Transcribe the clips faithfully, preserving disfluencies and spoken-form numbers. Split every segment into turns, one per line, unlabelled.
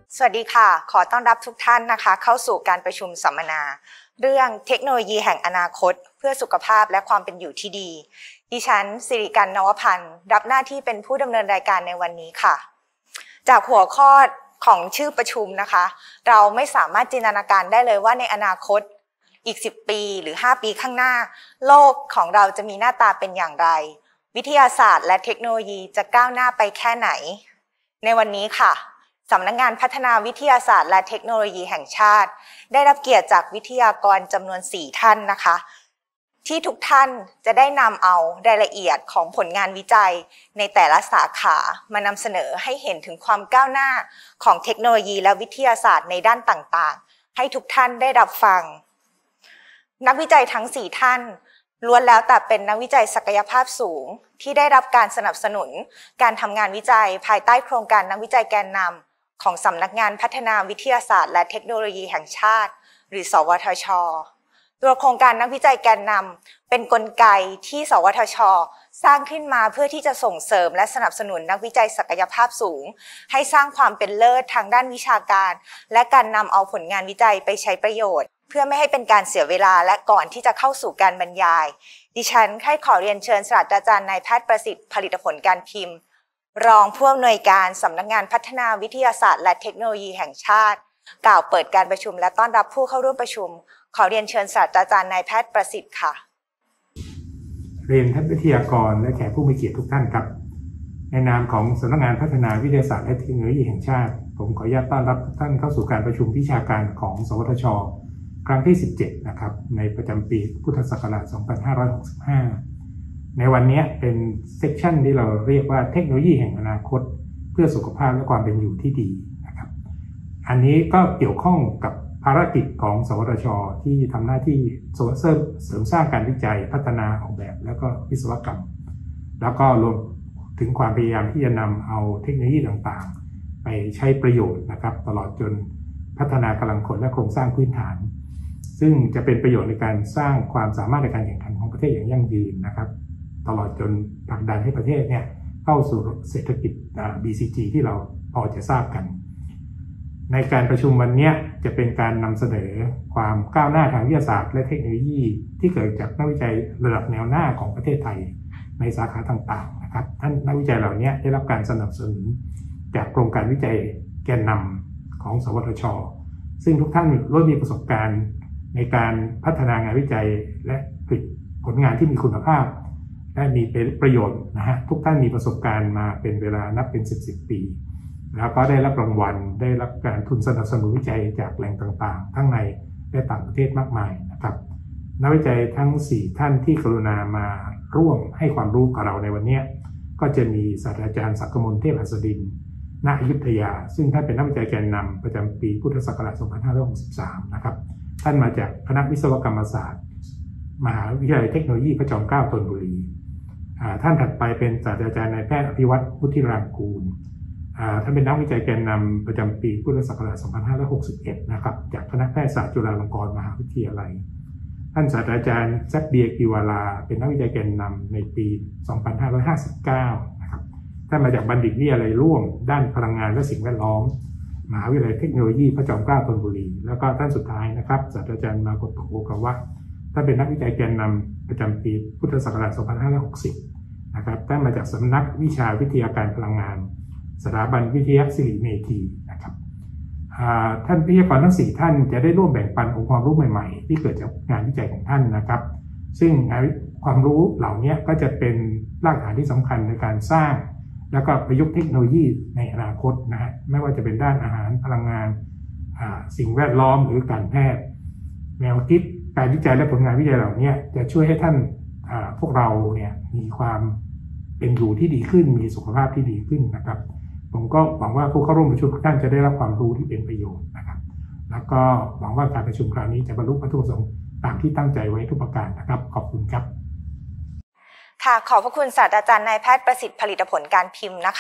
สวัสดีค่ะขอต้อนรับทุกท่านนะคะเข้าสู่การประชุมสัมมนาเรื่องเทคโนโลยีแห่งอนาคตเพื่อสุขภาพและความเป็นอยู่ที่ดีดิฉันสิริกัน นวพันธ์รับหน้าที่เป็นผู้ดำเนินรายการในวันนี้ค่ะจากหัวข้อของชื่อประชุมนะคะเราไม่สามารถจินตนาการได้เลยว่าในอนาคตอีกสิบปีหรือห้าปีข้างหน้าโลกของเราจะมีหน้าตาเป็นอย่างไรวิทยาศาสตร์และเทคโนโลยีจะก้าวหน้าไปแค่ไหนในวันนี้ค่ะสำนักงานพัฒนาวิทยาศาสตร์และเทคโนโลยีแห่งชาติได้รับเกียรติจากวิทยากรจำนวนสี่ท่านนะคะที่ทุกท่านจะได้นำเอารายละเอียดของผลงานวิจัยในแต่ละสาขามานำเสนอให้เห็นถึงความก้าวหน้าของเทคโนโลยีและวิทยาศาสตร์ในด้านต่างๆให้ทุกท่านได้รับฟังนักวิจัยทั้งสี่ท่านล้วนแล้วแต่เป็นนักวิจัยศักยภาพสูงที่ได้รับการสนับสนุนการทำงานวิจัยภายใต้โครงการนักวิจัยแกนนำของสำนักงานพัฒนาวิทยาศาสตร์และเทคโนโลยีแห่งชาติหรือสวทช.ตัวโครงการนักวิจัยแกนนำเป็นกลไกที่สวทช.สร้างขึ้นมาเพื่อที่จะส่งเสริมและสนับสนุนนักวิจัยศักยภาพสูงให้สร้างความเป็นเลิศทางด้านวิชาการและการนำเอาผลงานวิจัยไปใช้ประโยชน์เพื่อไม่ให้เป็นการเสียเวลาและก่อนที่จะเข้าสู่การบรรยายดิฉันให้ขอเรียนเชิญศาสตราจารย์นายแพทย์ประสิทธิ์ผลิตผลการพิมพ์รองผู้อำนวยการสำนักงานพัฒนาวิทยาศาสตร์และเทคโนโลยีแห่งชาติกล่าวเปิดการประชุมและต้อนรับผู้เข้าร่วมประชุมขอเรียนเชิญศาสตราจารย์นายแพทย์ประสิทธิ์ค่ะ
เรียนท่านวิทยากรและแขกผู้มีเกียรติทุกท่านครับในนามของสำนักงานพัฒนาวิทยาศาสตร์และเทคโนโลยีแห่งชาติผมขออนุญาตต้อนรับทุกท่านเข้าสู่การประชุมวิชาการของสวทช.ครั้งที่สิบเจ็ดนะครับในประจำปีพุทธศักราชสองพันห้าร้อยหกสิบห้าในวันนี้เป็นเซสชันที่เราเรียกว่าเทคโนโลยีแห่งอนาคตเพื่อสุขภาพและความเป็นอยู่ที่ดีนะครับอันนี้ก็เกี่ยวข้องกับภารกิจของสวทช.ที่ทำหน้าที่เสริมเสริมสร้างการวิจัยพัฒนาออกแบบแล้วก็วิศวกรรมแล้วก็รวมถึงความพยายามที่จะนำเอาเทคโนโลยีต่างๆไปใช้ประโยชน์นะครับตลอดจนพัฒนากำลังคนและโครงสร้างพื้นฐานซึ่งจะเป็นประโยชน์ในการสร้างความสามารถในการแข่งขันของประเทศอย่างยั่งยืนนะครับตลอดจนผลักดันให้ประเทศเนี่ยเข้าสู่เศรษฐกิจ บี ซี จี ที่เราพอจะทราบกันในการประชุมวันนี้จะเป็นการนำเสนอความก้าวหน้าทางวิทยาศาสตร์และเทคโนโลยีที่เกิดจากนักวิจัยระดับแนวหน้าของประเทศไทยในสาขาต่างๆนะครับท่านนักวิจัยเหล่านี้ได้รับการสนับสนุนจากโครงการวิจัยแกนนำของสวทช.ซึ่งทุกท่านล้วนมีประสบการณ์ในการพัฒนางานวิจัยและผลิตผลงานที่มีคุณภาพและมีประโยชน์นะฮะทุกท่านมีประสบการณ์มาเป็นเวลานับเป็นสิบสิบปีแล้วก็ได้รับรางวัลได้รับการทุนสนับสนุนวิจัยจากแหล่งต่างๆทั้งในและต่างประเทศมากมายนะครับนักวิจัยทั้งสี่ท่านที่กรุณามาร่วมให้ความรู้กับเราในวันนี้ก็จะมีศาสตราจารย์ศักมลเทพหัสดินณอยุธยาซึ่งท่านเป็นนักวิจัยแกนนำประจำปีพุทธศักราชสองพันห้าร้อยหกสิบสามนะครับท่านมาจากคณะวิศวกรรมศาสตร์มหาวิทยาลัยเทคโนโลยีพระจอมเกล้าธนบุรีท่านถัดไปเป็นศาสตราจารย์นายแพทย์อภิวัตรวุฒิรางกูลท่านเป็นนักวิจัยแกนนำประจำปีพุทธศักราชสองพันห้าร้อยหกสิบเอ็ดนะครับจากคณะแพทยศาสตร์จุฬาลงกรณ์มหาวิทยาลัยท่านศาสตราจารย์แซคเบียร์กิวาลาเป็นนักวิจัยแกนนำในปีสองพันห้าร้อยห้าสิบเก้านะครับท่านมาจากบัณฑิตวิทยาลัยร่วมด้านพลังงานและสิ่งแวดล้อมมหาวิทยาลัยเทคโนโลยีพระจอมเกล้าธนบุรีแล้วก็ท่านสุดท้ายนะครับศาสตราจารย์มาโกโตะโอกาวะท่านเป็นนักวิจัยแกนนำประจำปีพุทธศักราชสองพันห้าร้อยหกสิบนะครับท่านมาจากสำนักวิชาวิทยาการพลังงานสถาบันวิทยาศิริเมธีนะครับท่านวิทยากรทั้งสี่ท่านจะได้ร่วมแบ่งปันองค์ความรู้ใหม่ๆที่เกิดจากงานวิจัยของท่านนะครับซึ่งความรู้เหล่านี้ก็จะเป็นรากฐานที่สำคัญในการสร้างแล้วก็ประยุกต์เทคโนโลยีในอนาคตนะฮะไม่ว่าจะเป็นด้านอาหารพลังงานสิ่งแวดล้อมหรือการแพทย์แนวคิดการวิจัยและผลงานวิจัยเหล่านี้จะช่วยให้ท่านพวกเราเนี่ยมีความเป็นอยู่ที่ดีขึ้นมีสุขภาพที่ดีขึ้นนะครับผมก็หวังว่าผู้เข้าร่วมประชุมทุกท่านจะได้รับความรู้ที่เป็นประโยชน์นะครับแล้วก็หวังว่าการประชุมคราวนี้จะบรรลุวัตถุประสงค์ตามที่ตั้งใจไว้ทุกประการนะครับขอบคุณครับ
ค่ะขอบพระคุณศาสตราจารย์นายแพทย์ประสิทธิ์ผลิตผลการพิมพ์นะคะ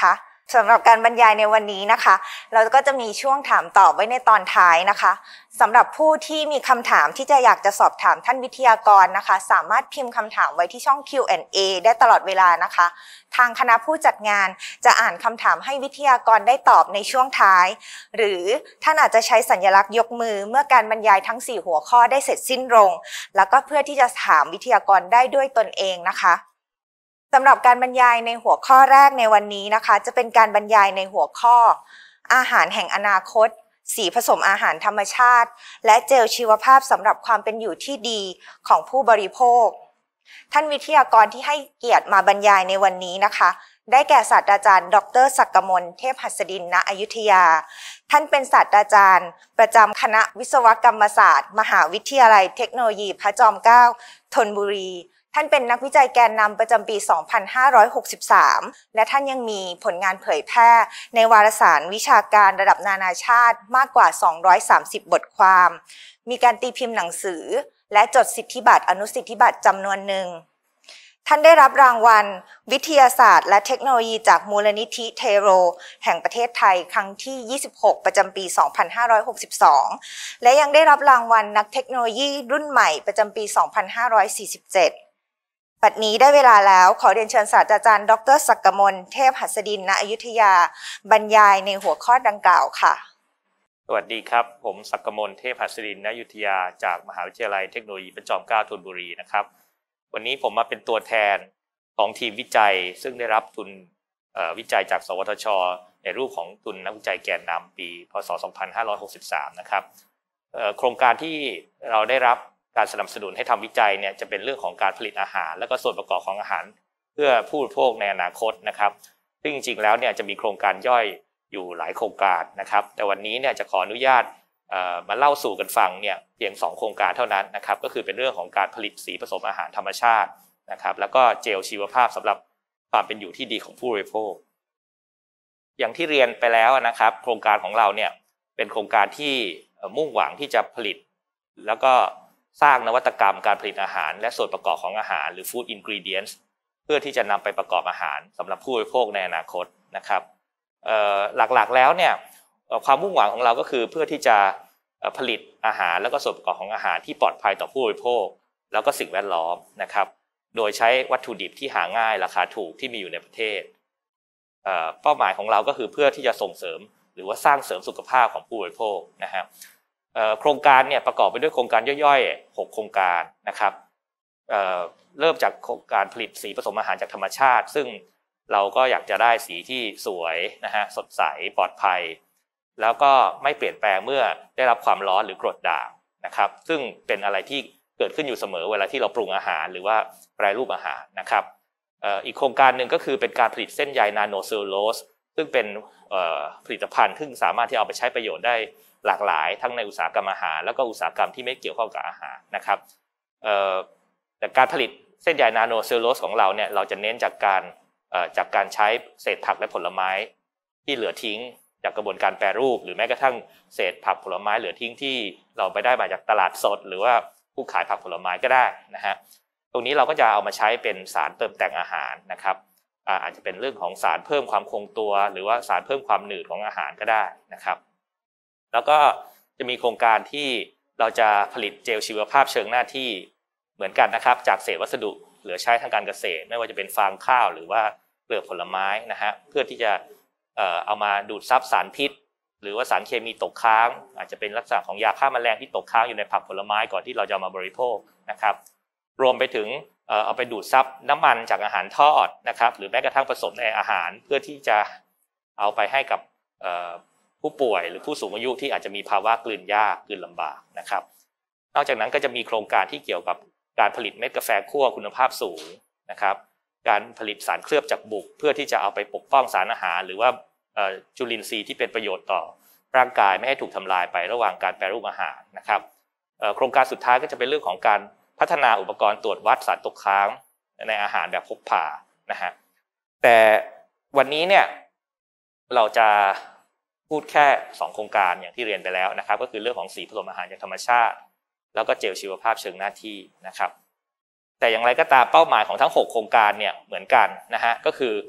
สำหรับการบรรยายในวันนี้นะคะเราก็จะมีช่วงถามตอบไว้ในตอนท้ายนะคะสำหรับผู้ที่มีคำถามที่จะอยากจะสอบถามท่านวิทยากรนะคะสามารถพิมพ์คำถามไว้ที่ช่อง คิว แอนด์ เอ ได้ตลอดเวลานะคะทางคณะผู้จัดงานจะอ่านคำถามให้วิทยากรได้ตอบในช่วงท้ายหรือท่านอาจจะใช้สัญลักษณ์ยกมือเมื่อการบรรยายทั้งสี่หัวข้อได้เสร็จสิ้นลงแล้วก็เพื่อที่จะถามวิทยากรได้ด้วยตนเองนะคะสำหรับการบรรยายในหัวข้อแรกในวันนี้นะคะจะเป็นการบรรยายในหัวข้ออาหารแห่งอนาคตสีผสมอาหารธรรมชาติและเจลชีวภาพสำหรับความเป็นอยู่ที่ดีของผู้บริโภคท่านวิทยากรที่ให้เกียรติมาบรรยายในวันนี้นะคะได้แก่ศาสตราจารย์ ดร.ศักมลเทพหัสดิน ณ อยุธยาท่านเป็นศาสตราจารย์ประจำคณะวิศวกรรมศาสตร์มหาวิทยาลัยเทคโนโลยีพระจอมเกล้าธนบุรีท่านเป็นนักวิจัยแกนนำประจำปี สองพันห้าร้อยหกสิบสาม และท่านยังมีผลงานเผยแพร่ในวารสารวิชาการระดับนานาชาติมากกว่า สองร้อยสามสิบ บทความ มีการตีพิมพ์หนังสือและจดสิทธิบัตรอนุสิทธิบัตรจำนวนหนึ่งท่านได้รับรางวัลวิทยาศาสตร์และเทคโนโลยีจากมูลนิธิเทโรแห่งประเทศไทยครั้งที่ ยี่สิบหก ประจำปี สองพันห้าร้อยหกสิบสอง และยังได้รับรางวัลนักเทคโนโลยีรุ่นใหม่ประจำปี สองพันห้าร้อยสี่สิบเจ็ดบัดนี้ได้เวลาแล้วขอเรียนเชิญศาสตราจารย์ดร.ศักมลเทพหัสดิน ณ อยุธยาบรรยายในหัวข้อดังกล่าวค่ะ
สวัสดีครับผมศักมลเทพหัสดิน ณ อยุธยาจากมหาวิทยาลัยเทคโนโลยีพระจอมเกล้าธนบุรีนะครับวันนี้ผมมาเป็นตัวแทนของทีมวิจัยซึ่งได้รับทุนวิจัยจากสวทช.ในรูปของทุนนักวิจัยแกนนำปีพ.ศ. สองพันห้าร้อยหกสิบสามนะครับโครงการที่เราได้รับการสนับสนุนให้ทำวิจัยเนี่ยจะเป็นเรื่องของการผลิตอาหารและก็ส่วนประกอบของอาหารเพื่อผู้บริโภคในอนาคตนะครับซึ่งจริงๆแล้วเนี่ยจะมีโครงการย่อยอยู่หลายโครงการนะครับแต่วันนี้เนี่ยจะขออนุญาตมาเล่าสู่กันฟังเนี่ยเพียงสองโครงการเท่านั้นนะครับก็คือเป็นเรื่องของการผลิตสีผสมอาหารธรรมชาตินะครับแล้วก็เจลชีวภาพสำหรับความเป็นอยู่ที่ดีของผู้บริโภคอย่างที่เรียนไปแล้วนะครับโครงการของเราเนี่ยเป็นโครงการที่มุ่งหวังที่จะผลิตแล้วก็สร้างนวัตกรรมการผลิตอาหารและส่วนประกอบของอาหารหรือ food ingredients เพื่อที่จะนำไปประกอบอาหารสำหรับผู้บริโภคในอนาคตนะครับหลักๆแล้วเนี่ยความมุ่งหวังของเราก็คือเพื่อที่จะผลิตอาหารแล้วก็ส่วนประกอบของอาหารที่ปลอดภัยต่อผู้บริโภคแล้วก็สิ่งแวดล้อมนะครับโดยใช้วัตถุดิบที่หาง่ายราคาถูกที่มีอยู่ในประเทศเป้าหมายของเราก็คือเพื่อที่จะส่งเสริมหรือว่าสร้างเสริมสุขภาพของผู้บริโภคนะครับโครงการเนี่ยประกอบไปด้วยโครงการย่อยๆหกโครงการนะครับ เอ่อ เริ่มจากโครงการผลิตสีผสมอาหารจากธรรมชาติซึ่งเราก็อยากจะได้สีที่สวยนะฮะสดใสปลอดภัยแล้วก็ไม่เปลี่ยนแปลงเมื่อได้รับความร้อนหรือกรดด่างนะครับซึ่งเป็นอะไรที่เกิดขึ้นอยู่เสมอเวลาที่เราปรุงอาหารหรือว่าแปรรูปอาหารนะครับ เอ่อ อีกโครงการหนึ่งก็คือเป็นการผลิตเส้นใยนาโนเซลลูโลสซึ่งเป็นผลิตภัณฑ์ที่สามารถที่เอาไปใช้ประโยชน์ได้หลากหลายทั้งในอุตสาหกรรมอาหารแล้วก็อุตสาหกรรมที่ไม่เกี่ยวข้องกับอาหารนะครับแต่การผลิตเส้นใยนาโนเซลลูโลสของเราเนี่ยเราจะเน้นจากการจากการใช้เศษผักและผลไม้ที่เหลือทิ้งจากกระบวนการแปรรูปหรือแม้กระทั่งเศษผักผลไม้เหลือทิ้งที่เราไปได้มาจากตลาดสดหรือว่าผู้ขายผักผลไม้ก็ได้นะฮะตรงนี้เราก็จะเอามาใช้เป็นสารเติมแต่งอาหารนะครับอาจจะเป็นเรื่องของสารเพิ่มความคงตัวหรือว่าสารเพิ่มความหนืดของอาหารก็ได้นะครับแล้วก็จะมีโครงการที่เราจะผลิตเจลชีวภาพเชิงหน้าที่เหมือนกันนะครับจากเศษวัสดุเหลือใช้ทางการเกษตรไม่ว่าจะเป็นฟางข้าวหรือว่าเปลือกผลไม้นะฮะเพื่อที่จะเอ่อเอามาดูดซับสารพิษหรือว่าสารเคมีตกค้างอาจจะเป็นลักษณะของยาฆ่าแมลงที่ตกค้างอยู่ในผักผลไม้ก่อนที่เราจะมาบริโภคนะครับรวมไปถึงเอ่อเอาไปดูดซับน้ำมันจากอาหารทอดนะครับหรือแม้กระทั่งผสมในอาหารเพื่อที่จะเอาไปให้กับเอ่อผู้ป่วยหรือผู้สูงอายุที่อาจจะมีภาวะกลืนยากกลืนลำบากนะครับนอกจากนั้นก็จะมีโครงการที่เกี่ยวกับการผลิตเม็ดกาแฟคั่วคุณภาพสูงนะครับการผลิตสารเคลือบจากบุกเพื่อที่จะเอาไปปกป้องสารอาหารหรือว่าจุลินทรีย์ที่เป็นประโยชน์ต่อร่างกายไม่ให้ถูกทำลายไประหว่างการแปรรูปอาหารนะครับโครงการสุดท้ายก็จะเป็นเรื่องของการพัฒนาอุปกรณ์ตรวจวัดสารตกค้างในอาหารแบบพกพานะฮะแต่วันนี้เนี่ยเราจะพูดแค่สองโครงการอย่างที่เรียนไปแล้วนะครับก็คือเรื่องของสีผสมอาหารจากธรรมชาติแล้วก็เจลชีวภาพเชิงหน้าที่นะครับแต่อย่างไรก็ตามเป้าหมายของทั้งหกโครงการเนี่ยเหมือนกันนะฮะก็คือ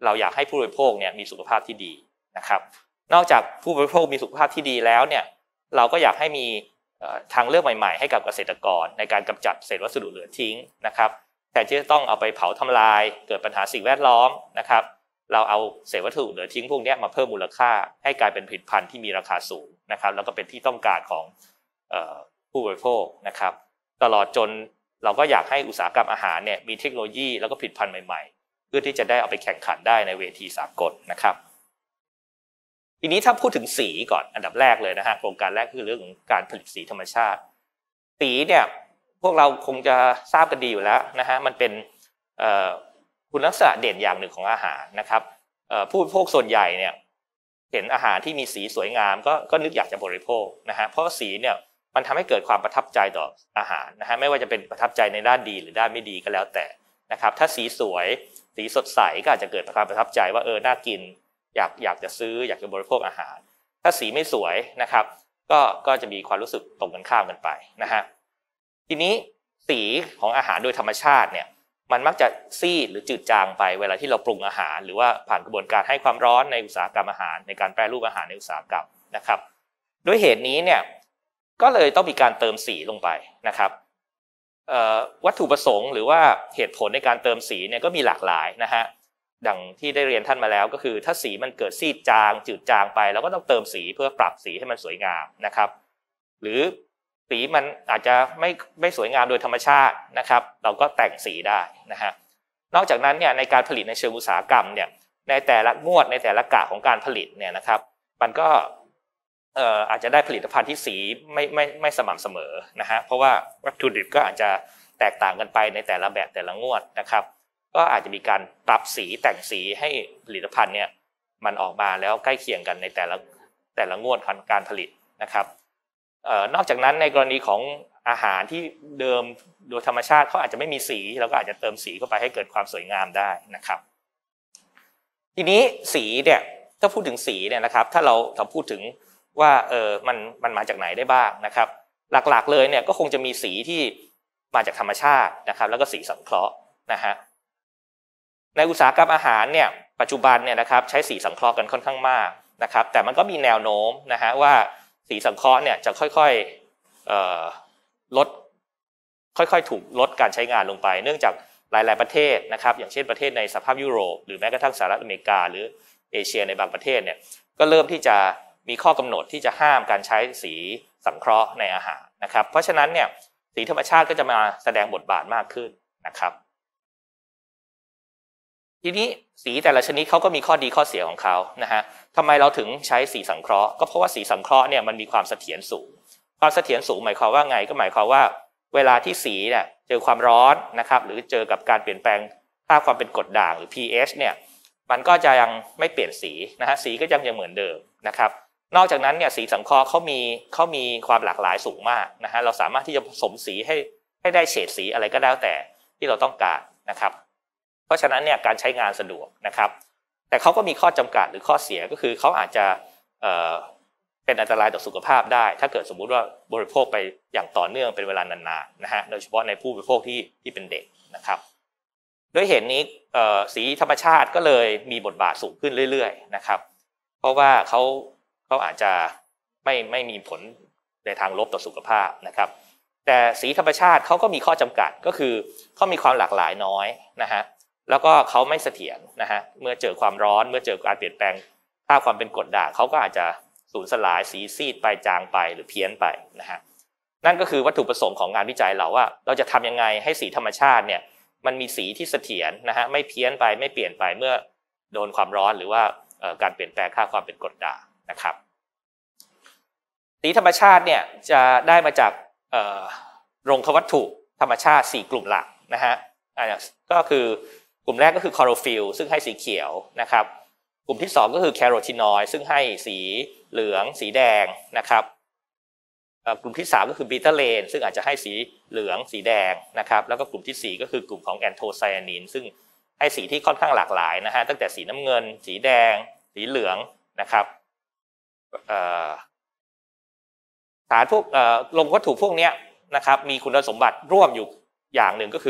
เราอยากให้ผู้บริโภคเนี่ยมีสุขภาพที่ดีนะครับนอกจากผู้บริโภคมีสุขภาพที่ดีแล้วเนี่ยเราก็อยากให้มีทางเลือกใหม่ๆให้กับเกษตรกรในการกำจัดเศษวัสดุเหลือทิ้งนะครับแต่ที่จะต้องเอาไปเผาทำลายเกิดปัญหาสิ่งแวดล้อมนะครับเราเอาเศษวัสดุเหลือทิ้งพวกนี้มาเพิ่มมูลค่าให้กลายเป็นผลิตภัณฑ์ที่มีราคาสูงนะครับแล้วก็เป็นที่ต้องการของเอ่อผู้บริโภคนะครับตลอดจนเราก็อยากให้อุตสาหกรรมอาหารเนี่ยมีเทคโนโลยีแล้วก็ผลิตภัณฑ์ใหม่ๆเพื่อที่จะได้เอาไปแข่งขันได้ในเวทีสากลนะครับทีนี้ถ้าพูดถึงสีก่อนอันดับแรกเลยนะฮะโครงการแรกคือเรื่องของการผลิตสีธรรมชาติสีเนี่ยพวกเราคงจะทราบกันดีอยู่แล้วนะฮะมันเป็นคุณลักษณะเด่นอย่างหนึ่งของอาหารนะครับผู้บริโภคส่วนใหญ่เนี่ยเห็นอาหารที่มีสีสวยงามก็ก็นึกอยากจะบริโภคนะฮะเพราะสีเนี่ยมันทำให้เกิดความประทับใจต่ออาหารนะฮะไม่ว่าจะเป็นประทับใจในด้านดีหรือด้านไม่ดีก็แล้วแต่นะครับถ้าสีสวยสีสดใสก็อาจจะเกิดความประทับใจว่าเออน่ากินอยากอยากจะซื้ออยากจะบริโภคอาหารถ้าสีไม่สวยนะครับก็ก็จะมีความรู้สึกตรงกันข้ามกันไปนะฮะทีนี้สีของอาหารโดยธรรมชาติเนี่ยมันมักจะซีดหรือจืดจางไปเวลาที่เราปรุงอาหารหรือว่าผ่านกระบวนการให้ความร้อนในอุตสาหกรรมอาหารในการแปรรูปอาหารในอุตสาหกรรมนะครับด้วยเหตุนี้เนี่ยก็เลยต้องมีการเติมสีลงไปนะครับวัตถุประสงค์หรือว่าเหตุผลในการเติมสีเนี่ยก็มีหลากหลายนะฮะดังที่ได้เรียนท่านมาแล้วก็คือถ้าสีมันเกิดซีดจางจืดจางไปเราก็ต้องเติมสีเพื่อปรับสีให้มันสวยงามนะครับหรือสีมันอาจจะไม่ไม่สวยงามโดยธรรมชาตินะครับเราก็แต่งสีได้นะฮะนอกจากนั้นเนี่ยในการผลิตในเชิงอุตสาหกรรมเนี่ยในแต่ละงวดในแต่ละกะของการผลิตเนี่ยนะครับมันก็เอ่ออาจจะได้ผลิตภัณฑ์ที่สีไม่ไม่ไม่สม่ำเสมอนะฮะเพราะว่าวัตถุดิบก็อาจจะแตกต่างกันไปในแต่ละแบบแต่ละงวดนะครับก็อาจจะมีการปรับสีแต่งสีให้ผลิตภัณฑ์เนี่ยมันออกมาแล้วใกล้เคียงกันในแต่ละแต่ละงวดของการผลิตนะครับเอ่อนอกจากนั้นในกรณีของอาหารที่เดิมโดยธรรมชาติเขาอาจจะไม่มีสีเราก็อาจจะเติมสีเข้าไปให้เกิดความสวยงามได้นะครับทีนี้สีเนี่ยถ้าพูดถึงสีเนี่ยนะครับถ้าเราถ้าพูดถึงว่าเออมันมันมาจากไหนได้บ้างนะครับหลักๆเลยเนี่ยก็คงจะมีสีที่มาจากธรรมชาตินะครับแล้วก็สีสังเคราะห์นะฮะในอุตสาหกรรมอาหารเนี่ยปัจจุบันเนี่ยนะครับใช้สีสังเคราะห์กันค่อนข้างมากนะครับแต่มันก็มีแนวโน้มนะฮะว่าสีสังเคราะห์เนี่ยจะค่อยๆเอ่อลดค่อยๆถูกลดการใช้งานลงไปเนื่องจากหลายๆประเทศนะครับอย่างเช่นประเทศในสหภาพยุโรปหรือแม้กระทั่งสหรัฐอเมริกาหรือเอเชียในบางประเทศเนี่ยก็เริ่มที่จะมีข้อกำหนดที่จะห้ามการใช้สีสังเคราะห์ในอาหารนะครับเพราะฉะนั้นเนี่ยสีธรรมชาติก็จะมาแสดงบทบาทมากขึ้นนะครับทีนี้สีแต่ละชนิดเขาก็มีข้อดีข้อเสียของเขานะฮะทำไมเราถึงใช้สีสังเคราะห์ก็เพราะว่าสีสังเคราะห์เนี่ยมันมีความเสถียรสูงความเสถียรสูงหมายความว่าไงก็หมายความว่าเวลาที่สีเนี่ยเจอความร้อนนะครับหรือเจอกับการเปลี่ยนแปลงค่าความเป็นกรดด่างหรือ pH เนี่ยมันก็จะยังไม่เปลี่ยนสีนะฮะสีก็ยังยังเหมือนเดิมนะครับนอกจากนั้นเนี่ยสีสังเคราะห์เขามีเขามีความหลากหลายสูงมากนะฮะเราสามารถที่จะผสมสีให้ให้ได้เฉดสีอะไรก็แล้วแต่ที่เราต้องการนะครับเพราะฉะนั้นเนี่ยการใช้งานสะดวกนะครับแต่เขาก็มีข้อจำกัดหรือข้อเสียก็คือเขาอาจจะเอ่อเป็นอันตรายต่อสุขภาพได้ถ้าเกิดสมมุติว่าบริโภคไปอย่างต่อเนื่องเป็นเวลานานๆนะฮะโดยเฉพาะในผู้บริโภคที่ที่เป็นเด็กนะครับด้วยเหตุนี้สีธรรมชาติก็เลยมีบทบาทสูงขึ้นเรื่อยๆนะครับเพราะว่าเขาเขาอาจจะไม่ไม่มีผลในทางลบต่อสุขภาพนะครับแต่สีธรรมชาติเขาก็มีข้อจำกัดก็คือเขามีความหลากหลายน้อยนะฮะแล้วก็เขาไม่เสถียรนะฮะเมื่อเจอความร้อนเมื่อเจอการเปลี่ยนแปลงค่าความเป็นกรดด่างเขาก็อาจจะสูญสลายสีซีดไปจางไปหรือเพี้ยนไปนะฮะนั่นก็คือวัตถุประสงค์ของงานวิจัยเราว่าเราจะทำยังไงให้สีธรรมชาติเนี่ยมันมีสีที่เสถียรนะฮะไม่เพี้ยนไปไม่เปลี่ยนไปเมื่อโดนความร้อนหรือว่าการเปลี่ยนแปลงค่าความเป็นกรดด่างนะครับสีธรรมชาติเนี่ยจะได้มาจากโรงวัตถุธรรมชาติสี่กลุ่มหลักนะฮะก็คือกลุ่มแรกก็คือคลอโรฟิลซึ่งให้สีเขียวนะครับกลุ่มที่สองก็คือแคโรทีนอยด์ซึ่งให้สีเหลืองสีแดงนะครับกลุ่มที่สามก็คือบีตาเลนซึ่งอาจจะให้สีเหลืองสีแดงนะครับแล้วก็กลุ่มที่สี่ก็คือกลุ่มของแอนโทไซยานินซึ่งให้สีที่ค่อนข้างหลากหลายนะฮะตั้งแต่สีน้ำเงินสีแดงสีเหลืองนะครับสารพวกลงวัตถุพวกนี้นะครับมีคุณสมบัติร่วมอยู่อย่างหนึ่งก็คือ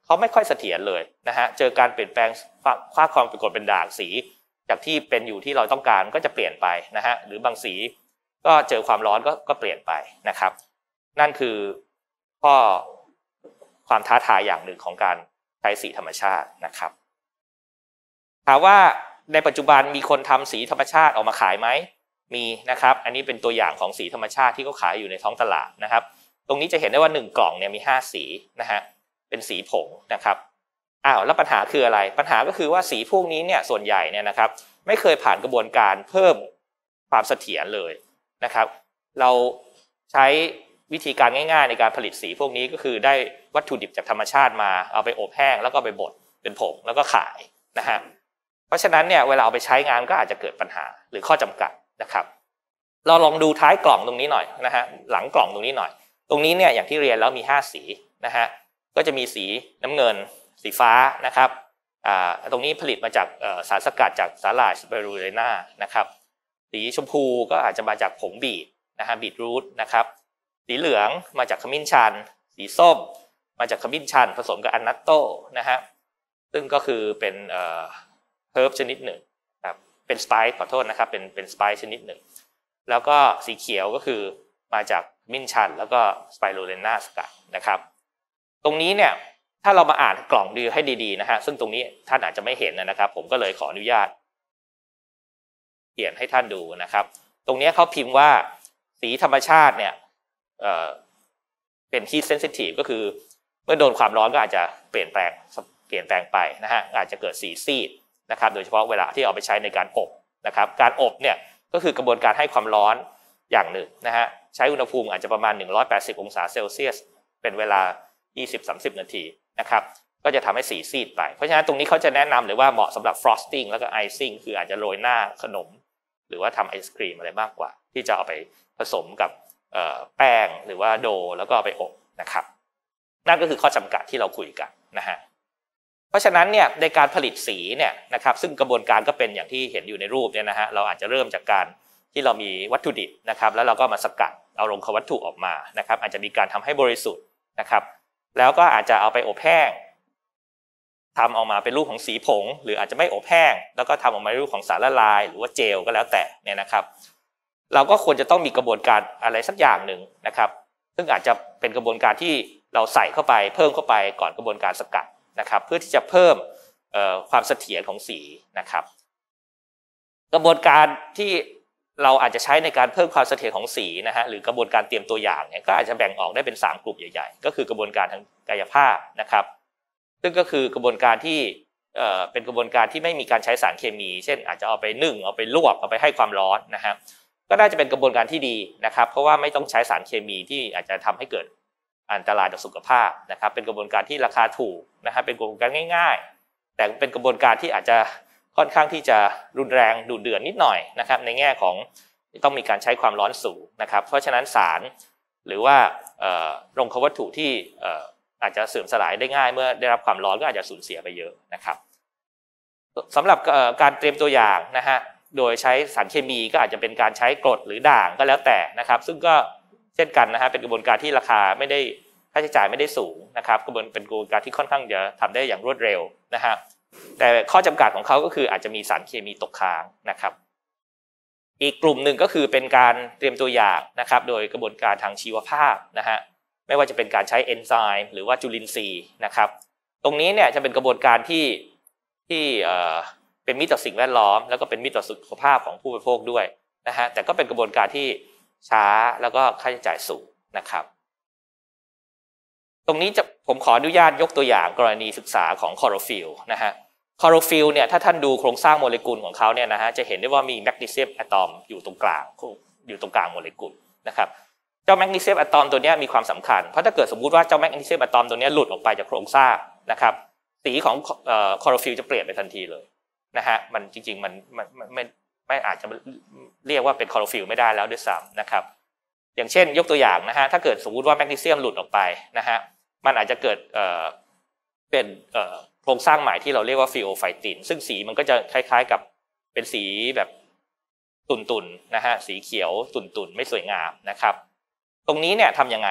เขาไม่ค่อยเสถียรเลยนะฮะเจอการเปลี่ยนแปลงค่าความเป็นกรดเป็นด่างสีจากที่เป็นอยู่ที่เราต้องการก็จะเปลี่ยนไปนะฮะหรือบางสีก็เจอความร้อนก็ก็เปลี่ยนไปนะครับนั่นคือข้อความท้าทายอย่างหนึ่งของการใช้สีธรรมชาตินะครับถามว่าในปัจจุบันมีคนทำสีธรรมชาติออกมาขายไหมมีนะครับอันนี้เป็นตัวอย่างของสีธรรมชาติที่เขาขายอยู่ในท้องตลาดนะครับตรงนี้จะเห็นได้ว่าหนึ่งกล่องเนี่ยมีห้าสีนะฮะเป็นสีผงนะครับอ้าวแล้วปัญหาคืออะไรปัญหาก็คือว่าสีพวกนี้เนี่ยส่วนใหญ่เนี่ยนะครับไม่เคยผ่านกระบวนการเพิ่มความเสถียรเลยนะครับเราใช้วิธีการง่ายๆในการผลิตสีพวกนี้ก็คือได้วัตถุดิบจากธรรมชาติมาเอาไปอบแห้งแล้วก็ไปบดเป็นผงแล้วก็ขายนะฮะเพราะฉะนั้นเนี่ยเวลาเอาไปใช้งานก็อาจจะเกิดปัญหาหรือข้อจำกัดนะครับเราลองดูท้ายกล่องตรงนี้หน่อยนะฮะหลังกล่องตรงนี้หน่อยตรงนี้เนี่ยอย่างที่เรียนแล้วมีห้าสีนะฮะก็จะมีสีน้ำเงินสีฟ้านะครับอ่าตรงนี้ผลิตมาจากสารสกัดจากสาหร่ายสไปรูลิน่านะครับสีชมพูก็อาจจะมาจากผงบีทนะฮะบีทรูทนะครับสีเหลืองมาจากขมิ้นชันสีส้มมาจากขมิ้นชันผสมกับอันนัตโต้นะฮะซึ่งก็คือเป็นเอ่อเฮิร์บชนิดหนึ่งครับเป็นสไปซ์ขอโทษนะครับเป็นเป็นสไปซ์ชนิดหนึ่งแล้วก็สีเขียวก็คือมาจากมิ้นชันแล้วก็สไปรูลิน่าสกัดนะครับตรงนี้เนี่ยถ้าเรามาอ่านกล่องดูให้ดีๆนะฮะซึ่งตรงนี้ท่านอาจจะไม่เห็นนะครับผมก็เลยขออนุญาตเขียนให้ท่านดูนะครับตรงนี้เขาพิมพ์ว่าสีธรรมชาติเนี่ยเอ่อเป็น heat sensitive ก็คือเมื่อโดนความร้อนก็อาจจะเปลี่ยนแปลงเปลี่ยนแปลงไปนะฮะอาจจะเกิดสีซีดนะครับโดยเฉพาะเวลาที่เอาไปใช้ในการอบนะครับการอบเนี่ยก็คือกระบวนการให้ความร้อนอย่างหนึ่งนะฮะใช้อุณหภูมิอาจจะประมาณหนึ่งร้อยแปดสิบองศาเซลเซียสเป็นเวลา ยี่สิบถึงสามสิบ นาทีนะครับก็จะทำให้สีซีดไปเพราะฉะนั้นตรงนี้เขาจะแนะนำเลยว่าเหมาะสำหรับ frosting แล้วก็ icing คืออาจจะโรยหน้าขนมหรือว่าทำไอศครีมอะไรมากกว่าที่จะเอาไปผสมกับแป้งหรือว่าโดแล้วก็เอาไปอบนะครับนั่นก็คือข้อจำกัดที่เราคุยกันนะฮะเพราะฉะนั้นเนี่ยในการผลิตสีเนี่ยนะครับซึ่งกระบวนการก็เป็นอย่างที่เห็นอยู่ในรูปเนี่ยนะฮะเราอาจจะเริ่มจากการที่เรามีวัตถุดิบนะครับแล้วเราก็มาสกัดเอาลงวัตถุออกมานะครับอาจจะมีการทำให้บริสุทธิ์นะครับแล้วก็อาจจะเอาไปอบแห้งทำออกมาเป็นรูปของสีผงหรืออาจจะไม่อบแห้งแล้วก็ทำออกมาเป็นรูปของสารละลายหรือว่าเจลก็แล้วแต่เนี่ยนะครับเราก็ควรจะต้องมีกระบวนการอะไรสักอย่างหนึ่งนะครับซึ่งอาจจะเป็นกระบวนการที่เราใส่เข้าไปเพิ่มเข้าไปก่อนกระบวนการสกัดนะครับเพื่อที่จะเพิ่มความเสถียรของสีนะครับกระบวนการที่เราอาจจะใช้ในการเพิ่มความเสถียรของสีนะฮะหรือกระบวนการเตรียมตัวอย่างเนี่ยก็อาจจะแบ่งออกได้เป็นสามกลุ่มใหญ่ๆก็คือกระบวนการทางกายภาพนะครับซึ่งก็คือกระบวนการที่เอ่อเป็นกระบวนการที่ไม่มีการใช้สารเคมีเช่นอาจจะเอาไปนึ่งเอาไปลวกเอาไปให้ความร้อนนะฮะก็น่าจะเป็นกระบวนการที่ดีนะครับเพราะว่าไม่ต้องใช้สารเคมีที่อาจจะทำให้เกิดอันตรายต่อสุขภาพนะครับเป็นกระบวนการที่ราคาถูกนะฮะเป็นกระบวนการง่ายๆแต่เป็นกระบวนการที่อาจจะค่อนข้างที่จะรุนแรงดุเดือดนิดหน่อยนะครับในแง่ของต้องมีการใช้ความร้อนสูงนะครับเพราะฉะนั้นสารหรือว่าโรงวัตถุที่อาจจะเสื่อมสลายได้ง่ายเมื่อได้รับความร้อนก็อาจจะสูญเสียไปเยอะนะครับสำหรับการเตรียมตัวอย่างนะฮะโดยใช้สารเคมีก็อาจจะเป็นการใช้กรดหรือด่างก็แล้วแต่นะครับซึ่งก็เช่นกันนะฮะเป็นกระบวนการที่ราคาไม่ได้ค่าใช้จ่ายไม่ได้สูงนะครับกระบวนเป็นกระบวนการที่ค่อนข้างจะทำได้อย่างรวดเร็วนะฮะแต่ข้อจำกัดของเขาก็คืออาจจะมีสารเคมีตกค้างนะครับอีกกลุ่มหนึ่งก็คือเป็นการเตรียมตัวอย่างนะครับโดยกระบวนการทางชีวภาพนะฮะไม่ว่าจะเป็นการใช้เอนไซม์หรือว่าจุลินทรีย์นะครับตรงนี้เนี่ยจะเป็นกระบวนการที่ที่เอ่อเป็นมิตรต่อสิ่งแวดล้อมแล้วก็เป็นมิตรต่อสุขภาพของผู้บริโภคด้วยนะฮะแต่ก็เป็นกระบวนการที่ช้าแล้วก็ค่าใช้จ่ายสูงนะครับตรงนี้จะผมขออนุญาตยกตัวอย่างกรณีศึกษาของคลอโรฟิลนะฮะคลอโรฟิลเนี่ยถ้าท่านดูโครงสร้างโมเลกุลของเขาเนี่ยนะฮะจะเห็นได้ว่ามีแมกนีเซียมอะตอมอยู่ตรงกลางอยู่ตรงกลางโมเลกุลนะครับเจ้าแมกนีเซียมอะตอมตัวนี้มีความสำคัญเพราะถ้าเกิดสมมุติว่าเจ้าแมกนีเซียมอะตอมตัวนี้หลุดออกไปจากโครงสร้างนะครับสีของคลอโรฟิลจะเปลี่ยนไปทันทีเลยนะฮะมันจริงๆมันมันไม่ไม่อาจจะเรียกว่าเป็นคลอโรฟิลไม่ได้แล้วด้วยซ้ำนะครับอย่างเช่นยกตัวอย่างนะฮะถ้าเกิดสมมุติว่าแมกนีเซียมหลุดออกไปนะฮะมันอาจจะเกิดเอ่อเป็นเอ่อโครงสร้างใหม่ที่เราเรียกว่าฟิโอไฟตินซึ่งสีมันก็จะคล้ายๆกับเป็นสีแบบตุ่นๆนะฮะสีเขียวตุ่นๆไม่สวยงามนะครับตรงนี้เนี่ยทำยังไง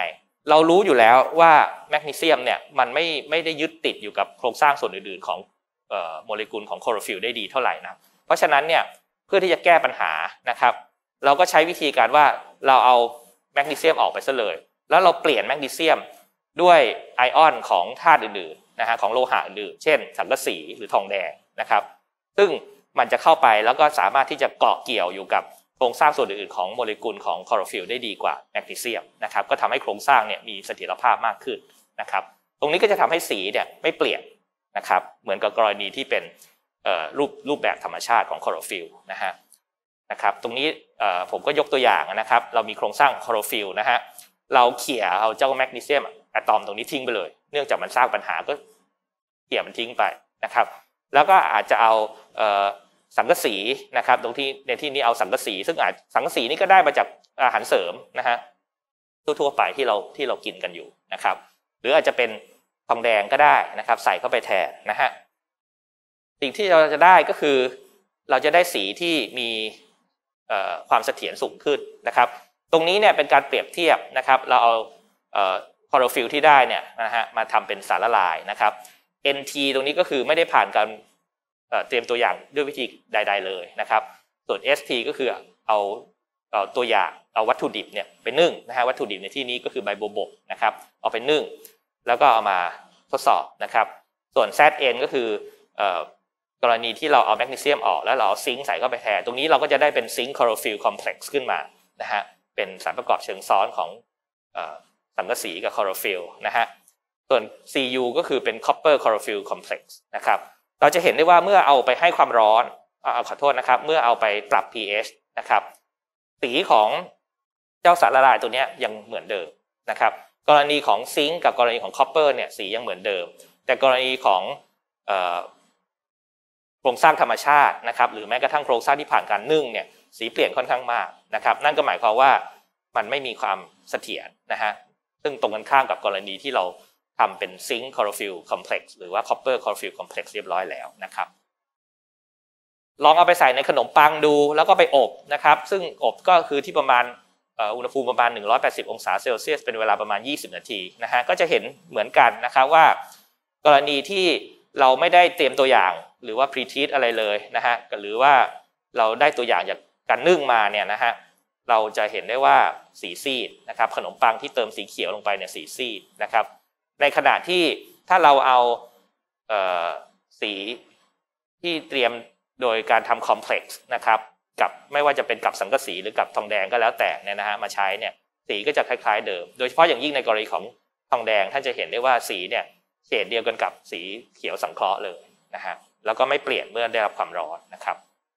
เรารู้อยู่แล้วว่าแมกนีเซียมเนี่ยมันไม่ไม่ได้ยึดติดอยู่กับโครงสร้างส่วนอื่นๆของเอ่อโมเลกุลของคลอโรฟิลได้ดีเท่าไหร่นะเพราะฉะนั้นเนี่ยเพื่อที่จะแก้ปัญหานะครับเราก็ใช้วิธีการว่าเราเอาแมกนีเซียมออกไปซะเลยแล้วเราเปลี่ยนแมกนีเซียมด้วยไอออนของธาตุอื่นๆนะฮะของโลหะอื่นๆเช่นสังกะสีหรือทองแดงนะครับซึ่งมันจะเข้าไปแล้วก็สามารถที่จะเกาะเกี่ยวอยู่กับโครงสร้างส่วนอื่นๆของโมเลกุลของคลอโรฟิลได้ดีกว่าแมกนีเซียมนะครับก็ทำให้โครงสร้างเนี่ยมีเสถียรภาพมากขึ้นนะครับตรงนี้ก็จะทำให้สีเนี่ยไม่เปลี่ยนนะครับเหมือนกับกรณีที่เป็นรูปรูปแบบธรรมชาติของคลอโรฟิลนะฮะนะครับตรงนี้ผมก็ยกตัวอย่างนะครับเรามีโครงสร้างคลอโรฟิลนะฮะเราเขี่ยเอาเจ้าแมกนีเซียมอะตอมตรงนี้ทิ้งไปเลยเนื่องจากมันสร้างปัญหาก็เขี่ยมันทิ้งไปนะครับแล้วก็อาจจะเอาสังกะสีนะครับตรงที่ในที่นี้เอาสังกะสีซึ่งอาจสังกะสีนี่ก็ได้มาจากอาหารเสริมนะฮะทั่วๆไปที่เราที่เรากินกันอยู่นะครับหรืออาจจะเป็นทองแดงก็ได้นะครับใส่เข้าไปแทนนะฮะสิ่งที่เราจะได้ก็คือเราจะได้สีที่มีความเสถียรสูงขึ้นนะครับตรงนี้เนี่ยเป็นการเปรียบเทียบนะครับเราเอาคลอโรฟิลที่ได้เนี่ยนะฮะมาทำเป็นสารละลายนะครับ เอ็น ที ตรงนี้ก็คือไม่ได้ผ่านการเตรียมตัวอย่างด้วยวิธีใดๆเลยนะครับส่วน เอส ที ก็คือเอาเอาตัวอย่างเอาวัตถุดิบเนี่ยไปนึ่งนะฮะวัตถุดิบในที่นี้ก็คือใบบัวบกนะครับเอาไปนึ่งแล้วก็เอามาทดสอบนะครับส่วน แซด เอ็น ก็คือกรณีที่เราเอาแมกนีเซียมออกแล้วเราเอาซิงค์ใส่เข้าไปแทนตรงนี้เราก็จะได้เป็นซิงค์คลอโรฟิลคอมเพล็กซ์ขึ้นมานะฮะเป็นสารประกอบเชิงซ้อนของสังกะสีกับคลอโรฟิลนะฮะส่วน ซี ยู ก็คือเป็น Copper Chlorophyll Complex นะครับเราจะเห็นได้ว่าเมื่อเอาไปให้ความร้อนเอาขอโทษนะครับเมื่อเอาไปปรับ pH นะครับสีของเจ้าสารละลายตัวนี้ยังเหมือนเดิมนะครับกรณีของซิงค์กับกรณีของ Copper เนี่ยสียังเหมือนเดิมแต่กรณีของเอ่อโครงสร้างธรรมชาตินะครับหรือแม้กระทั่งโครงสร้างที่ผ่านการนึ่งเนี่ยสีเปลี่ยนค่อนข้างมากนะครับนั่นก็หมายความว่ามันไม่มีความเสถียรนะฮะซึ่งตรงกันข้ามกับกรณีที่เราทำเป็นซิงค์คลอโรฟิลคอมเพล็กซ์หรือว่า Copper Chlorophyll Complex เรียบร้อยแล้วนะครับลองเอาไปใส่ในขนมปังดูแล้วก็ไปอบนะครับซึ่งอบก็คือที่ประมาณอุณหภูมิประมาณหนึ่งร้อยแปดสิบองศาเซลเซียสเป็นเวลาประมาณยี่สิบนาทีนะฮะก็จะเห็นเหมือนกันนะครับว่ากรณีที่เราไม่ได้เตรียมตัวอย่างหรือว่า pre-treat อะไรเลยนะฮะหรือว่าเราได้ตัวอย่างจากการนึ่งมาเนี่ยนะฮะเราจะเห็นได้ว่าสีซีดนะครับขนมปังที่เติมสีเขียวลงไปเนี่ยสีซีดนะครับในขณะที่ถ้าเราเอาเอ่อสีที่เตรียมโดยการทำคอมเพล็กซ์นะครับกับไม่ว่าจะเป็นกับสังกะสีหรือกับทองแดงก็แล้วแต่เนี่ยนะฮะมาใช้เนี่ยสีก็จะคล้ายๆเดิมโดยเฉพาะอย่างยิ่งในกรณีของทองแดงท่านจะเห็นได้ว่าสีเนี่ยเฉดเดียวกันกับสีเขียวสังเคราะห์เลยนะฮะแล้วก็ไม่เปลี่ยนเมื่อได้รับความร้อนนะครับ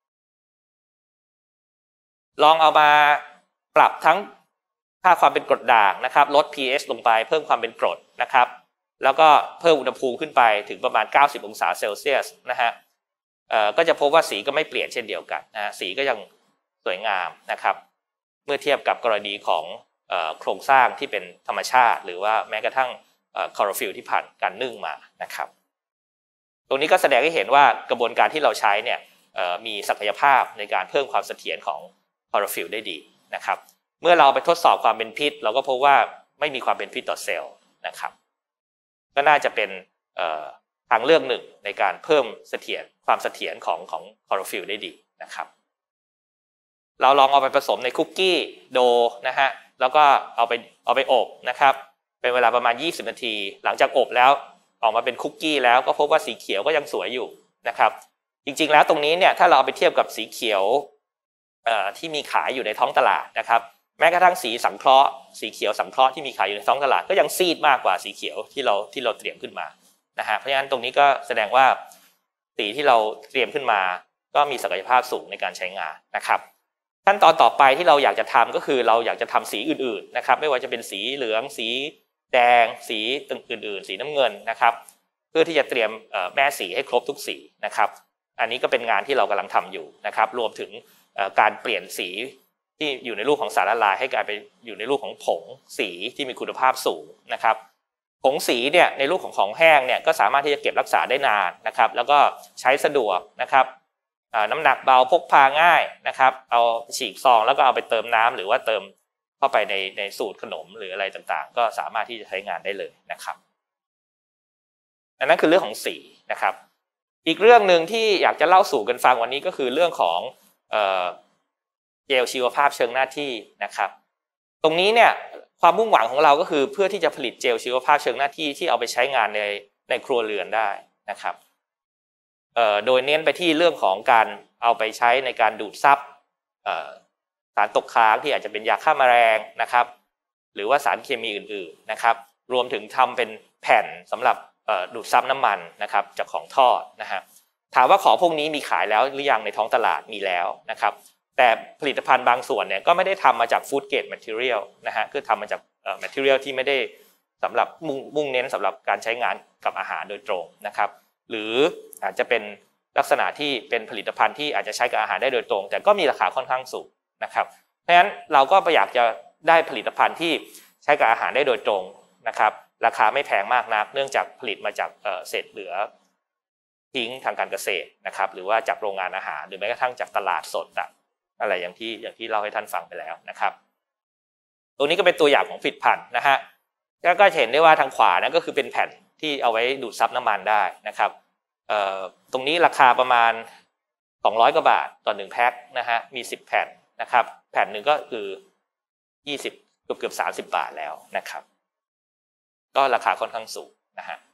ลองเอามาปรับทั้งค่าความเป็นกรดด่างนะครับลด pH ลงไปเพิ่มความเป็นกรดนะครับแล้วก็เพิ่มอุณหภูมิขึ้นไปถึงประมาณเก้าสิบองศาเซลเซียสนะฮะเอ่อก็จะพบว่าสีก็ไม่เปลี่ยนเช่นเดียวกันนะสีก็ยังสวยงามนะครับเมื่อเทียบกับกรณีของเอ่อโครงสร้างที่เป็นธรรมชาติหรือว่าแม้กระทั่งเอ่อคลอโรฟิลที่ผ่านการนึ่งมานะครับตรงนี้ก็แสดงให้เห็นว่ากระบวนการที่เราใช้เนี่ยเอ่อมีศักยภาพในการเพิ่มความเสถียรของคลอโรฟิลได้ดีนะครับเมื่อเราไปทดสอบความเป็นพิษเราก็พบว่าไม่มีความเป็นพิษต่อเซลล์นะครับก็น่าจะเป็นทางเลือกหนึ่งในการเพิ่มเสถียรความเสถียรของของคลอโรฟิลได้ดีนะครับเราลองเอาไปผสมในคุกกี้โดนะฮะแล้วก็เอาไปเอาไปอบนะครับเป็นเวลาประมาณยี่สิบนาทีหลังจากอบแล้วออกมาเป็นคุกกี้แล้วก็พบว่าสีเขียวก็ยังสวยอยู่นะครับจริงๆแล้วตรงนี้เนี่ยถ้าเราเอาไปเทียบกับสีเขียวที่มีขายอยู่ในท้องตลาดนะครับแม้กระทั่งสีสังเคราะห์สีเขียวสังเคราะห์ที่มีขายอยู่ในท้องตลาดก็ยังซีดมากกว่าสีเขียวที่เราที่เราเตรียมขึ้นมานะฮะเพราะฉะนั้นตรงนี้ก็แสดงว่าสีที่เราเตรียมขึ้นมาก็มีศักยภาพสูงในการใช้งานนะครับขั้นตอนต่อไปที่เราอยากจะทำก็คือเราอยากจะทำสีอื่นๆนะครับไม่ว่าจะเป็นสีเหลืองสีแดงสีอื่นๆสีน้ำเงินนะครับเพื่อที่จะเตรียมแม่สีให้ครบทุกสีนะครับอันนี้ก็เป็นงานที่เรากำลังทำอยู่นะครับรวมถึงการเปลี่ยนสีที่อยู่ในรูปของสารละลายให้กลายไปอยู่ในรูปของผงสีที่มีคุณภาพสูงนะครับผงสีเนี่ยในรูปของของแห้งเนี่ยก็สามารถที่จะเก็บรักษาได้นานนะครับแล้วก็ใช้สะดวกนะครับน้ำหนักเบาพกพาง่ายนะครับเอาฉีกซองแล้วก็เอาไปเติมน้ำหรือว่าเติมเข้าไปในในสูตรขนมหรืออะไรต่างๆก็สามารถที่จะใช้งานได้เลยนะครับอันนั้นคือเรื่องของสีนะครับอีกเรื่องหนึ่งที่อยากจะเล่าสู่กันฟังวันนี้ก็คือเรื่องของเอ่อเจลชีวภาพเชิงหน้าที่นะครับตรงนี้เนี่ยความมุ่งหวังของเราก็คือเพื่อที่จะผลิตเจลชีวภาพเชิงหน้าที่ที่เอาไปใช้งานในในครัวเรือนได้นะครับเอ่อโดยเน้นไปที่เรื่องของการเอาไปใช้ในการดูดซับเอ่อสารตกค้างที่อาจจะเป็นยาฆ่าแมลงนะครับหรือว่าสารเคมีอื่นๆนะครับรวมถึงทำเป็นแผ่นสำหรับดูดซับน้ำมันนะครับจากของทอดนะฮะถามว่าของพวกนี้มีขายแล้วหรือยังในท้องตลาดมีแล้วนะครับแต่ผลิตภัณฑ์บางส่วนเนี่ยก็ไม่ได้ทำมาจากฟู้ดเกรดแมททีเรียลนะฮะคือทำมาจากแมททีเรียลที่ไม่ได้สำหรับมุ่งมุ่งเน้นสำหรับการใช้งานกับอาหารโดยตรงนะครับหรืออาจจะเป็นลักษณะที่เป็นผลิตภัณฑ์ที่อาจจะใช้กับอาหารได้โดยตรงแต่ก็มีราคาค่อนข้างสูงนะครับเพราะฉะนั้นเราก็อยากจะได้ผลิตภัณฑ์ที่ใช้กับอาหารได้โดยตรงนะครับราคาไม่แพงมากนักเนื่องจากผลิตมาจากเศษเหลือทิ้งทางการเกษตรนะครับหรือว่าจากโรงงานอาหารหรือแม้กระทั่งจากตลาดสดอะไรอย่างที่อย่างที่เล่าให้ท่านฟังไปแล้วนะครับตรงนี้ก็เป็นตัวอย่างของผลิตภัณฑ์นะฮะก็เห็นได้ว่าทางขวานั่นก็คือเป็นแผ่นที่เอาไว้ดูดซับน้ำมันได้นะครับตรงนี้ราคาประมาณสองร้อยกว่าบาทต่อหนึ่งแพ็คนะฮะมีสิบแผ่นนะครับแผ่นหนึ่งก็คือยี่สิบเกือบเกือบสามสิบบาทแล้วนะครับก็ราคาค่อนข้างสูงนะฮะ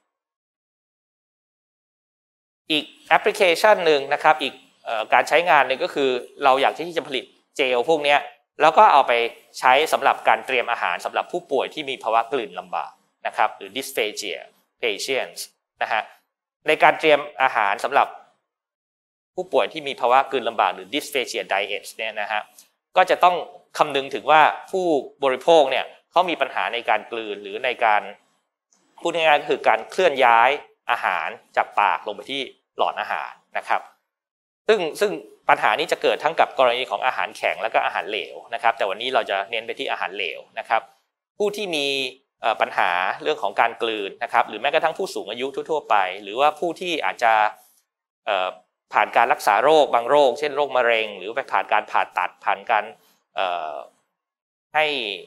อีกแอปพลิเคชันหนึ่งนะครับอีกเอ่อการใช้งานนึงก็คือเราอยากที่จะผลิตเจลพวกนี้แล้วก็เอาไปใช้สำหรับการเตรียมอาหารสำหรับผู้ป่วยที่มีภาวะกลืนลำบากนะครับหรือ dysphagia patients นะฮะในการเตรียมอาหารสำหรับผู้ป่วยที่มีภาวะกลืนลำบากหรือ dysphagia diet เนี่ยนะฮะก็จะต้องคำนึงถึงว่าผู้บริโภคเนี่ยเขามีปัญหาในการกลืนหรือในการพูดง่ายๆก็คือการเคลื่อนย้ายอาหารจากปากลงไปที่หลอดอาหารนะครับซึ่งซึ่งปัญหานี้จะเกิดทั้งกับกรณีของอาหารแข็งและก็อาหารเหลวนะครับแต่วันนี้เราจะเน้นไปที่อาหารเหลวนะครับผู้ที่มีปัญหาเรื่องของการกลืนนะครับหรือแม้กระทั่งผู้สูงอายุทั่วๆไปหรือว่าผู้ที่อาจจะผ่านการรักษาโรคบางโรคเช่นโรคมะเร็งหรือไปผ่านการผ่าตัดผ่านการให้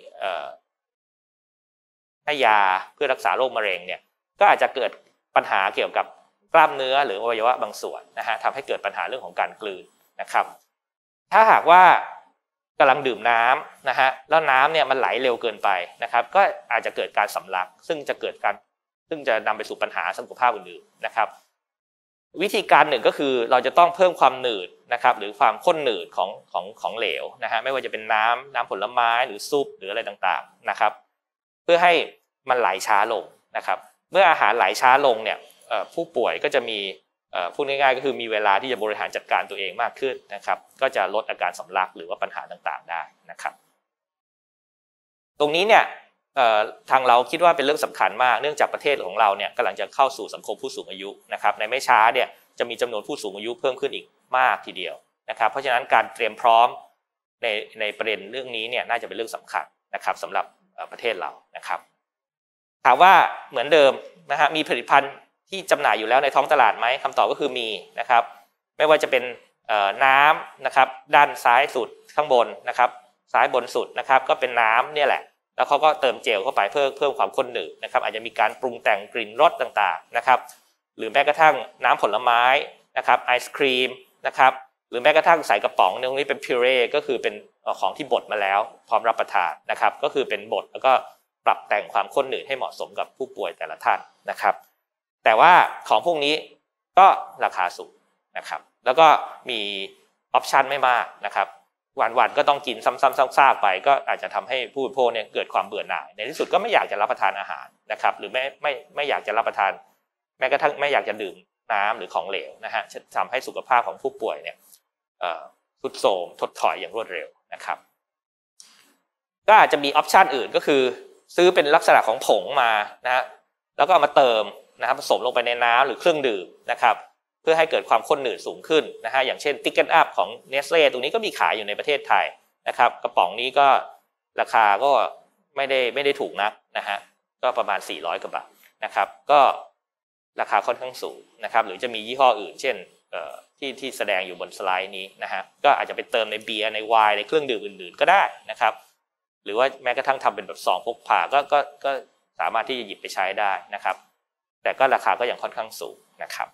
ให้ยาเพื่อรักษาโรคมะเร็งเนี่ยก็อาจจะเกิดปัญหาเกี่ยวกับกล้ามเนื้อหรืออวัยวะบางส่วนนะฮะทำให้เกิดปัญหาเรื่องของการกลืนนะครับถ้าหากว่ากำลังดื่มน้ำนะฮะแล้วน้ำเนี่ยมันไหลเร็วเกินไปนะครับก็อาจจะเกิดการสำลักซึ่งจะเกิดการซึ่งจะนำไปสู่ปัญหาสุขภาพอื่นๆนะครับวิธีการหนึ่งก็คือเราจะต้องเพิ่มความหนืดนะครับหรือความข้นหนืดของของของเหลวนะฮะไม่ว่าจะเป็นน้ำน้ำผลไม้หรือซุปหรืออะไรต่างๆนะครับเพื่อให้มันไหลช้าลงนะครับเมื่ออาหารไหลช้าลงเนี่ยผู้ป่วยก็จะมีพูดง่ายๆก็คือมีเวลาที่จะบริหารจัดการตัวเองมากขึ้นนะครับก็จะลดอาการสำลักหรือว่าปัญหาต่างๆได้นะครับตรงนี้เนี่ยทางเราคิดว่าเป็นเรื่องสำคัญมากเนื่องจากประเทศของเราเนี่ยกำลังจะเข้าสู่สังคมผู้สูงอายุนะครับในไม่ช้าเนี่ยจะมีจำนวนผู้สูงอายุเพิ่มขึ้นอีกมากทีเดียวนะครับเพราะฉะนั้นการเตรียมพร้อมในในประเด็นเรื่องนี้เนี่ยน่าจะเป็นเรื่องสำคัญนะครับสำหรับประเทศเรานะครับถามว่าเหมือนเดิมนะฮะมีผลิตภัณฑ์ที่จำหน่ายอยู่แล้วในท้องตลาดไหมคำตอบก็คือมีนะครับไม่ว่าจะเป็นน้ำนะครับด้านซ้ายสุดข้างบนนะครับซ้ายบนสุดนะครับก็เป็นน้ำเนี่ยแหละแล้วเขาก็เติมเจลเข้าไปเพื่อเพิ่มความข้นหนืดนะครับอาจจะมีการปรุงแต่งกลิ่นรสต่างๆนะครับหรือแม้กระทั่งน้ำผลไม้นะครับไอศครีมนะครับหรือแม้กระทั่งใส่กระป๋องตรงนี้เป็นพิวเร่ก็คือเป็นของที่บดมาแล้วพร้อมรับประทานนะครับก็คือเป็นบดแล้วก็ปรับแต่งความข้นหนืดให้เหมาะสมกับผู้ป่วยแต่ละท่านนะครับแต่ว่าของพวกนี้ก็ราคาสูงนะครับแล้วก็มีออปชันไม่มากนะครับวันๆก็ต้องกินซ้ำๆซากๆไปก็อาจจะทำให้ผู้บริโภคเนี่ยเกิดความเบื่อหน่ายในที่สุดก็ไม่อยากจะรับประทานอาหารนะครับหรือไม่ไม่ไม่อยากจะรับประทานแม้กระทั่งไม่อยากจะดื่มน้ำหรือของเหลวนะฮะทำให้สุขภาพของผู้ป่วยเนี่ยทรุดโทรมถดถอยอย่างรวดเร็วนะครับก็อาจจะมีออปชันอื่นก็คือซื้อเป็นลักษณะของผงมานะฮะแล้วก็เอามาเติมนะครับผสมลงไปในน้ำหรือเครื่องดื่มนะครับเพื่อให้เกิดความข้นหนืดสูงขึ้นนะฮะอย่างเช่น Thicken Up ของ Nestle ตรงนี้ก็มีขายอยู่ในประเทศไทยนะครับกระป๋องนี้ก็ราคาก็ไม่ได้ไม่ได้ถูกนักนะฮะก็ประมาณสี่ร้อยกว่าบาทนะครับก็ราคาค่อนข้างสูงนะครับหรือจะมียี่ห้ออื่นเช่นเอ่อที่ที่แสดงอยู่บนสไลด์นี้นะฮะก็อาจจะไปเติมในเบียร์ในไวน์ในเครื่องดื่มอื่นๆก็ได้นะครับหรือว่าแม้กระทั่งทำเป็นแบบซองพกพาก็ก็ก็สามารถที่จะหยิบไปใช้ได้นะครับแต่ก็ราคาก็ยังค่อนข้างสูงนะครับ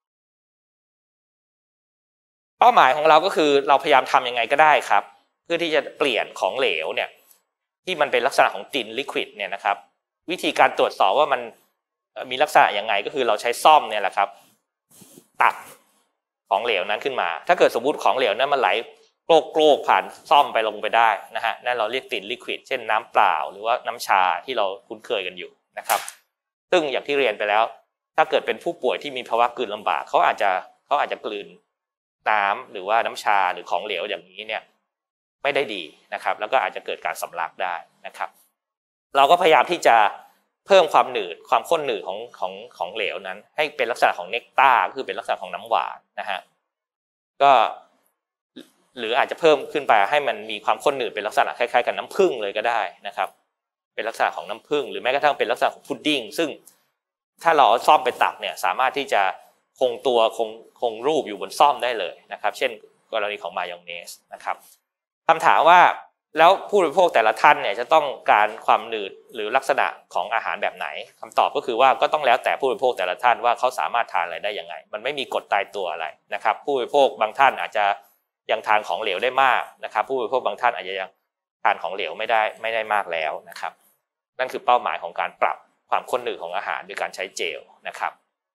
เป้าหมายของเราก็คือเราพยายามทำยังไงก็ได้ครับเพื่อที่จะเปลี่ยนของเหลวเนี่ยที่มันเป็นลักษณะของตินลิควิดเนี่ยนะครับวิธีการตรวจสอบว่ามันมีลักษณะยังไงก็คือเราใช้ซ่อมเนี่ยแหละครับตักของเหลวนั้นขึ้นมาถ้าเกิดสมมุติของเหลวนั้นมันไหลโกรกโกรกผ่านซ่อมไปลงไปได้นะฮะนั่นเราเรียกตินลิควิดเช่นน้ำเปล่าหรือว่าน้ำชาที่เราคุ้นเคยกันอยู่นะครับซึ่งอย่างที่เรียนไปแล้วถ้าเกิดเป็นผู้ป่วยที่มีภาวะกลืนลำบากเขาอาจจะเขาอาจจะกลืนน้ำหรือว่าน้ำชาหรือของเหลวอย่างนี้เนี่ยไม่ได้ดีนะครับแล้วก็อาจจะเกิดการสำลักได้นะครับเราก็พยายามที่จะเพิ่มความหนืดความข้นหนืดของของของเหลวนั้นให้เป็นลักษณะของเนกตาร์คือเป็นลักษณะของน้ำหวานนะฮะก็หรืออาจจะเพิ่มขึ้นไปให้มันมีความข้นหนืดเป็นลักษณะคล้ายๆกับน้ำผึ้งเลยก็ได้นะครับเป็นลักษณะของน้ำผึ้งหรือแม้กระทั่งเป็นลักษณะของพุดดิ้งซึ่งถ้าเราเอาซ่อมไปตักเนี่ยสามารถที่จะคงตัวคงคงรูปอยู่บนซ่อมได้เลยนะครับเช่นกรณีของมายองเนสนะครับคำถามว่าแล้วผู้บริโภคแต่ละท่านเนี่ยจะต้องการความหนืดหรือลักษณะของอาหารแบบไหนคำตอบก็คือว่าก็ต้องแล้วแต่ผู้บริโภคแต่ละท่านว่าเขาสามารถทานอะไรได้ยังไงมันไม่มีกฎตายตัวอะไรนะครับผู้บริโภคบางท่านอาจจะยังทานของเหลวได้มากนะครับผู้บริโภคบางท่านอาจจะยังทานของเหลวไม่ได้ไม่ได้มากแล้วนะครับนั่นคือเป้าหมายของการปรับความข้นหนืดของอาหารโดยการใช้เจลนะครับ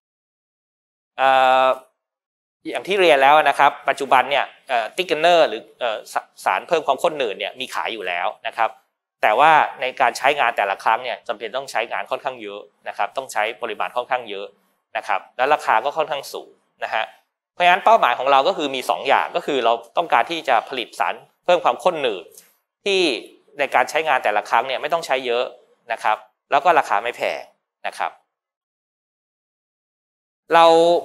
อย่างที่เรียนแล้วนะครับปัจจุบันเนี่ยติ๊กเกอร์เนอร์หรือสารเพิ่มความข้นหนืดเนี่ยมีขายอยู่แล้วนะครับแต่ว่าในการใช้งานแต่ละครั้งเนี่ยจำเป็นต้องใช้งานค่อนข้างเยอะนะครับต้องใช้ปริมาณค่อนข้างเยอะนะครับและราคาก็ค่อนข้างสูงนะฮะเพราะฉะนั้นเป้าหมายของเราก็คือมีสองอย่างก็คือเราต้องการที่จะผลิตสารเพิ่มความข้นหนืดที่ในการใช้งานแต่ละครั้งเนี่ยไม่ต้องใช้เยอะนะครับแล้วก็ราคาไม่แพงนะครับเรา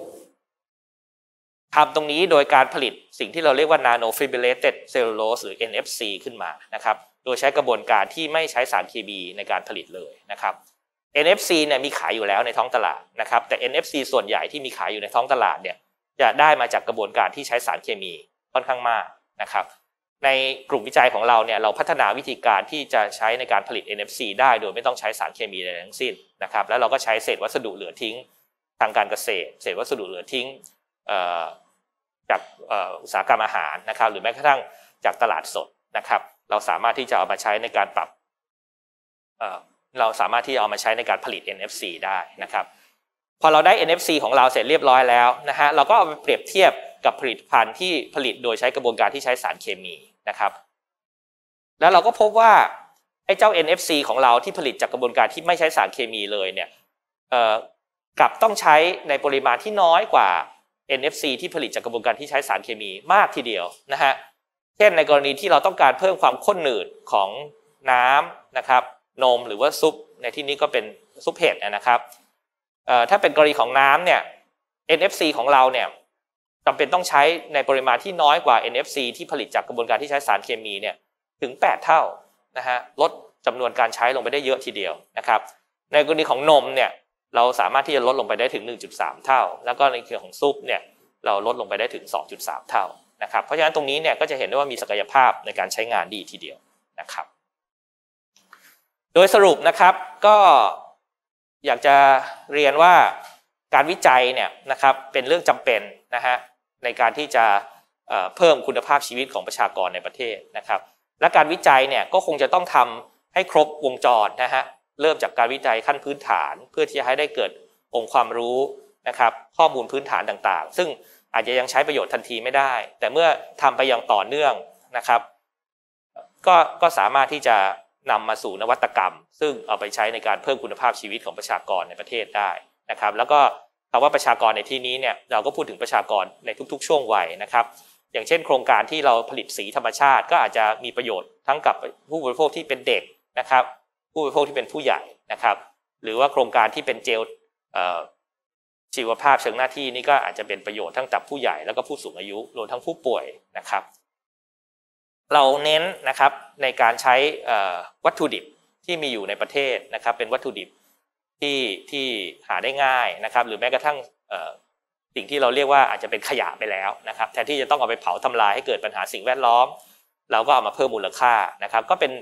ทำตรงนี้โดยการผลิตสิ่งที่เราเรียกว่า nano fibrillated cellulose หรือ เอ็น เอฟ ซี ขึ้นมานะครับโดยใช้กระบวนการที่ไม่ใช้สารเคมีในการผลิตเลยนะครับ เอ็น เอฟ ซี เนี่ยมีขายอยู่แล้วในท้องตลาดนะครับแต่ เอ็น เอฟ ซี ส่วนใหญ่ที่มีขายอยู่ในท้องตลาดเนี่ยจะได้มาจากกระบวนการที่ใช้สารเคมีค่อนข้างมากนะครับในกลุ่มวิจัยของเราเนี่ยเราพัฒนาวิธีการที่จะใช้ในการผลิต เอ็น เอฟ ซี ได้โดยไม่ต้องใช้สารเคมีใดทั้งสิ้นนะครับแล้วเราก็ใช้เศษวัสดุเหลือทิ้งทางการเกษตรเศษวัสดุเหลือทิ้งจากอุตสาหกรรมอาหารนะครับหรือแม้กระทั่งจากตลาดสดนะครับเราสามารถที่จะเอามาใช้ในการปรับเราสามารถที่จะเอามาใช้ในการผลิต เอ็น เอฟ ซี ได้นะครับพอเราได้ เอ็น เอฟ ซี ของเราเสร็จเรียบร้อยแล้วนะฮะเราก็เอาไปเปรียบเทียบกับผลิตภัณฑ์ที่ผลิตโดยใช้กระบวนการที่ใช้สารเคมีนะครับแล้วเราก็พบว่าไอ้เจ้า เอ็น เอฟ ซี ของเราที่ผลิตจากกระบวนการที่ไม่ใช้สารเคมีเลยเนี่ยกลับต้องใช้ในปริมาณที่น้อยกว่า เอ็น เอฟ ซี ที่ผลิตจากกระบวนการที่ใช้สารเคมีมากทีเดียวนะฮะเช่นในกรณีที่เราต้องการเพิ่มความข้นหนืดของน้ำนะครับนมหรือว่าซุปในที่นี้ก็เป็นซุปเห็ดนะครับถ้าเป็นกรณีของน้ำเนี่ย เอ็น เอฟ ซี ของเราเนี่ยจำเป็นต้องใช้ในปริมาณที่น้อยกว่า เอ็น เอฟ ซี ที่ผลิตจากกระบวนการที่ใช้สารเคมีเนี่ยถึงแปดเท่านะฮะลดจำนวนการใช้ลงไปได้เยอะทีเดียวนะครับในกรณีของนมเนี่ยเราสามารถที่จะลดลงไปได้ถึง หนึ่งจุดสาม เท่าแล้วก็ในเรื่องของซุปเนี่ยเราลดลงไปได้ถึง สองจุดสาม เท่านะครับเพราะฉะนั้นตรงนี้เนี่ยก็จะเห็นได้ว่ามีศักยภาพในการใช้งานดีทีเดียวนะครับโดยสรุปนะครับก็อยากจะเรียนว่าการวิจัยเนี่ยนะครับเป็นเรื่องจำเป็นนะฮะในการที่จะเพิ่มคุณภาพชีวิตของประชากรในประเทศนะครับและการวิจัยเนี่ยก็คงจะต้องทำให้ครบวงจรนะฮะเริ่มจากการวิจัยขั้นพื้นฐานเพื่อที่จะให้ได้เกิดองค์ความรู้นะครับข้อมูลพื้นฐานต่างๆซึ่งอาจจะยังใช้ประโยชน์ทันทีไม่ได้แต่เมื่อทำไปอย่างต่อเนื่องนะครับก็ก็สามารถที่จะนำมาสู่นวัตกรรมซึ่งเอาไปใช้ในการเพิ่มคุณภาพชีวิตของประชากรในประเทศได้นะครับแล้วก็คำว่าประชากรในที่นี้เนี่ยเราก็พูดถึงประชากรในทุกๆช่วงวัยนะครับอย่างเช่นโครงการที่เราผลิตสีธรรมชาติก็อาจจะมีประโยชน์ทั้งกับผู้บริโภคที่เป็นเด็กนะครับผู้บริโภคที่เป็นผู้ใหญ่นะครับหรือว่าโครงการที่เป็นเจลชีวภาพเชิงหน้าที่นี่ก็อาจจะเป็นประโยชน์ทั้งกับผู้ใหญ่แล้วก็ผู้สูงอายุรวมทั้งผู้ป่วยนะครับเราเน้นนะครับในการใช้วัตถุดิบที่มีอยู่ในประเทศนะครับเป็นวัตถุดิบที่ที่หาได้ง่ายนะครับหรือแม้กระทั่งสิ่งที่เราเรียกว่าอาจจะเป็นขยะไปแล้วนะครับแทนที่จะต้องเอาไปเผาทำลายให้เกิดปัญหาสิ่งแวดล้อมเราก็เอามาเพิ่มมูลค่านะครับก็เป็น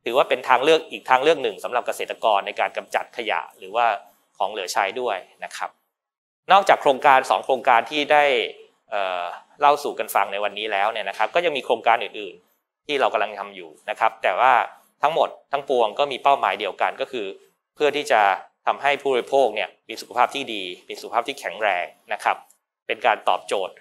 ถือว่าเป็นทางเลือกอีกทางเลือกหนึ่งสำหรับเกษตรกรในการกำจัดขยะหรือว่าของเหลือใช้ด้วยนะครับนอกจากโครงการสองโครงการที่ได้เอ่อเล่าสู่กันฟังในวันนี้แล้วเนี่ยนะครับก็ยังมีโครงการอื่นๆที่เรากำลังทำอยู่นะครับแต่ว่าทั้งหมดทั้งปวงก็มีเป้าหมายเดียวกันก็คือเพื่อที่จะทำให้ผู้บริโภคเนี่ยมีสุขภาพที่ดีมีสุขภาพที่แข็งแรงนะครับเป็นการตอบโจทย์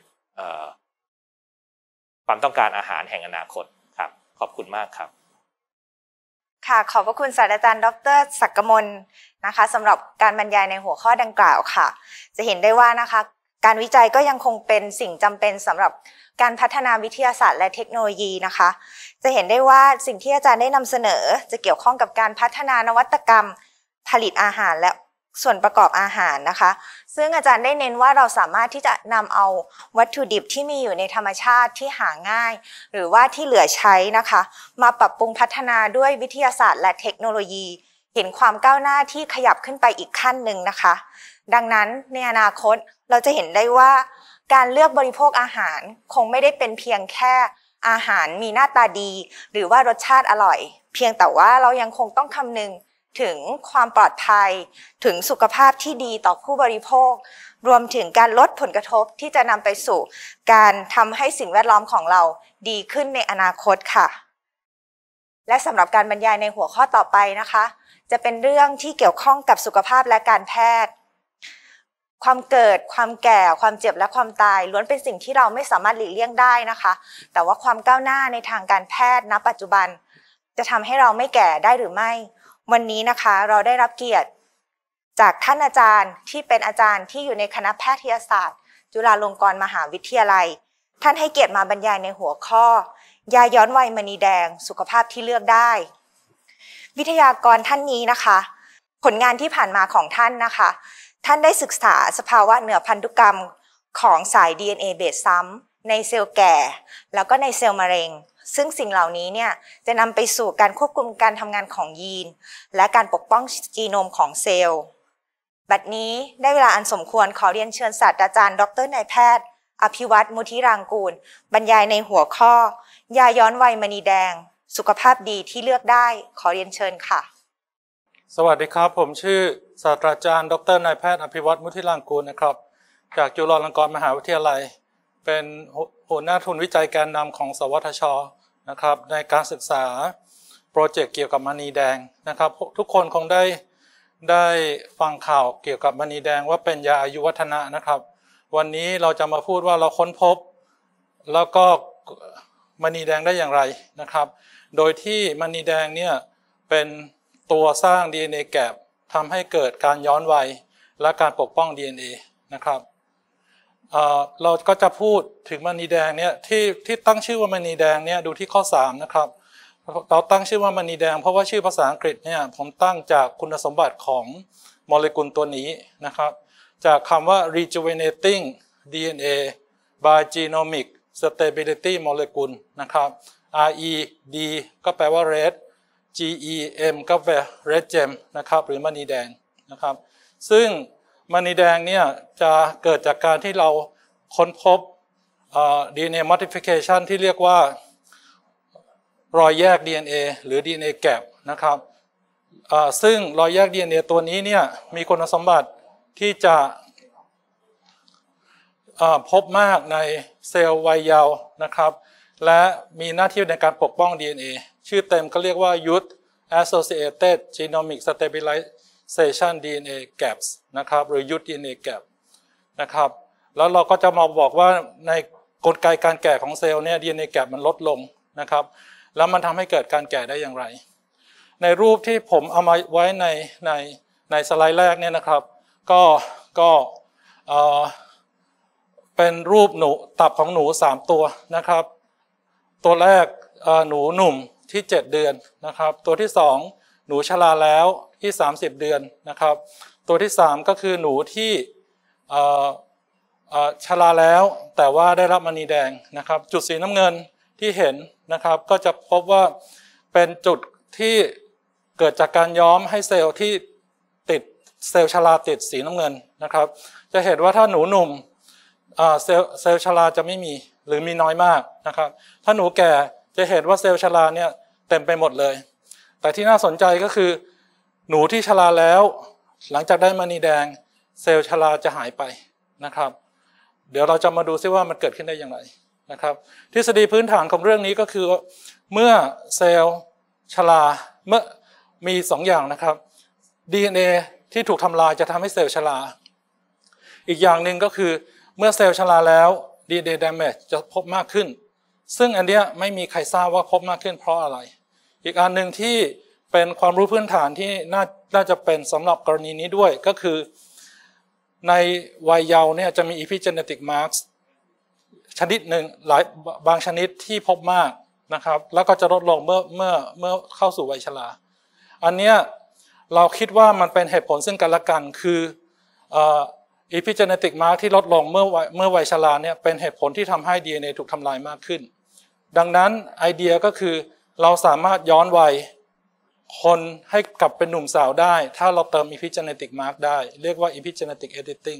ความต้องการอาหารแห่งอนาคตครับขอบคุณมากครับ
ค่ะขอบพระคุณศาสตราจารย์ดร.ศักมลนะคะสำหรับการบรรยายในหัวข้อดังกล่าวค่ะจะเห็นได้ว่านะคะการวิจัยก็ยังคงเป็นสิ่งจำเป็นสำหรับการพัฒนาวิทยาศาสตร์และเทคโนโลยีนะคะจะเห็นได้ว่าสิ่งที่อาจารย์ได้นำเสนอจะเกี่ยวข้องกับการพัฒนานวัตกรรมผลิตอาหารและส่วนประกอบอาหารนะคะซึ่งอาจารย์ได้เน้นว่าเราสามารถที่จะนำเอาวัตถุดิบที่มีอยู่ในธรรมชาติที่หาง่ายหรือว่าที่เหลือใช้นะคะมาปรับปรุงพัฒนาด้วยวิทยาศาสตร์และเทคโนโลยีเห็นความก้าวหน้าที่ขยับขึ้นไปอีกขั้นหนึ่งนะคะดังนั้นในอนาคตเราจะเห็นได้ว่าการเลือกบริโภคอาหารคงไม่ได้เป็นเพียงแค่อาหารมีหน้าตาดีหรือว่ารสชาติอร่อยเพียงแต่ว่าเรายังคงต้องคำนึงถึงความปลอดภัยถึงสุขภาพที่ดีต่อผู้บริโภครวมถึงการลดผลกระทบที่จะนำไปสู่การทำให้สิ่งแวดล้อมของเราดีขึ้นในอนาคตค่ะและสำหรับการบรรยายในหัวข้อต่อไปนะคะจะเป็นเรื่องที่เกี่ยวข้องกับสุขภาพและการแพทย์ความเกิดความแก่ความเจ็บและความตายล้วนเป็นสิ่งที่เราไม่สามารถหลีกเลี่ยงได้นะคะแต่ว่าความก้าวหน้าในทางการแพทย์ณปัจจุบันจะทำให้เราไม่แก่ได้หรือไม่วันนี้นะคะเราได้รับเกียรติจากท่านอาจารย์ที่เป็นอาจารย์ที่อยู่ในคณะแพทยศาสตร์จุฬาลงกรณ์มหาวิทยาลัยท่านให้เกียรติมาบรรยายในหัวข้อยาย้อนวัยมณีแดงสุขภาพที่เลือกได้วิทยากรท่านนี้นะคะผลงานที่ผ่านมาของท่านนะคะท่านได้ศึกษาสภาวะเหนือพันธุกรรมของสาย ดี เอ็น เอ เบสซ้ำในเซลล์แก่แล้วก็ในเซลล์มะเร็งซึ่งสิ่งเหล่านี้เนี่ยจะนำไปสู่การควบคุมการทำงานของยีนและการปกป้องจีโนมของเซลล์บัดนี้ได้เวลาอันสมควรขอเรียนเชิญศาสตราจารย์ดร.นายแพทย์อภิวัตร มุทิรางกูลบรรยายในหัวข้อยาย้อนวัยมณีแดงสุขภาพดีที่เลือกได้ขอเรียนเชิญค่ะ
สวัสดีครับผมชื่อศาสตราจารย์ดร.นายแพทย์อภิวัตร มุทิรางกูลนะครับจากจุฬาลงกรณ์มหาวิทยาลัยเป็นหัวหน้าทุนวิจัยแกนนำของสวทช.นะครับในการศึกษาโปรเจกต์เกี่ยวกับมณีแดงนะครับทุกคนคงได้ได้ฟังข่าวเกี่ยวกับมณีแดงว่าเป็นยาอายุวัฒนะนะครับวันนี้เราจะมาพูดว่าเราค้นพบแล้วก็มณีแดงได้อย่างไรนะครับโดยที่มณีแดงเนี่ยเป็นตัวสร้าง ดี เอ็น เอ แกปทำให้เกิดการย้อนวัยและการปกป้อง ดี เอ็น เอ นะครับเอ่อเราก็จะพูดถึงมณีแดงเนี่ยที่ที่ตั้งชื่อว่ามณีแดงเนี่ยดูที่ข้อสามนะครับเราตั้งชื่อว่ามณีแดงเพราะว่าชื่อภาษาอังกฤษเนี่ยผมตั้งจากคุณสมบัติของโมเลกุลตัวนี้นะครับจากคำว่า rejuvenating ดี เอ็น เอ by genomic stability molecule นะครับ R E D ก็แปลว่า red G E M ก็แปล red gem นะครับหรือมณีแดงนะครับซึ่งมณีแดงเนี่ยจะเกิดจากการที่เราค้นพบ ดี เอ็น เอ modification ที่เรียกว่ารอยแยก ดี เอ็น เอ หรือ ดี เอ็น เอ gap นะครับซึ่งรอยแยก ดี เอ็น เอ ตัวนี้เนี่ยมีคุณสมบัติที่จะพบมากในเซลล์วัยเยาว์นะครับและมีหน้าที่ในการปกป้อง ดี เอ็น เอ ชื่อเต็มก็เรียกว่า Youth Associated Genomic Stabilization ดี เอ็น เอ gaps นะครับหรือ Youth ดี เอ็น เอ gap นะครับแล้วเราก็จะมาบอกว่าในกลไกการแก่ของเซลล์เนี่ย ดี เอ็น เอ gap มันลดลงนะครับแล้วมันทำให้เกิดการแก่ได้อย่างไรในรูปที่ผมเอามาไว้ในในในสไลด์แรกเนี่ยนะครับก็ก็เอ่อเป็นรูปหนูตับของหนูสามตัวนะครับตัวแรกหนูหนุ่มที่เจ็ดเดือนนะครับตัวที่สองหนูชราแล้วที่สามสิบเดือนนะครับตัวที่สามก็คือหนูที่ชราแล้วแต่ว่าได้รับมณีแดงนะครับจุดสีน้ำเงินที่เห็นนะครับก็จะพบว่าเป็นจุดที่เกิดจากการย้อมให้เซลล์ที่ติดเซลล์ชราติดสีน้ำเงินนะครับจะเห็นว่าถ้าหนูหนุ่มเซลล์เซลล์ชราจะไม่มีหรือมีน้อยมากนะครับถ้าหนูแก่จะเห็นว่าเซลล์ชราเนี่ยเต็มไปหมดเลยแต่ที่น่าสนใจก็คือหนูที่ชราแล้วหลังจากได้มณีแดงเซลล์ชราจะหายไปนะครับเดี๋ยวเราจะมาดูซิว่ามันเกิดขึ้นได้อย่างไรนะครับทฤษฎีพื้นฐานของเรื่องนี้ก็คือเมื่อเซลล์ชราเมื่อมีสองอย่างนะครับ ดี เอ็น เอ ที่ถูกทำลายจะทำให้เซลล์ชราอีกอย่างหนึ่งก็คือเมื่อเซลล์ชราแล้ว ดี เอ็น เอ damage จะพบมากขึ้นซึ่งอันเนี้ยไม่มีใครทราบว่าพบมากขึ้นเพราะอะไรอีกอันหนึ่งที่เป็นความรู้พื้นฐานที่น่าน่าจะเป็นสำหรับกรณีนี้ด้วยก็คือในวัยเยาว์เนี่ยจะมี epigenetic marks ชนิดหนึ่งหลายบางชนิดที่พบมากนะครับแล้วก็จะลดลงเมื่อเมื่อเมื่อเข้าสู่วัยชราอันเนี้ยเราคิดว่ามันเป็นเหตุผลซึ่งกันและกันคือเอ่อ epigenetic mark ที่ลดลงเมื่อวัยเมื่อวัยชราเนี่ยเป็นเหตุผลที่ทำให้ ดี เอ็น เอ ถูกทำลายมากขึ้นดังนั้นไอเดียก็คือเราสามารถย้อนวัยคนให้กลับเป็นหนุ่มสาวได้ถ้าเราเติม epigenetic mark ได้เรียกว่า epigenetic editing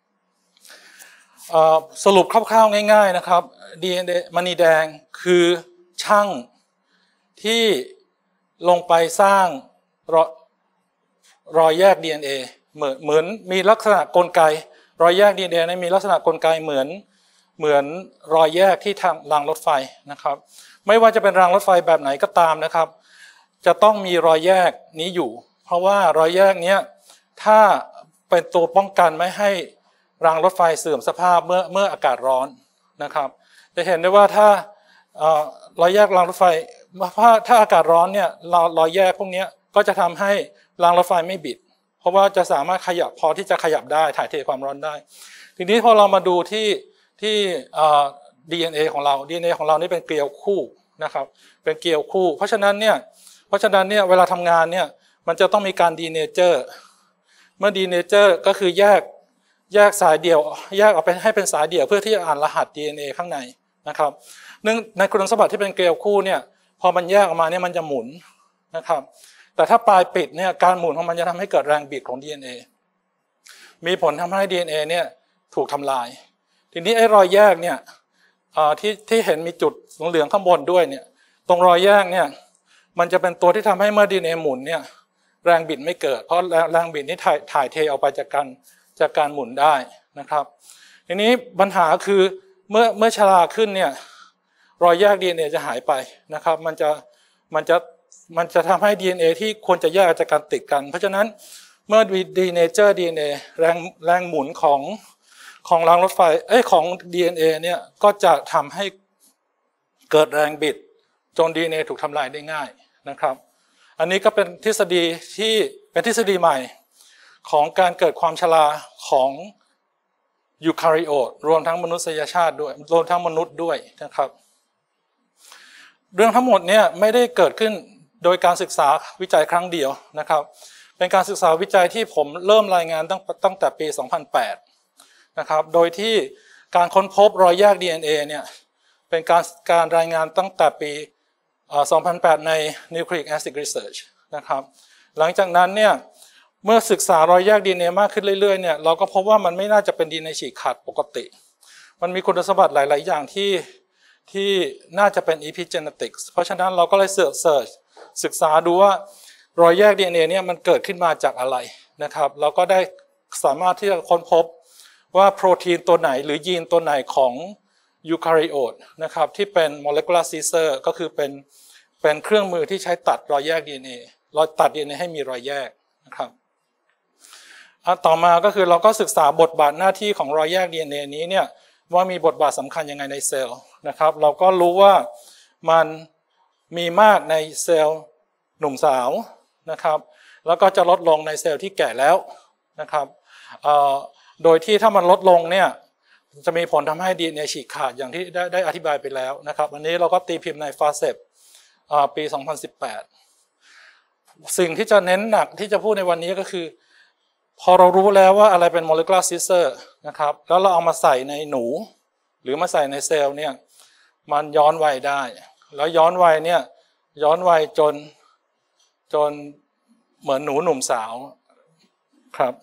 สรุปคร่าวๆง่ายๆนะครับ ดี เอ็น เอ มณีแดงคือช่างที่ลงไปสร้างรอยรอยแยก ดี เอ็น เอ เหมือนเหมือนมีลักษณะกลไกรอยแยก ดี เอ็น เอ นั้นมีลักษณะกลไกเหมือนเหมือนรอยแยกที่ทางรางรถไฟนะครับไม่ว่าจะเป็นรางรถไฟแบบไหนก็ตามนะครับจะต้องมีรอยแยกนี้อยู่เพราะว่ารอยแยกนี้ถ้าเป็นตัวป้องกันไม่ให้รางรถไฟเสื่อมสภาพเมื่อเมื่ออากาศร้อนนะครับจะเห็นได้ว่าถ้ารอยแยกรางรถไฟถ้าถ้าอากาศร้อนเนี่ยรอยแยกพวกนี้ก็จะทำให้รางรถไฟไม่บิดเพราะว่าจะสามารถขยับพอที่จะขยับได้ถ่ายเทความร้อนได้ทีนี้พอเรามาดูที่ที่ ดี เอ็น เอ ของเรา ดี เอ็น เอ ของเรานี่เป็นเกลียวคู่นะครับเป็นเกลียวคู่เพราะฉะนั้นเนี่ยเพราะฉะนั้นเนี่ยเวลาทำงานเนี่ยมันจะต้องมีการดีเนเจอร์เมื่อดีเนเจอร์ก็คือแยกแยกสายเดี่ยวแยกออกไปให้เป็นสายเดี่ยวเพื่อที่จะอ่านรหัส ดี เอ็น เอ ข้างในนะครับเนื่องในคุณสมบัติที่เป็นเกลียวคู่เนี่ยพอมันแยกออกมาเนี่ยมันจะหมุนนะครับแต่ถ้าปลายปิดเนี่ยการหมุนของมันจะทำให้เกิดแรงบิดของ ดี เอ็น เอ มีผลทำให้ ดี เอ็น เอ เนี่ยถูกทำลายทีนี้ไอ้รอยแยกเนี่ยที่ที่เห็นมีจุดเหลืองข้างบนด้วยเนี่ยตรงรอยแยกเนี่ยมันจะเป็นตัวที่ทำให้เมื่อ ดี เอ็น เอ หมุนเนี่ยแรงบิดไม่เกิดเพราะแรงบิดนี้ถ่ายถ่ายเทออกไปจากการจากการหมุนได้นะครับทีนี้ปัญหาคือเมื่อเมื่อชราขึ้นเนี่ยรอยแยก ดี เอ็น เอ จะหายไปนะครับมันจะมันจะมันจะทำให้ ดี เอ็น เอ ที่ควรจะแยกจากการติดกันเพราะฉะนั้นเมื่อดีเนเจอร์ ดี เอ็น เอ แรงแรงหมุนของของรางรถไฟเอ้ยของ ดี เอ็น เอ เนี่ยก็จะทำให้เกิดแรงบิดจน ดี เอ็น เอ ถูกทำลายได้ง่ายนะครับอันนี้ก็เป็นทฤษฎีที่เป็นทฤษฎีใหม่ของการเกิดความชราของยูคาริโอตรวมทั้งมนุษยชาติด้วยรวมทั้งมนุษย์ด้วยนะครับเรื่องทั้งหมดเนี่ยไม่ได้เกิดขึ้นโดยการศึกษาวิจัยครั้งเดียวนะครับเป็นการศึกษาวิจัยที่ผมเริ่มรายงานตั้งตั้งแต่ปีสองพันแปดนะครับโดยที่การค้นพบรอยแยก ดี เอ็น เอ เนี่ยเป็นการการรายงานตั้งแต่ปีสองพันแปดใน Nucleic Acid Research นะครับหลังจากนั้นเนี่ยเมื่อศึกษารอยแยก ดี เอ็น เอ มากขึ้นเรื่อยๆเนี่ยเราก็พบว่ามันไม่น่าจะเป็น ดี เอ็น เอ ฉีกขาดปกติมันมีคุณสมบัติหลายๆอย่างที่ที่น่าจะเป็น epigenetics เพราะฉะนั้นเราก็เลยเสิร์ชศึกษาดูว่ารอยแยก ดี เอ็น เอ เนี่ยมันเกิดขึ้นมาจากอะไรนะครับเราก็ได้สามารถที่จะค้นพบว่าโปรตีนตัวไหนหรือยีนตัวไหนของยูคาริโอตนะครับที่เป็น molecular scissor ก็คือเป็นเป็นเครื่องมือที่ใช้ตัดรอยแยก ดี เอ็น เอ รอยตัด ดี เอ็น เอ ให้มีรอยแยกนะครับต่อมาก็คือเราก็ศึกษาบทบาทหน้าที่ของรอยแยก ดี เอ็น เอ นี้เนี่ยว่ามีบทบาทสำคัญยังไงในเซลล์นะครับเราก็รู้ว่ามันมีมากในเซลล์หนุ่มสาวนะครับแล้วก็จะลดลงในเซลล์ที่แก่แล้วนะครับโดยที่ถ้ามันลดลงเนี่ยจะมีผลทำให้ ดี เอ็น เอ ฉีกขาดอย่างที่ได้ได้อธิบายไปแล้วนะครับอันนี้เราก็ตีพิมพ์ใน ฟาเซป ปีสองพันสิบแปดสิ่งที่จะเน้นหนักที่จะพูดในวันนี้ก็คือพอเรารู้แล้วว่าอะไรเป็น molecular scissor นะครับแล้วเราเอามาใส่ในหนูหรือมาใส่ในเซลล์เนี่ยมันย้อนวัยได้แล้วย้อนวัยเนี่ยย้อนวัยจนจนเหมือนหนูหนุ่มสาวครับ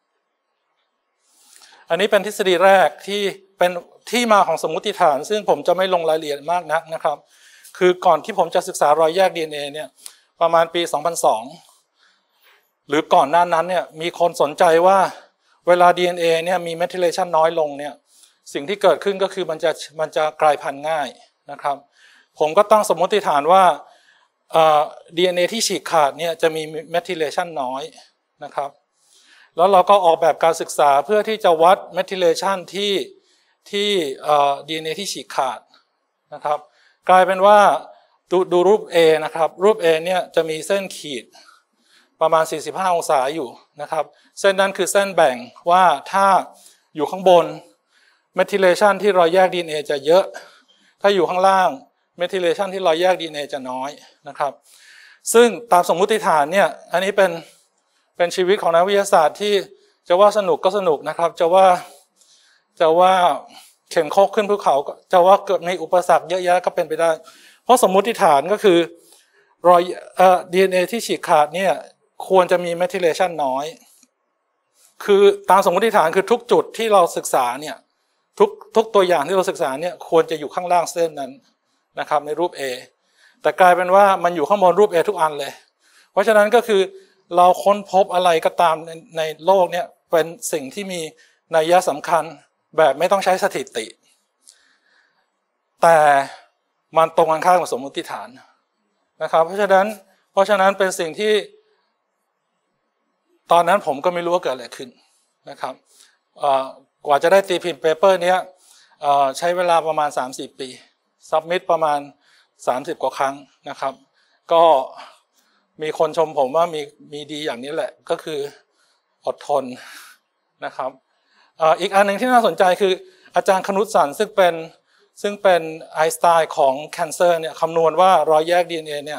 อันนี้เป็นทฤษฎีแรกที่เป็นที่มาของสมมุติฐานซึ่งผมจะไม่ลงรายละเอียดมากนักนะครับคือก่อนที่ผมจะศึกษารอยแยก ดี เอ็น เอ เนี่ยประมาณปี สองพันสอง หรือก่อนหน้านั้นเนี่ยมีคนสนใจว่าเวลา ดี เอ็น เอ เนี่ยมี methylation น้อยลงเนี่ยสิ่งที่เกิดขึ้นก็คือมันจะมันจะกลายพันธุ์ง่ายนะครับผมก็ตั้งสมมติฐานว่า ดี เอ็น เอ ที่ฉีกขาดเนี่ยจะมี methylation น้อยนะครับแล้วเราก็ออกแบบการศึกษาเพื่อที่จะวัด methylation ที่ที่ ดี เอ็น เอ ที่ฉีกขาดนะครับกลายเป็นว่าดูดูรูป A นะครับรูป A เนี่ยจะมีเส้นขีดประมาณสี่สิบห้าองศาอยู่นะครับเส้นนั้นคือเส้นแบ่งว่าถ้าอยู่ข้างบน methylation ที่รอยแยก ดี เอ็น เอ จะเยอะถ้าอยู่ข้างล่าง methylation ที่รอยแยก ดี เอ็น เอ จะน้อยนะครับซึ่งตามสมมุติฐานเนี่ยอันนี้เป็นเป็นชีวิตของนักวิทยาศาสตร์ที่จะว่าสนุกก็สนุกนะครับจะว่าจะว่าเข็นโคกขึ้นภูเขาจะว่าเกิดมีอุปสรรคเยอะแยะก็เป็นไปได้เพราะสมมุติฐานก็คือรอยเอ่อ ดี เอ็น เอ ที่ฉีกขาดเนี่ยควรจะมี methylation น้อยคือตามสมมติฐานคือทุกจุดที่เราศึกษาเนี่ยทุกทุกตัวอย่างที่เราศึกษาเนี่ยควรจะอยู่ข้างล่างเส้นนั้นนะครับในรูป A แต่กลายเป็นว่ามันอยู่ข้างบนรูป A ทุกอันเลยเพราะฉะนั้นก็คือเราค้นพบอะไรก็ตามในในโลกเนี่ยเป็นสิ่งที่มีนัยสำคัญแบบไม่ต้องใช้สถิติแต่มันตรงกันข้ามกับสมมติฐานนะครับเพราะฉะนั้นเพราะฉะนั้นเป็นสิ่งที่ตอนนั้นผมก็ไม่รู้ว่าเกิดอะไรขึ้นนะครับกว่าจะได้ตีพิมพ์เปเปอร์นี้ใช้เวลาประมาณ สามถึงสี่ ปีซับมิตประมาณสามสิบกว่าครั้งนะครับก็มีคนชมผมว่ามีมีดีอย่างนี้แหละก็คืออดทนนะครับอีกอันหนึ่งที่น่าสนใจคืออาจารย์คนุตสันซึ่งเป็นซึ่งเป็นไอน์สไตน์ของแคนเซอร์เนี่ยคำนวณว่ารอยแยก ดี เอ็น เอ เนี่ย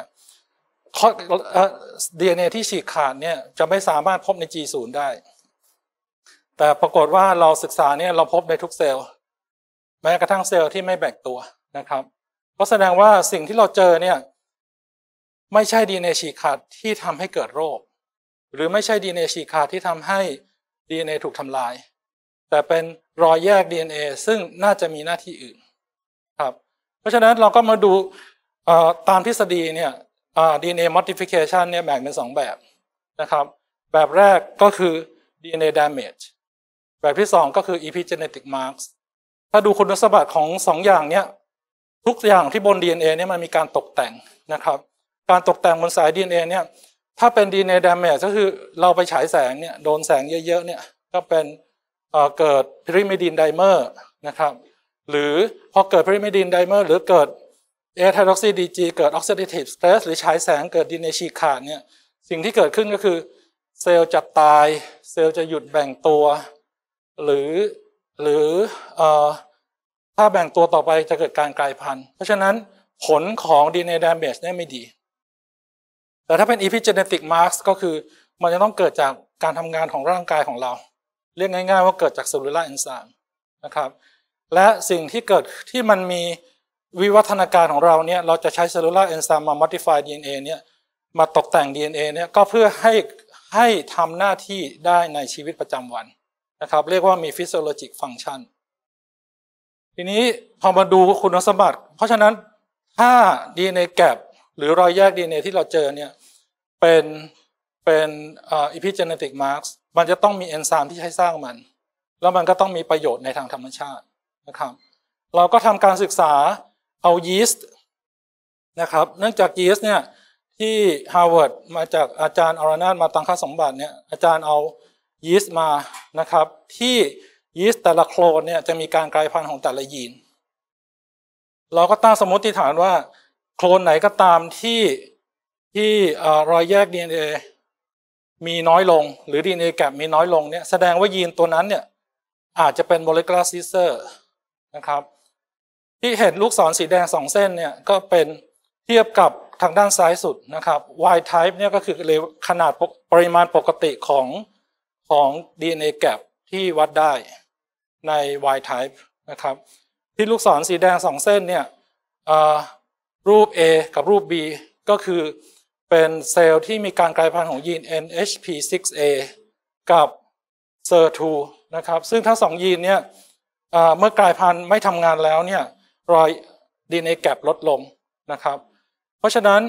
ดี เอ็น เอ ที่ฉีกขาดเนี่ยจะไม่สามารถพบใน จี ศูนย์ ได้แต่ปรากฏว่าเราศึกษาเนี่ยเราพบในทุกเซลล์แม้กระทั่งเซลล์ที่ไม่แบ่งตัวนะครับก็แสดงว่าสิ่งที่เราเจอเนี่ยไม่ใช่ ดี เอ็น เอ ฉีกขาดที่ทำให้เกิดโรคหรือไม่ใช่ ดี เอ็น เอ ฉีกขาดที่ทำให้ ดี เอ็น เอ ถูกทำลายแต่เป็นรอยแยก ดี เอ็น เอ ซึ่งน่าจะมีหน้าที่อื่นครับเพราะฉะนั้นเราก็มาดูตามทฤษฎีเนี่ย ดี เอ็น เอ modification เนี่ยแบ่งเป็นสองแบบนะครับแบบแรกก็คือ ดี เอ็น เอ damage แบบที่สองก็คือ epigenetic marks ถ้าดูคุณสมบัติของสองอย่างเนี้ยทุกอย่างที่บน ดี เอ็น เอ เนี่ยมันมีการตกแต่งนะครับการตกแต่งบนสาย ดี เอ็น เอ เนี่ยถ้าเป็น ดี เอ็น เอ damage ก็คือเราไปฉายแสงเนี่ยโดนแสงเยอะๆเนี่ยก็เป็นเอ่อเกิด pyrimidine dimer นะครับหรือพอเกิด pyrimidine dimer หรือเกิด A-hydroxy ดี จี เกิด oxidative stress หรือฉายแสงเกิด ดี เอ็น เอ ฉีกขาดเนี่ยสิ่งที่เกิดขึ้นก็คือเซลล์จะตายเซลล์จะหยุดแบ่งตัวหรือหรือเอ่อถ้าแบ่งตัวต่อไปจะเกิดการกลายพันธุ์เพราะฉะนั้นผลของ ดี เอ็น เอ damage เนี่ยไม่ดีแต่ถ้าเป็น epigenetic marks ก็คือมันจะต้องเกิดจากการทำงานของร่างกายของเราเรียกง่ายๆว่าเกิดจาก cellular enzyme นะครับและสิ่งที่เกิดที่มันมีวิวัฒนาการของเราเนี่ยเราจะใช้ cellular enzyme มา modify ดี เอ็น เอ เนี่ยมาตกแต่ง ดี เอ็น เอ เนี่ยก็เพื่อให้ให้ทำหน้าที่ได้ในชีวิตประจำวันนะครับเรียกว่ามี physiologic function ทีนี้พอมาดูคุณสมบัติเพราะฉะนั้นถ้า ดี เอ็น เอ gap หรือรอยแยก ดี เอ็น เอ ที่เราเจอเนี่ยเป็นเป็นเอ่อ epigenetic marks มันจะต้องมีเอนไซม์ที่ใช้สร้างมันแล้วมันก็ต้องมีประโยชน์ในทางธรรมชาตินะครับเราก็ทำการศึกษาเอายีสต์นะครับเนื่องจากยีสต์เนี่ยที่ Harvard มาจากอาจารย์อรนาถมาตังคสมบัติเนี่ยอาจารย์เอายีสต์มานะครับที่ยีสต์แต่ละโคลนเนี่ยจะมีการกลายพันธุ์ของแต่ละยีนเราก็ตั้งสมมติฐานว่าโคลนไหนก็ตามที่ที่รอยแยก ดี เอ็น เอ มีน้อยลงหรือ ดี เอ็น เอ gap มีน้อยลงเนี่ยแสดงว่ายีนตัวนั้นเนี่ยอาจจะเป็น molecular scissor นะครับที่เห็นลูกศรสีแดงสองเส้นเนี่ยก็เป็นเทียบกับทางด้านซ้ายสุดนะครับ Y type เนี่ยก็คือขนาดปริมาณปกติของของ ดี เอ็น เอ gap ที่วัดได้ใน Y type นะครับที่ลูกศรสีแดงสองเส้นเนี่ยรูป A กับรูป B ก็คือเป็นเซลล์ที่มีการกลายพันธุ์ของยีน เอ็น เอช พี ซิกซ์ เอ กับ เซอร์ ทู นะครับซึ่งทั้งสองยีนเนี่ยเมื่อกลายพันธุ์ไม่ทำงานแล้วเนี่ยรอย ดี เอ็น เอ gap ลดลงนะครับเพราะฉะนั้นเพ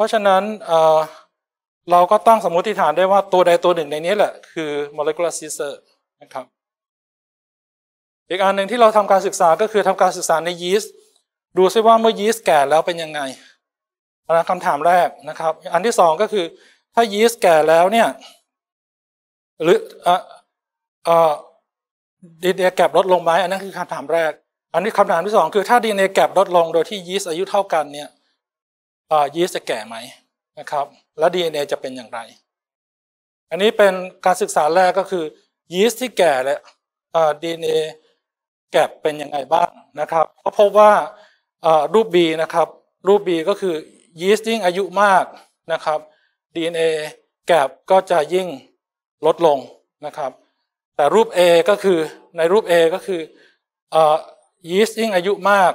ราะฉะนั้นเเราก็ตั้งสมมติฐานได้ว่าตัวใดตัวหนึ่งในนี้แหละคือ molecular scissor นะครับอีกอันหนึ่งที่เราทำการศึกษาก็คือทำการศึกษาในยีสต์ดูซิว่าเมื่อยีสต์แก่แล้วเป็นยังไงอันนั้นคำถามแรกนะครับอันที่สองก็คือถ้ายีสต์แก่แล้วเนี่ยหรือเอ่อเอ่อ ดี เอ็น เอ แกปลดลงไหมอันนั้นคือคำถามแรกอันนี้คำถามที่สองคือถ้า ดี เอ็น เอ แกปลดลงโดยที่ยีสต์อายุเท่ากันเนี่ยยีสต์จะแก่ไหมนะครับแล้ว ดี เอ็น เอ จะเป็นอย่างไรอันนี้เป็นการศึกษาแรกก็คือยีสต์ที่แก่และ ดี เอ็น เอ แกปเป็นยังไงบ้างนะครับก็พบว่ารูป B นะครับรูป B ก็คือยีสต์ยิ่งอายุมากนะครับ ดี เอ็น เอ แกปก็จะยิ่งลดลงนะครับแต่รูป A ก็คือในรูป A ก็คือยีสต์ยิ่งอายุมาก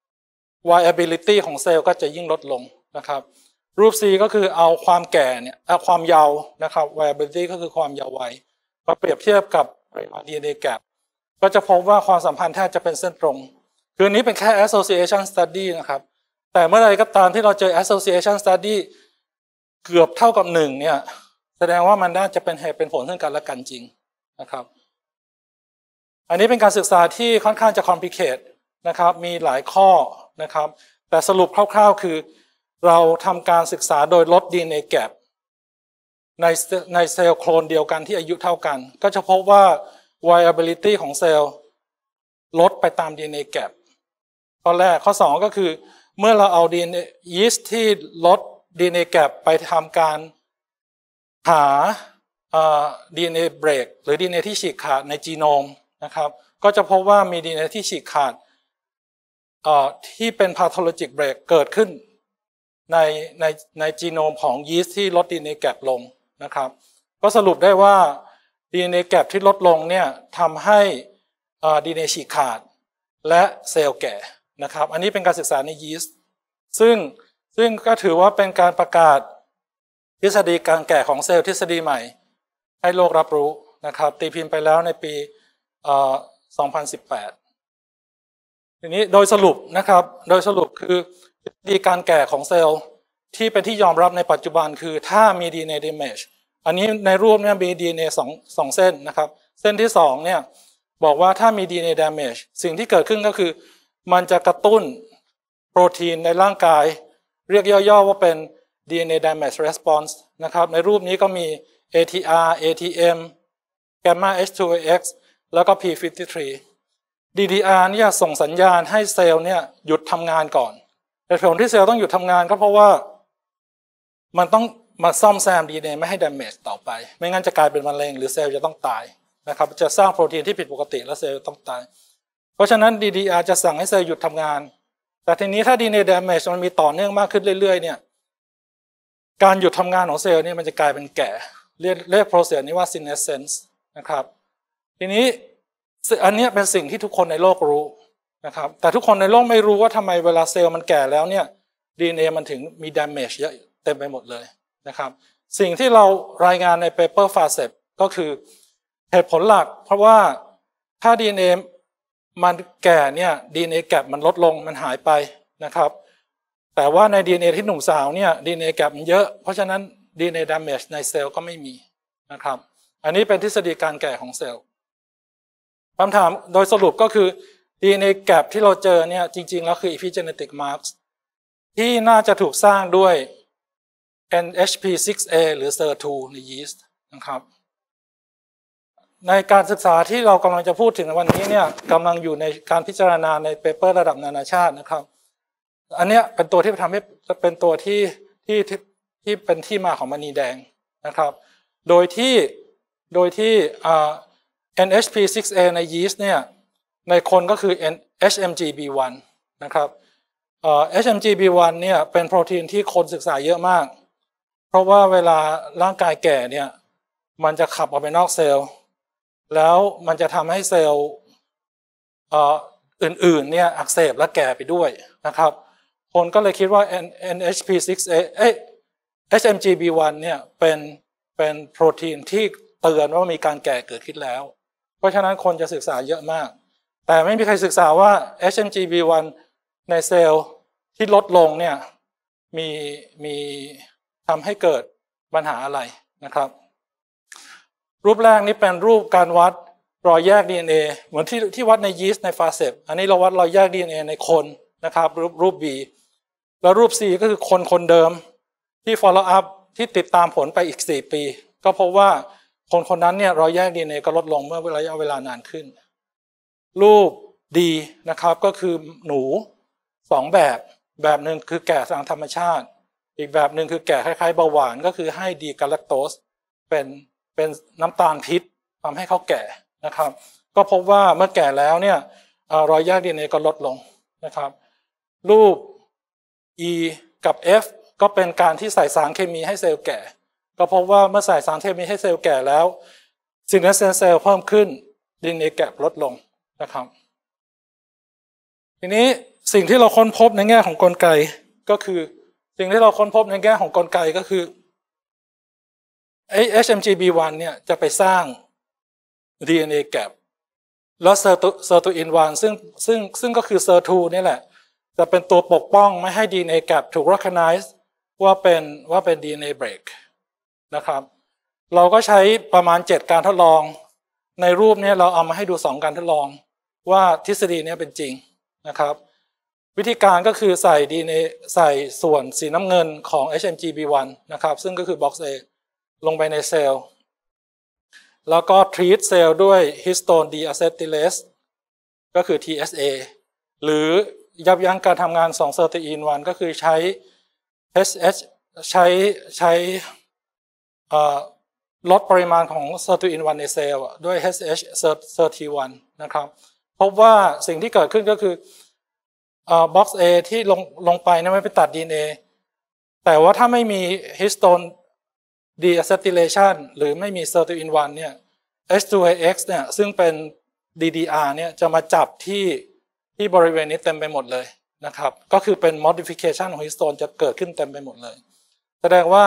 viability ของเซลล์ก็จะยิ่งลดลงนะครับรูป C ก็คือเอาความแก่เนี่ยเอาความเยาว์นะครับ viability ก็คือความเยาว์วัยมาเปรียบเทียบกับ ดี เอ็น เอ gap ก็จะพบว่าความสัมพันธ์แทบจะเป็นเส้นตรงคืออันนี้เป็นแค่ association study นะครับแต่เมื่อไรก็ตามที่เราเจอ association study เกือบเท่ากับหนึ่งเนี่ยแสดงว่ามันน่าจะเป็นเหตุเป็นผลซึ่งกันและกันจริงนะครับอันนี้เป็นการศึกษาที่ค่อนข้างจะ complicate นะครับมีหลายข้อนะครับแต่สรุปคร่าวๆคือเราทำการศึกษาโดยลด ดี เอ็น เอ gap ในในเซลล์โคลนเดียวกันที่อายุเท่ากันก็จะพบว่า viability ของเซลล์ลดไปตาม ดี เอ็น เอ gap ข้อแรกข้อสองก็คือเมื่อเราเอา ดี เอ็น เอ ยีสต์ที่ลด ดี เอ็น เอ gap ไปทำการหา ดี เอ็น เอ break หรือ ดี เอ็น เอ ที่ฉีกขาดในจีโนมนะครับก็จะพบว่ามี ดี เอ็น เอ ที่ฉีกขาดที่เป็น pathologic break เกิดขึ้นในในในจีโนมของยีสต์ที่ลด ดี เอ็น เอ gap ลงนะครับก็สรุปได้ว่า ดี เอ็น เอ gap ที่ลดลงเนี่ยทำให้ ดี เอ็น เอ ฉีกขาดและเซลล์แก่นะครับอันนี้เป็นการศึกษาในยีสต์ซึ่งซึ่งก็ถือว่าเป็นการประกาศทฤษฎีการแก่ของเซลล์ทฤษฎีใหม่ให้โลกรับรู้นะครับตีพิมพ์ไปแล้วในปีสองพันสิบแปดทีนี้โดยสรุปนะครับโดยสรุปคือทฤษฎีการแก่ของเซลล์ที่เป็นที่ยอมรับในปัจจุบันคือถ้ามี ดี เอ็น เอ damage อันนี้ในรูปเนี่ยมี ดี เอ็น เอ สอง สองเส้นนะครับเส้นที่สองเนี่ยบอกว่าถ้ามี ดี เอ็น เอ damage สิ่งที่เกิดขึ้นก็คือมันจะกระตุ้นโปรตีนในร่างกายเรียกย่อๆว่าเป็น ดี เอ็น เอ damage response นะครับในรูปนี้ก็มี เอ ที อาร์ เอ ที เอ็ม gamma เอช ทู เอ เอ็กซ์ แล้วก็ พี ห้าสิบสาม ดี ดี อาร์ เนี่ยส่งสัญญาณให้เซลล์เนี่ยหยุดทำงานก่อนแต่ผลที่เซลล์ต้องหยุดทำงานก็เพราะว่ามันต้องมาซ่อมแซม ดี เอ็น เอ ไม่ให้ damage ต่อไปไม่งั้นจะกลายเป็นมะเร็งหรือเซลล์จะต้องตายนะครับจะสร้างโปรตีนที่ผิดปกติแล้วเซลล์ต้องตายเพราะฉะนั้น ดี ดี อาร์ จะสั่งให้เซลล์หยุดทำงานแต่ทีนี้ถ้า ดี เอ็น เอ damage มันมีต่อเนื่องมากขึ้นเรื่อยๆเนี่ยการหยุดทำงานของเซลล์นี่มันจะกลายเป็นแก่เรียกเรียก process นี้ว่า senescence นะครับทีนี้อันนี้เป็นสิ่งที่ทุกคนในโลกรู้นะครับแต่ทุกคนในโลกไม่รู้ว่าทำไมเวลาเซลล์มันแก่แล้วเนี่ย ดี เอ็น เอ มันถึงมี damage เยอะเต็มไปหมดเลยนะครับสิ่งที่เรารายงานใน paper ฟาเซป ก็คือเหตุผลหลักเพราะว่าถ้า ดี เอ็น เอ มันแก่เนี่ย ดี เอ็น เอ gap มันลดลงมันหายไปนะครับแต่ว่าใน ดี เอ็น เอ ที่หนุ่มสาวเนี่ย ดี เอ็น เอ gap มันเยอะเพราะฉะนั้น ดี เอ็น เอ damage ในเซลล์ก็ไม่มีนะครับอันนี้เป็นทฤษฎีการแก่ของเซลล์คำถามโดยสรุปก็คือ ดี เอ็น เอ gap ที่เราเจอเนี่ยจริงๆแล้วคือ epigenetic marks ที่น่าจะถูกสร้างด้วย เอ็น เอช พี ซิกซ์ เอ หรือ ซี อี อาร์ ทู ในยีสต์นะครับในการศึกษาที่เรากำลังจะพูดถึงในวันนี้เนี่ยกำลังอยู่ในการพิจารณาในเปเปอร์ระดับนานาชาตินะครับอันนี้เป็นตัวที่ทำให้เป็นตัวที่ที่ที่เป็นที่มาของมณีแดงนะครับโดยที่โดยที่ เอ็น เอช พี ซิกซ์ เอ ในยีสต์เนี่ยในคนก็คือ เอช เอ็ม จี บี วัน นะครับ เอช เอ็ม จี บี วัน เนี่ยเป็นโปรตีนที่คนศึกษาเยอะมากเพราะว่าเวลาร่างกายแก่เนี่ยมันจะขับออกไปนอกเซลล์แล้วมันจะทำให้เซลล์อื่นๆเนี่ยอักเสบและแก่ไปด้วยนะครับคนก็เลยคิดว่า เอ็น เอช พี ซิกซ์ เอ เอ้ย เอช เอ็ม จี บี วัน เนี่ยเป็นเป็นโปรตีนที่เตือนว่ามีการแก่เกิดขึ้นแล้วเพราะฉะนั้นคนจะศึกษาเยอะมากแต่ไม่มีใครศึกษาว่า เอช เอ็ม จี บี วัน ในเซลล์ที่ลดลงเนี่ยมีมีทำให้เกิดปัญหาอะไรนะครับรูปแรกนี้เป็นรูปการวัดรอยแยก ดี เอ็น เอ เหมือนที่ที่วัดในยีสต์ในฟาเซปอันนี้เราวัดรอยแยก ดี เอ็น เอ ในคนนะครับรูปรูป B แล้วรูป C ก็คือคนคนเดิมที่ follow up ที่ติดตามผลไปอีกสี่ปีก็พบว่าคนคนนั้นเนี่ยรอยแยก ดี เอ็น เอ ก็ลดลงเมื่อระยะเวลานานขึ้นรูป D นะครับก็คือหนูสองแบบแบบหนึ่งคือแก่ทางธรรมชาติอีกแบบหนึ่งคือแก่คล้ายๆเบาหวานก็คือให้ดีกาแลคโตสเป็นเป็นน้ำตาลพิษทำให้เขาแก่นะครับก็พบว่าเมื่อแก่แล้วเนี่ยรอยแยก ดี เอ็น เอ ก็ลดลงนะครับรูป E กับ F ก็เป็นการที่ใส่สารเคมีให้เซลล์แก่ก็พบว่าเมื่อใส่สารเคมีให้เซลล์แก่แล้วซิกเนสเซลล์เพิ่มขึ้น ดี เอ็น เอ แก่ลดลงนะครับทีนี้สิ่งที่เราค้นพบในแง่ของกลไกก็คือสิ่งที่เราค้นพบในแง่ของกลไกก็คือไอ้ เอช เอ็ม จี บี วัน เนี่ยจะไปสร้าง ดี เอ็น เอ gap แล้วเซอร์ตูเซอร์ตูอินวันซึ่งซึ่งซึ่งก็คือ ซี อี อาร์ ทู นี่แหละจะเป็นตัวปกป้องไม่ให้ ดี เอ็น เอ gap ถูก recognize ว่าเป็นว่าเป็น ดี เอ็น เอ break นะครับเราก็ใช้ประมาณเจ็ดการทดลองในรูปนี้เราเอามาให้ดูสองการทดลองว่าทฤษฎีนี้เป็นจริงนะครับวิธีการก็คือใส่ ดี เอ็น เอ ใส่ส่วนสีน้ำเงินของ เอช เอ็ม จี บี วัน นะครับซึ่งก็คือ box A ลงไปในเซลล์แล้วก็ treat เซลล์ด้วย histone deacetylase ก็คือ ที เอส เอ หรือยับยั้งการทำงานของ ซี อี อาร์ ที อี วัน ก็คือใช้ เอช เอช ใช้ใช้ลดปริมาณของ ซี อี อาร์ ที อี วันในเซลล์ด้วย เอช เอช ซี อี อาร์ ที วัน นะครับพบว่าสิ่งที่เกิดขึ้นก็คือbox A ที่ลงลงไปเนี่ยไม่ไปตัด ดี เอ็น เอ แต่ว่าถ้าไม่มี histone deacetylation หรือไม่มี ซี อี อาร์ ที อี วัน เนี่ย เอช ทู เอ เอ็กซ์ เนี่ยซึ่งเป็น ดี ดี อาร์ เนี่ยจะมาจับที่ที่บริเวณนี้เต็มไปหมดเลยนะครับก็คือเป็น modification ของ histone จะเกิดขึ้นเต็มไปหมดเลยแสดงว่า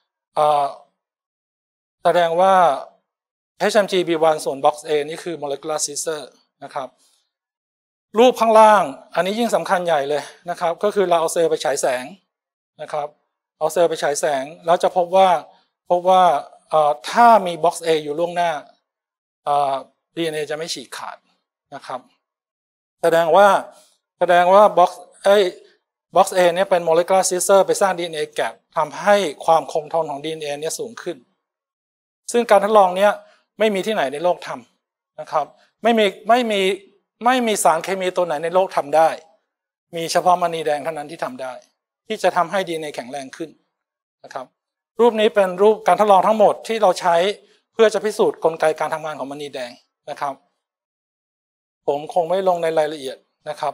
แสดงว่า เอช เอ็ม จี บี วัน ส่วน box A นี่คือ molecular scissor นะครับรูปข้างล่างอันนี้ยิ่งสำคัญใหญ่เลยนะครับก็คือเราเอาเซลล์ไปฉายแสงนะครับเอาเซลล์ไปฉายแสงแล้วจะพบว่าพบว่าถ้ามี box A อยู่ล่วงหน้า ดี เอ็น เอ จะไม่ฉีกขาดนะครับแสดงว่าแสดงว่า box ไอ้ box A เนี่ยเป็น molecular scissor ไปสร้าง ดี เอ็น เอ gap ทำให้ความคงทนของ ดี เอ็น เอ เนี่ยสูงขึ้นซึ่งการทดลองเนี้ยไม่มีที่ไหนในโลกทำนะครับไม่มีไม่มีไม่มีสารเคมีตัวไหนในโลกทำได้มีเฉพาะมณีแดงเท่านั้นที่ทำได้ที่จะทำให้ ดี เอ็น เอ แข็งแรงขึ้นนะครับรูปนี้เป็นรูปการทดลองทั้งหมดที่เราใช้เพื่อจะพิสูจน์กลไกการทำงานของมณีแดงนะครับผมคงไม่ลงในรายละเอียดนะครับ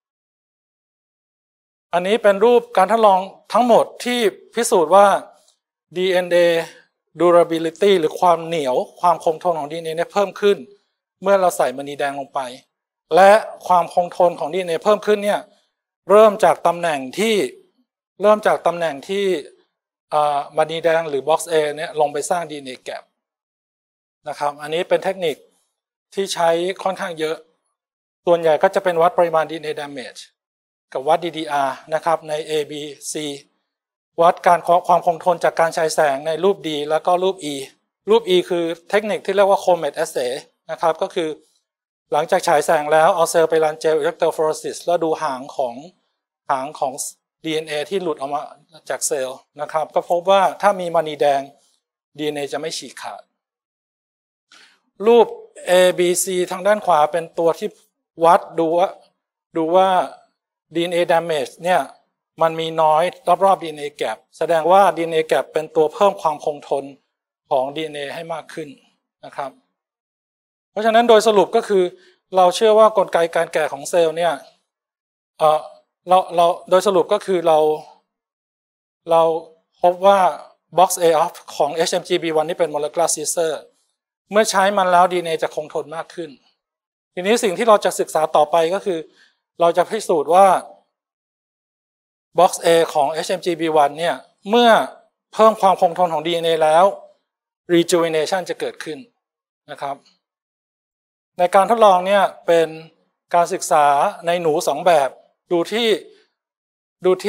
อันนี้เป็นรูปการทดลองทั้งหมดที่พิสูจน์ว่า ดี เอ็น เอ durability หรือความเหนียวความคงทนของ ดี เอ็น เอ เนี่ยเพิ่มขึ้นเมื่อเราใส่มณีแดงลงไปและความคงทนของ ดี เอ็น เอ เพิ่มขึ้นเนี่ยเริ่มจากตำแหน่งที่เริ่มจากตำแหน่งที่มณีแดงหรือ box A เนี่ยลงไปสร้าง ดี เอ็น เอ gap นะครับอันนี้เป็นเทคนิคที่ใช้ค่อนข้างเยอะส่วนใหญ่ก็จะเป็นวัดปริมาณ ดี เอ็น เอ damage กับวัด ดี ดี อาร์ นะครับใน A B C วัดการความคงทนจากการฉายแสงในรูป D แล้วก็รูป E รูป E คือเทคนิคที่เรียกว่า Comet assay นะครับก็คือหลังจากฉายแสงแล้วเอาเซลล์ไปรันเจลอิเล็กโทรโฟเรซิสแล้วดูหางของหางของ ดี เอ็น เอ ที่หลุดออกมาจากเซลล์นะครับก็พบว่าถ้ามีมณีแดง ดี เอ็น เอ จะไม่ฉีกขาดรูป A B C ทางด้านขวาเป็นตัวที่วัดดูว่าดูว่า ดี เอ็น เอ damage เนี่ยมันมีน้อยรอบๆ ดี เอ็น เอ gap แสดงว่า ดี เอ็น เอ gap เป็นตัวเพิ่มความคงทนของ ดี เอ็น เอ ให้มากขึ้นนะครับเพราะฉะนั้นโดยสรุปก็คือเราเชื่อว่ากลไกการแก่ของเซลล์เนี่ยเอ่อเราเราโดยสรุปก็คือเราเราพบว่า box A of ของ เอช เอ็ม จี บี วัน นี่เป็น molecular scissor เมื่อใช้มันแล้ว ดี เอ็น เอ จะคงทนมากขึ้นทีนี้สิ่งที่เราจะศึกษาต่อไปก็คือเราจะพิสูจน์ว่า box A ของ เอช เอ็ม จี บี วัน เนี่ยเมื่อเพิ่มความคงทนของ ดี เอ็น เอ แล้ว rejuvenation จะเกิดขึ้นนะครับในการทดลองเนี่ยเป็นการศึกษาในหนูสองแบบดูที่ดูที่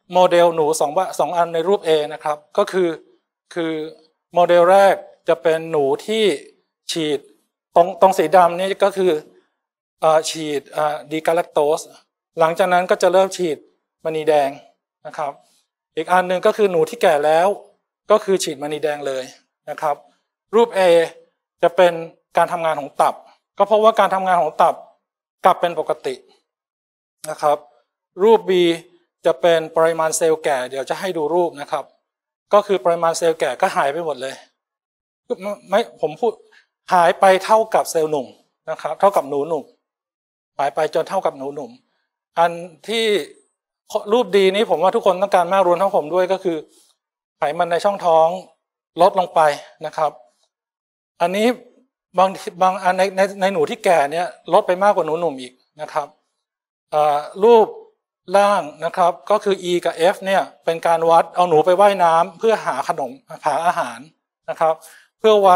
โมเดลหนูสองสองอันในรูป A นะครับก็คือคือโมเดลแรกจะเป็นหนูที่ฉีดตรงตรงสีดำนี่ก็คือฉีดดีกาแลคโตสหลังจากนั้นก็จะเริ่มฉีดมณีแดงนะครับอีกอันหนึ่งก็คือหนูที่แก่แล้วก็คือฉีดมณีแดงเลยนะครับรูป A จะเป็นการทำงานของตับก็เพราะว่าการทำงานของตับกลับเป็นปกตินะครับรูป B จะเป็นปริมาณเซลล์แก่เดี๋ยวจะให้ดูรูปนะครับก็คือปริมาณเซลล์แก่ก็หายไปหมดเลยไม่ผมพูดหายไปเท่ากับเซลล์หนุ่มนะครับเท่ากับหนูหนุ่มหายไปจนเท่ากับหนูหนุ่มอันที่รูปดีนี้ผมว่าทุกคนต้องการมากรวมทั้งผมด้วยก็คือไขมันในช่องท้องลดลงไปนะครับอันนี้บางบางอันในในในหนูที่แก่เนี่ยลดไปมากกว่าหนูหนุ่มอีกนะครับรูปล่างนะครับก็คือ E กับ F เนี่ยเป็นการวัดเอาหนูไปว่ายน้ำเพื่อหาขนมหาอาหารนะครับเพื่อวัด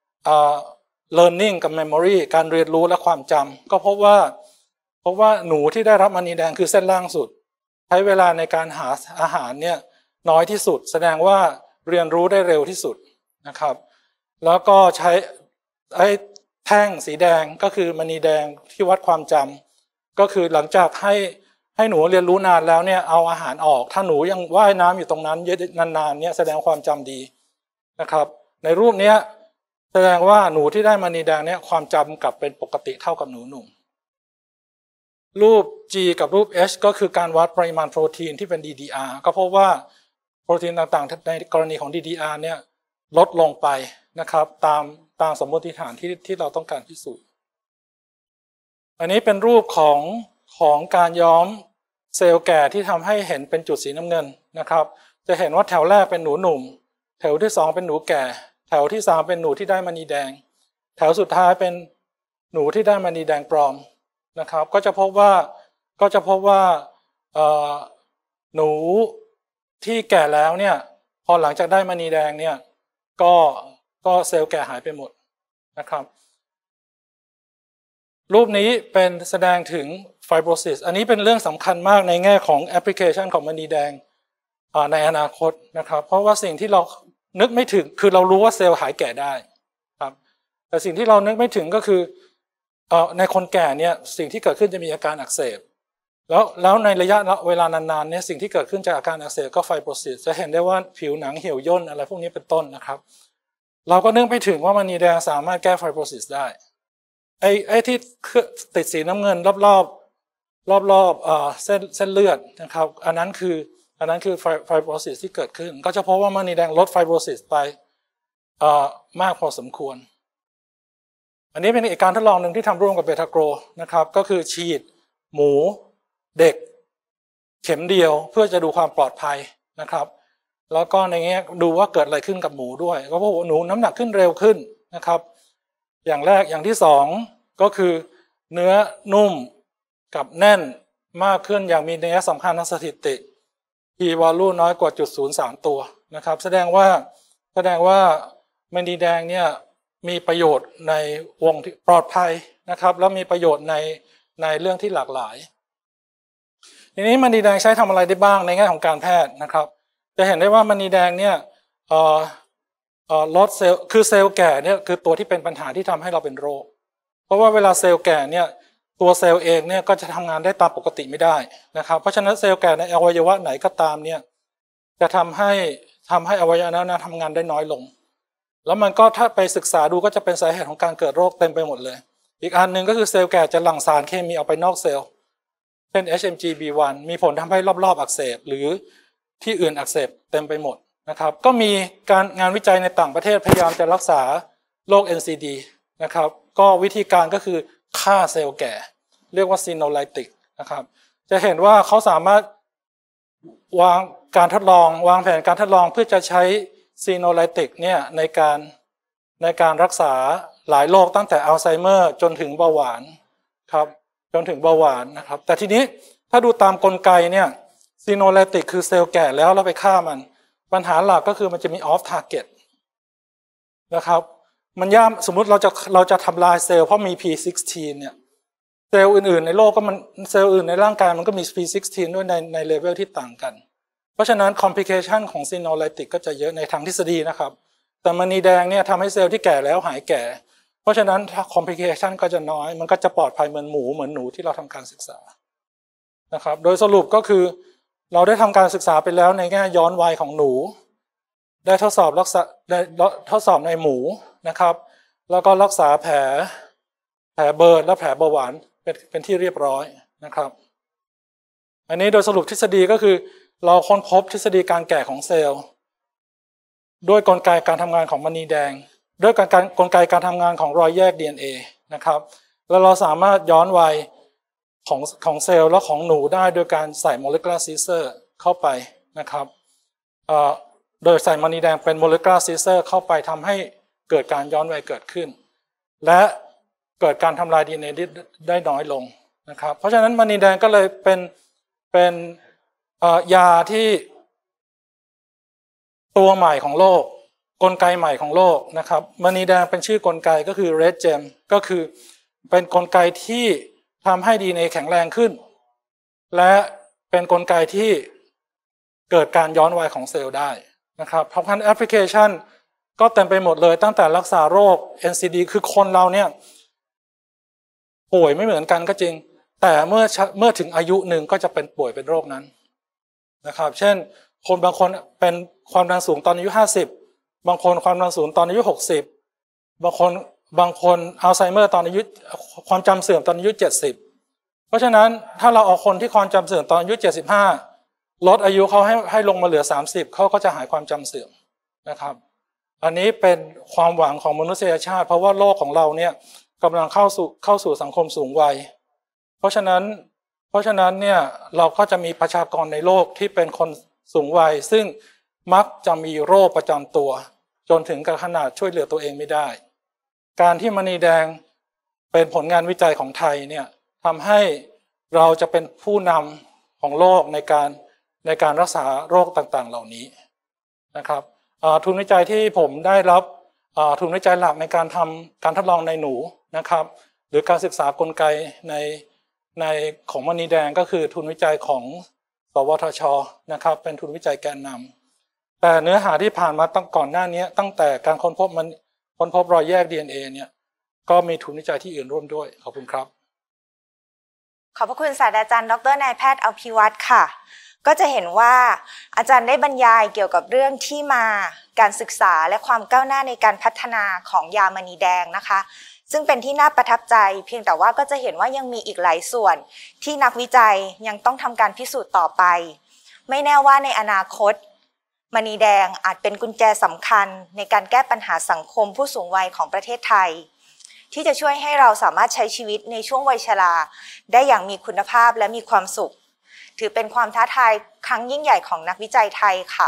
learning กับ memory การเรียนรู้และความจำก็พบว่าพบว่าหนูที่ได้รับมณีแดงคือเส้นล่างสุดใช้เวลาในการหาอาหารเนี่ยน้อยที่สุดแสดงว่าเรียนรู้ได้เร็วที่สุดนะครับแล้วก็ใช้ไอ้แท่งสีแดงก็คือมณีแดงที่วัดความจำก็คือหลังจากให้ให้หนูเรียนรู้นานแล้วเนี่ยเอาอาหารออกถ้าหนูยังว่ายน้ำอยู่ตรงนั้นเยอะนานๆเนี่ยแสดงความจำดีนะครับในรูปนี้แสดงว่าหนูที่ได้มณีแดงเนี่ยความจำกลับเป็นปกติเท่ากับหนูหนุ่มรูป G กับรูป H ก็คือการวัดปริมาณโปรตีนที่เป็น ดี ดี อาร์ ก็พบว่าโปรตีนต่างๆในกรณีของ ดี ดี อาร์ เนี่ยลดลงไปนะครับตามตามสมมติฐานที่ที่เราต้องการพิสูจน์อันนี้เป็นรูปของของการย้อมเซลล์แก่ที่ทำให้เห็นเป็นจุดสีน้ำเงินนะครับจะเห็นว่าแถวแรกเป็นหนูหนุ่มแถวที่สองเป็นหนูแก่แถวที่สามเป็นหนูที่ได้มณีแดงแถวสุดท้ายเป็นหนูที่ได้มณีแดงปลอมนะครับก็จะพบว่าก็จะพบว่าหนูที่แก่แล้วเนี่ยพอหลังจากได้มณีแดงเนี่ยก็ก็เซลล์แก่หายไปหมดนะครับรูปนี้เป็นแสดงถึงไฟโบรซิสอันนี้เป็นเรื่องสำคัญมากในแง่ของแอปพลิเคชันของมณีแดงในอนาคตนะครับเพราะว่าสิ่งที่เรานึกไม่ถึงคือเรารู้ว่าเซลล์หายแก่ได้ครับแต่สิ่งที่เรานึกไม่ถึงก็คือในคนแก่เนี่ยสิ่งที่เกิดขึ้นจะมีอาการอักเสบแล้วแล้วในระยะเวลานานๆเนี่ยสิ่งที่เกิดขึ้นจากอาการอักเสบก็ไฟโบรซิสจะเห็นได้ว่าผิวหนังเหี่ยวย่นอะไรพวกนี้เป็นต้นนะครับเราก็นึกไม่ถึงว่ามณีแดงสามารถแก้ไฟโบรซิสได้ไอ้ไอ้ที่ติดสีน้ำเงินรอบๆรอบๆเอ่อเส้นเส้นเลือดนะครับอันนั้นคืออันนั้นคือไฟโบรซิสที่เกิดขึ้นก็จะพบว่ามณีแดงลดไฟโบรซิสไปเอ่อมากพอสมควรอันนี้เป็นอีกการทดลองหนึ่งที่ทำร่วมกับเบทาโกรนะครับก็คือฉีดหมูเด็กเข็มเดียวเพื่อจะดูความปลอดภัยนะครับแล้วก็ในแง่ดูว่าเกิดอะไรขึ้นกับหมูด้วยก็พบว่าหนูน้ำหนักขึ้นเร็วขึ้นนะครับอย่างแรกอย่างที่สองก็คือเนื้อนุ่มกับแน่นมากขึ้นอย่างมีนัยสำคัญทางสถิติ p value น้อยกว่า จุดศูนย์สาม ตัวนะครับแสดงว่าแสดงว่ามณีแดงเนี่ยมีประโยชน์ในวงที่ปลอดภัยนะครับแล้วมีประโยชน์ในในเรื่องที่หลากหลายทีนี้มณีแดงใช้ทำอะไรได้บ้างในแง่ของการแพทย์นะครับจะเห็นได้ว่ามณีแดงเนี่ยเอ่อเอ่อลดเซลล์คือเซลล์แก่เนี่ยคือตัวที่เป็นปัญหาที่ทำให้เราเป็นโรคเพราะว่าเวลาเซลล์แก่เนี่ยตัวเซลล์เองเนี่ยก็จะทำงานได้ตามปกติไม่ได้นะครับเพราะฉะนั้นเซลล์แก่ในอวัยวะไหนก็ตามเนี่ยจะทำให้ทำให้อวัยวะนั้นทำงานได้น้อยลงแล้วมันก็ถ้าไปศึกษาดูก็จะเป็นสาเหตุของการเกิดโรคเต็มไปหมดเลยอีกอันหนึ่งก็คือเซลล์แก่จะหลั่งสารเคมีออกไปนอกเซลล์เช่น เอช เอ็ม จี บี วัน มีผลทำให้รอบๆอักเสบหรือที่อื่นอักเสบเต็มไปหมดนะครับก็มีการงานวิจัยในต่างประเทศพยายามจะรักษาโรค เอ็น ซี ดี นะครับก็วิธีการก็คือฆ่าเซลล์แก่เรียกว่าซีโนไลติกนะครับจะเห็นว่าเขาสามารถวางการทดลองวางแผนการทดลองเพื่อจะใช้ซีโนไลติกเนี่ยในการในการรักษาหลายโรคตั้งแต่อัลไซเมอร์จนถึงเบาหวานครับจนถึงเบาหวานนะครับแต่ทีนี้ถ้าดูตามกลไกเนี่ยซีโนไลติกคือเซลล์แก่แล้วเราไปฆ่ามันปัญหาหลักก็คือมันจะมีออฟทาร์เก็ตนะครับมันย่ามสมมุติเราจะเราจะทำลายเซลล์เพราะมี พี สิบหก เนี่ยเซลล์อื่นๆในโลกก็มันเซลล์อื่นในร่างกายมันก็มี พี สิบหก ด้วยในในเลเวลที่ต่างกันเพราะฉะนั้น complication ของ senolytic ก็จะเยอะในทางทฤษฎีนะครับแต่มณีแดงเนี่ยทำให้เซลล์ที่แก่แล้วหายแก่เพราะฉะนั้น complication ก็จะน้อยมันก็จะปลอดภัยเหมือนหมูเหมือนหนูที่เราทำการศึกษานะครับโดยสรุปก็คือเราได้ทำการศึกษาไปแล้วในแง่ย้อนวัยของหนูได้ทดสอบรักษาได้ทดสอบในหมูนะครับแล้วก็รักษาแผลแผลเบิร์ดและแผลเบาหวานเป็นเป็นที่เรียบร้อยนะครับอันนี้โดยสรุปทฤษฎีก็คือเราค้นพบทฤษฎีการแก่ของเซลล์ด้วยกลไกการทำงานของมณีแดงด้วยการกลไกการทำงานของรอยแยก ดี เอ็น เอ นะครับแล้วเราสามารถย้อนวัยของของเซลล์และของหนูได้โดยการใส่ molecular scissor เข้าไปนะครับโดยใส่มณีแดงเป็น molecular scissor เข้าไปทำให้เกิดการย้อนวัยเกิดขึ้นและเกิดการทำลาย ดี เอ็น เอ ได้น้อยลงนะครับเพราะฉะนั้นมณีแดงก็เลยเป็นเป็นยาที่ตัวใหม่ของโลกกลไกใหม่ของโลกนะครับมณีแดงเป็นชื่อกลไกก็คือ red gem ก็คือเป็นกลไกที่ทำให้ ดี เอ็น เอ แข็งแรงขึ้นและเป็นกลไกที่เกิดการย้อนวัยของเซลล์ได้นะครับเพราะฉะนั้นแอปพลิเคชันก็เต็มไปหมดเลยตั้งแต่รักษาโรค เอ็น ซี ดี คือคนเราเนี่ยป่วยไม่เหมือนกันก็จริงแต่เมื่อเมื่อถึงอายุหนึ่งก็จะเป็นป่วยเป็นโรคนั้นนะครับเช่นคนบางคนเป็นความดันสูงตอนอายุห้าสิบบางคนความดันสูงตอนอายุหกสิบบางคนบางคนอัลไซเมอร์ตอนอายุความจำเสื่อมตอนอายุเจ็ดสิบเพราะฉะนั้นถ้าเราเอาคนที่ความจำเสื่อมตอนอายุเจ็ดสิบห้าลดอายุเขาให้ให้ลงมาเหลือสามสิบเขาก็จะหายความจำเสื่อมนะครับอันนี้เป็นความหวังของมนุษยชาติเพราะว่าโลกของเราเนี่ยกำลังเข้าสู่เข้าสู่สังคมสูงวัยเพราะฉะนั้นเพราะฉะนั้นเนี่ยเราก็จะมีประชากรในโลกที่เป็นคนสูงวัยซึ่งมักจะมีโรคประจำตัวจนถึงกับขนาดช่วยเหลือตัวเองไม่ได้การที่มณีแดงเป็นผลงานวิจัยของไทยเนี่ยทำให้เราจะเป็นผู้นำของโลกในการในการรักษาโรคต่างๆเหล่านี้นะครับทุนวิจัยที่ผมได้รับทุนวิจัยหลักในการทำการทดลองในหนูนะครับหรือการศึกษากลไกในในของมณีแดงก็คือทุนวิจัยของสวทช.นะครับเป็นทุนวิจัยแกนนำแต่เนื้อหาที่ผ่านมาตั้งก่อนหน้านี้ตั้งแต่การค้นพบมันค้นพบรอยแยก ดี เอ็น เอ เนี่ยก็มีทุนวิจัยที่อื่นร่วมด้วยขอบคุณครับ
ขอบพระคุณศาสตราจารย์ดรนายแพทย์อภิวัตรค่ะก็จะเห็นว่าอาจารย์ได้บรรยายเกี่ยวกับเรื่องที่มาการศึกษาและความก้าวหน้าในการพัฒนาของยามณีแดงนะคะซึ่งเป็นที่น่าประทับใจเพียงแต่ว่าก็จะเห็นว่ายังมีอีกหลายส่วนที่นักวิจัยยังต้องทำการพิสูจน์ต่อไปไม่แน่ว่าในอนาคตมณีแดงอาจเป็นกุญแจสำคัญในการแก้ปัญหาสังคมผู้สูงวัยของประเทศไทยที่จะช่วยให้เราสามารถใช้ชีวิตในช่วงวัยชราได้อย่างมีคุณภาพและมีความสุขถือเป็นความท้าทายครั้งยิ่งใหญ่ของนักวิจัยไทยค่ะ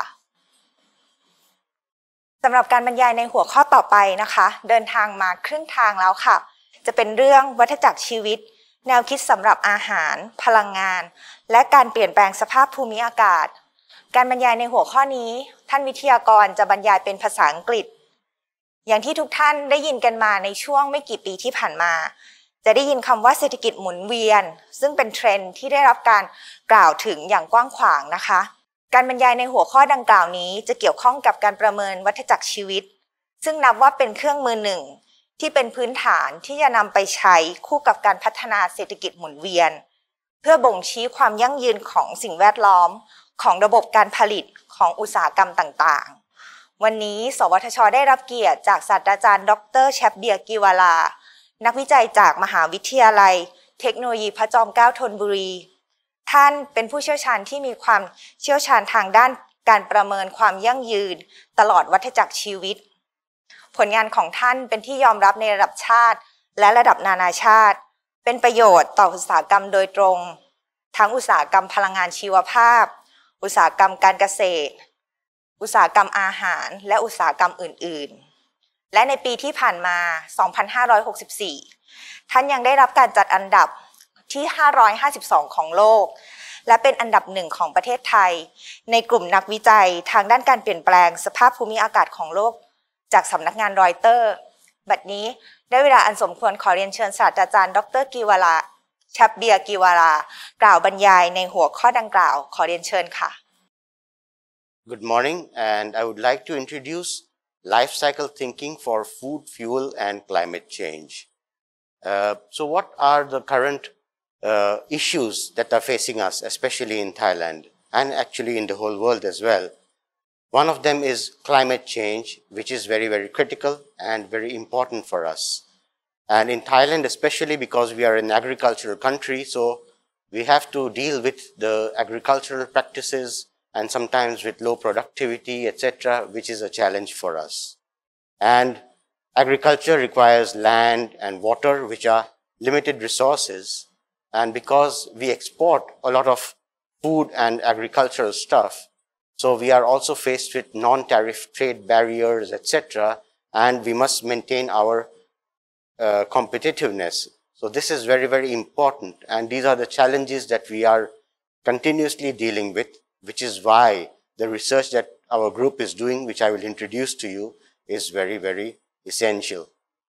สำหรับการบรรยายในหัวข้อต่อไปนะคะเดินทางมาครึ่งทางแล้วค่ะจะเป็นเรื่องวัฏจักรชีวิตแนวคิดสำหรับอาหารพลังงานและการเปลี่ยนแปลงสภาพภูมิอากาศการบรรยายในหัวข้อนี้ท่านวิทยากรจะบรรยายเป็นภาษาอังกฤษอย่างที่ทุกท่านได้ยินกันมาในช่วงไม่กี่ปีที่ผ่านมาจะได้ยินคำว่าเศรษฐกิจหมุนเวียนซึ่งเป็นเทรนด์ที่ได้รับการกล่าวถึงอย่างกว้างขวางนะคะการบรรยายในหัวข้อดังกล่าวนี้จะเกี่ยวข้องกับการประเมินวัฏจักรชีวิตซึ่งนับว่าเป็นเครื่องมือหนึ่งที่เป็นพื้นฐานที่จะนำไปใช้คู่กับการพัฒนาเศรษฐกิจหมุนเวียนเพื่อบ่งชี้ความยั่งยืนของสิ่งแวดล้อมของระบบการผลิตของอุตสาหกรรมต่างๆวันนี้สวทช.ได้รับเกียรติจากศาสตราจารย์ดร.แชปเบียร์กิวาลานักวิจัยจากมหาวิทยาลัยเทคโนโลยีพระจอมเกล้าธนบุรีท่านเป็นผู้เชี่ยวชาญที่มีความเชี่ยวชาญทางด้านการประเมินความยั่งยืนตลอดวัฏจักรชีวิตผลงานของท่านเป็นที่ยอมรับในระดับชาติและระดับนานาชาติเป็นประโยชน์ต่ออุตสาหกรรมโดยตรงทั้งอุตสาหกรรมพลังงานชีวภาพอุตสาหกรรมการเกษตรอุตสาหกรรมอาหารและอุตสาหกรรมอื่นๆและในปีที่ผ่านมา สองพันห้าร้อยหกสิบสี่ ท่านยังได้รับการจัดอันดับที่ห้าร้อยห้าสิบสองของโลกและเป็นอันดับหนึ่งของประเทศไทยในกลุ่มนักวิจัยทางด้านการเปลี่ยนแปลงสภาพภูมิอากาศของโลกจากสำนักงานรอยเตอร์บัดนี้ได้เวลาอันสมควรขอเรียนเชิญศาสตราจารย์ดร.กิวาลาแชปเบียร์กิวาลากล่าวบรรยายในหัวข้อดังกล่าวขอเรียนเชิญค่ะ
Good morning, and I would like to introduce life cycle thinking for food, fuel, and climate change. Uh, so what are the current uh, issues that are facing us, especially in Thailand and actually in the whole world as well? One of them is climate change, which is very, very critical and very important for us. And in Thailand, especially because we are an agricultural country, so we have to deal with the agricultural practices and sometimes with low productivity, et cetera, which is a challenge for us. And agriculture requires land and water, which are limited resources. And because we export a lot of food and agricultural stuff, so we are also faced with non-tariff trade barriers, et cetera, and we must maintain our uh, competitiveness. So this is very, very important. And these are the challenges that we are continuously dealing with, which is why the research that our group is doing, which I will introduce to you, is very, very essential.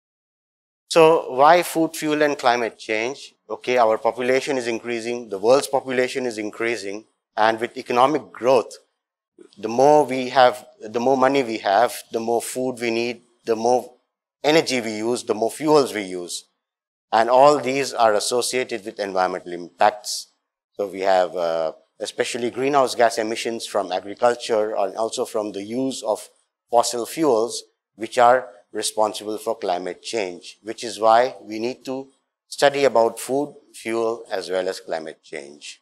So why food, fuel, and climate change? Okay, our population is increasing, the world's population is increasing, and with economic growth, the more we have, the more money we have, the more food we need, the more energy we use, the more fuels we use. And all these are associated with environmental impacts. So we have uh, especially greenhouse gas emissions from agriculture and also from the use of fossil fuels, which are responsible for climate change, which is why we need to study about food, fuel, as well as climate change.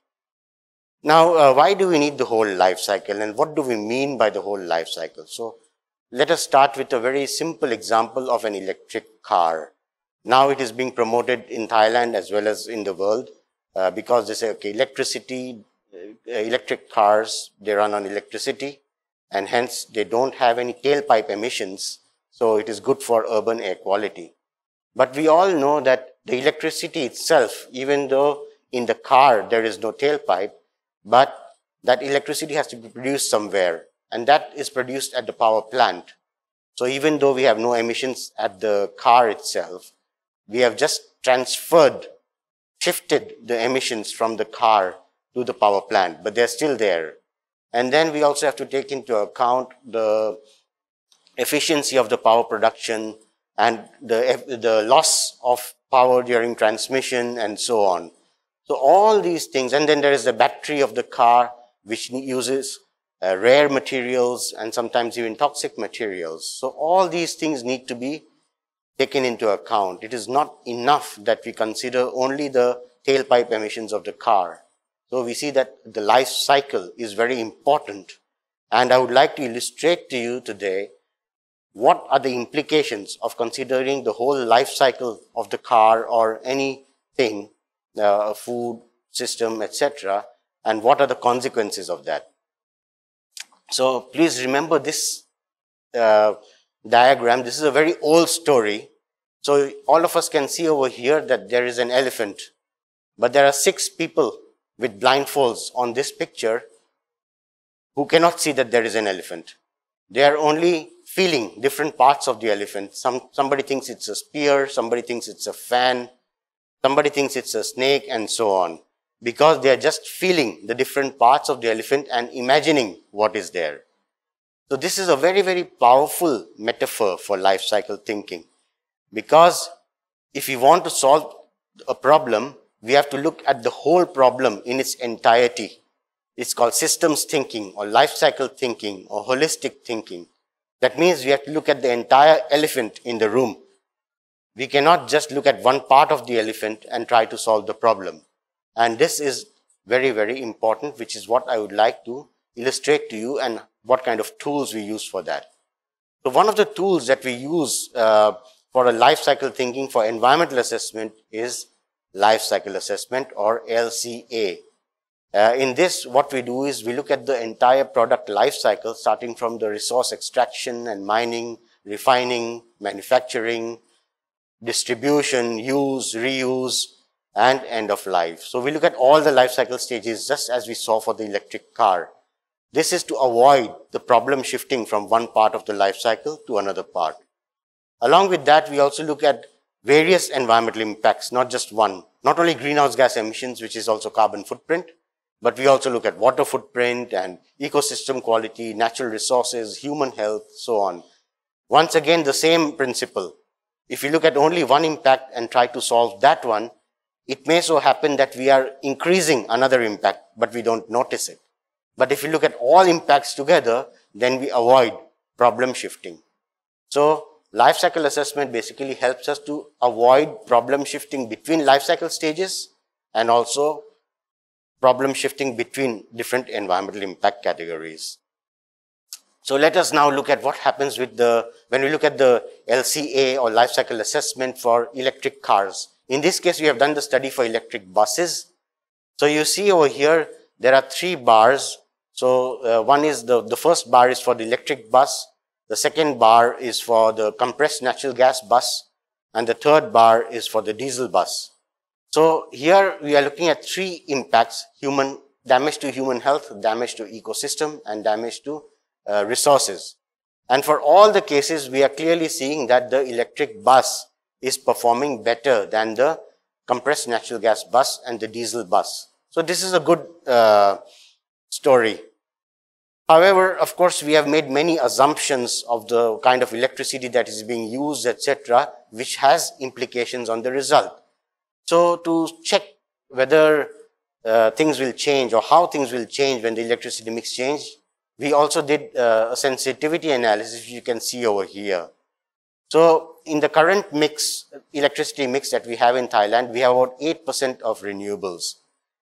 Now, uh, why do we need the whole life cycle, and what do we mean by the whole life cycle? So let us start with a very simple example of an electric car. Now it is being promoted in Thailand as well as in the world uh, because they say, okay, electricity, uh, electric cars, they run on electricity, and hence they don't have any tailpipe emissions, so it is good for urban air quality. But we all know that the electricity itself, even though in the car there is no tailpipe, but that electricity has to be produced somewhere, and that is produced at the power plant. So even though we have no emissions at the car itself, we have just transferred, shifted the emissions from the car to the power plant, but they're still there. And then we also have to take into account the efficiency of the power production and the, the loss of power during transmission and so on. So all these things, and then there is the battery of the car, which uses uh, rare materials and sometimes even toxic materials. So all these things need to be taken into account. It is not enough that we consider only the tailpipe emissions of the car. So we see that the life cycle is very important. And I would like to illustrate to you today what are the implications of considering the whole life cycle of the car or anything, uh, food system, et cetera, and what are the consequences of that. So please remember this uh, diagram. This is a very old story. So all of us can see over here that there is an elephant, but there are six people with blindfolds on this picture who cannot see that there is an elephant. They are only feeling different parts of the elephant. Some, somebody thinks it's a spear, somebody thinks it's a fan, somebody thinks it's a snake, and so on, because they are just feeling the different parts of the elephant and imagining what is there. So this is a very, very powerful metaphor for life cycle thinking, because if we want to solve a problem, we have to look at the whole problem in its entirety. It's called systems thinking or life cycle thinking or holistic thinking. That means we have to look at the entire elephant in the room. We cannot just look at one part of the elephant and try to solve the problem. And this is very, very important, which is what I would like to illustrate to you and what kind of tools we use for that. So one of the tools that we use uh, for a life cycle thinking for environmental assessment is life cycle assessment, or L C A. Uh, in this, what we do is we look at the entire product life cycle, starting from the resource extraction and mining, refining, manufacturing, distribution, use, reuse, and end of life. So we look at all the life cycle stages, just as we saw for the electric car. This is to avoid the problem shifting from one part of the life cycle to another part. Along with that, we also look at various environmental impacts, not just one. Not only greenhouse gas emissions, which is also carbon footprint. but we also look at water footprint and ecosystem quality, natural resources, human health, so on. Once again, the same principle. If you look at only one impact and try to solve that one, it may so happen that we are increasing another impact, but we don't notice it. But if you look at all impacts together, then we avoid problem shifting. So life cycle assessment basically helps us to avoid problem shifting between life cycle stages and also problem shifting between different environmental impact categories. So let us now look at what happens with the, when we look at the L C A or life cycle assessment for electric cars. In this case, we have done the study for electric buses. So you see over here, there are three bars. So uh, one is the, the first bar is for the electric bus. The second bar is for the compressed natural gas bus. And the third bar is for the diesel bus. So here we are looking at three impacts: human damage to human health, damage to ecosystem, and damage to uh, resources. And for all the cases, we are clearly seeing that the electric bus is performing better than the compressed natural gas bus and the diesel bus. So this is a good uh, story. However, of course, we have made many assumptions of the kind of electricity that is being used, et cetera, which has implications on the result. So to check whether uh, things will change or how things will change when the electricity mix change, we also did uh, a sensitivity analysis, you can see over here. So in the current mix, electricity mix that we have in Thailand, we have about eight percent of renewables.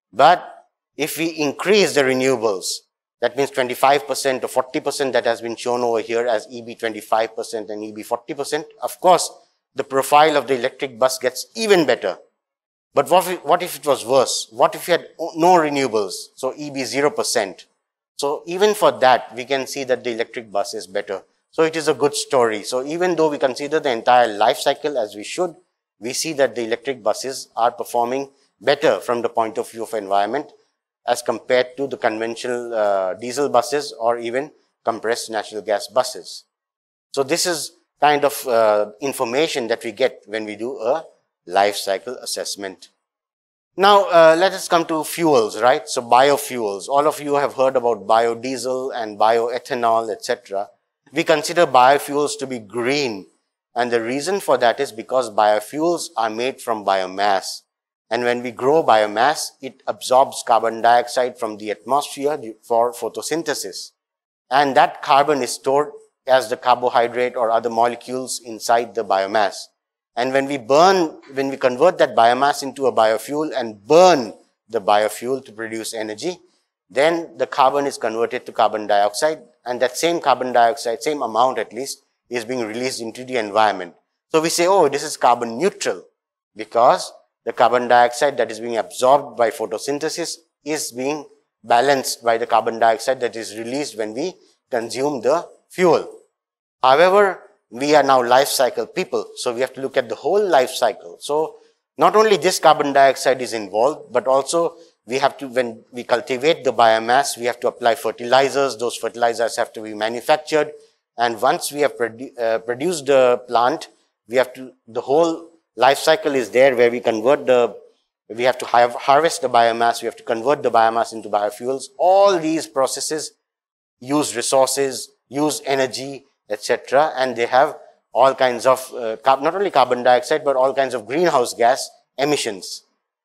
But if we increase the renewables, that means twenty-five percent or forty percent that has been shown over here as E B twenty-five percent and E B forty percent, of course, the profile of the electric bus gets even better. But what if, what if it was worse? What if you had no renewables? So E B zero percent. So even for that, we can see that the electric bus is better. So it is a good story. So even though we consider the entire life cycle as we should, we see that the electric buses are performing better from the point of view of environment as compared to the conventional uh, diesel buses or even compressed natural gas buses. So this is kind of uh, information that we get when we do a life cycle assessment. Now, uh, let us come to fuels, right? So biofuels. All of you have heard about biodiesel and bioethanol, et cetera. We consider biofuels to be green. And the reason for that is because biofuels are made from biomass. And when we grow biomass, it absorbs carbon dioxide from the atmosphere for photosynthesis. And that carbon is stored as the carbohydrate or other molecules inside the biomass. And when we burn, when we convert that biomass into a biofuel and burn the biofuel to produce energy, then the carbon is converted to carbon dioxide, and that same carbon dioxide, same amount at least, is being released into the environment. So we say, oh, this is carbon neutral, because the carbon dioxide that is being absorbed by photosynthesis is being balanced by the carbon dioxide that is released when we consume the fuel. However, we are now life cycle people, so we have to look at the whole life cycle. So not only this carbon dioxide is involved, but also we have to, when we cultivate the biomass, we have to apply fertilizers. Those fertilizers have to be manufactured. And once we have produ uh, produced the plant, we have to, the whole life cycle is there where we convert the, we have to have, harvest the biomass, we have to convert the biomass into biofuels. All these processes use resources, use energy, et cetera. And they have all kinds of, uh, not only carbon dioxide, but all kinds of greenhouse gas emissions.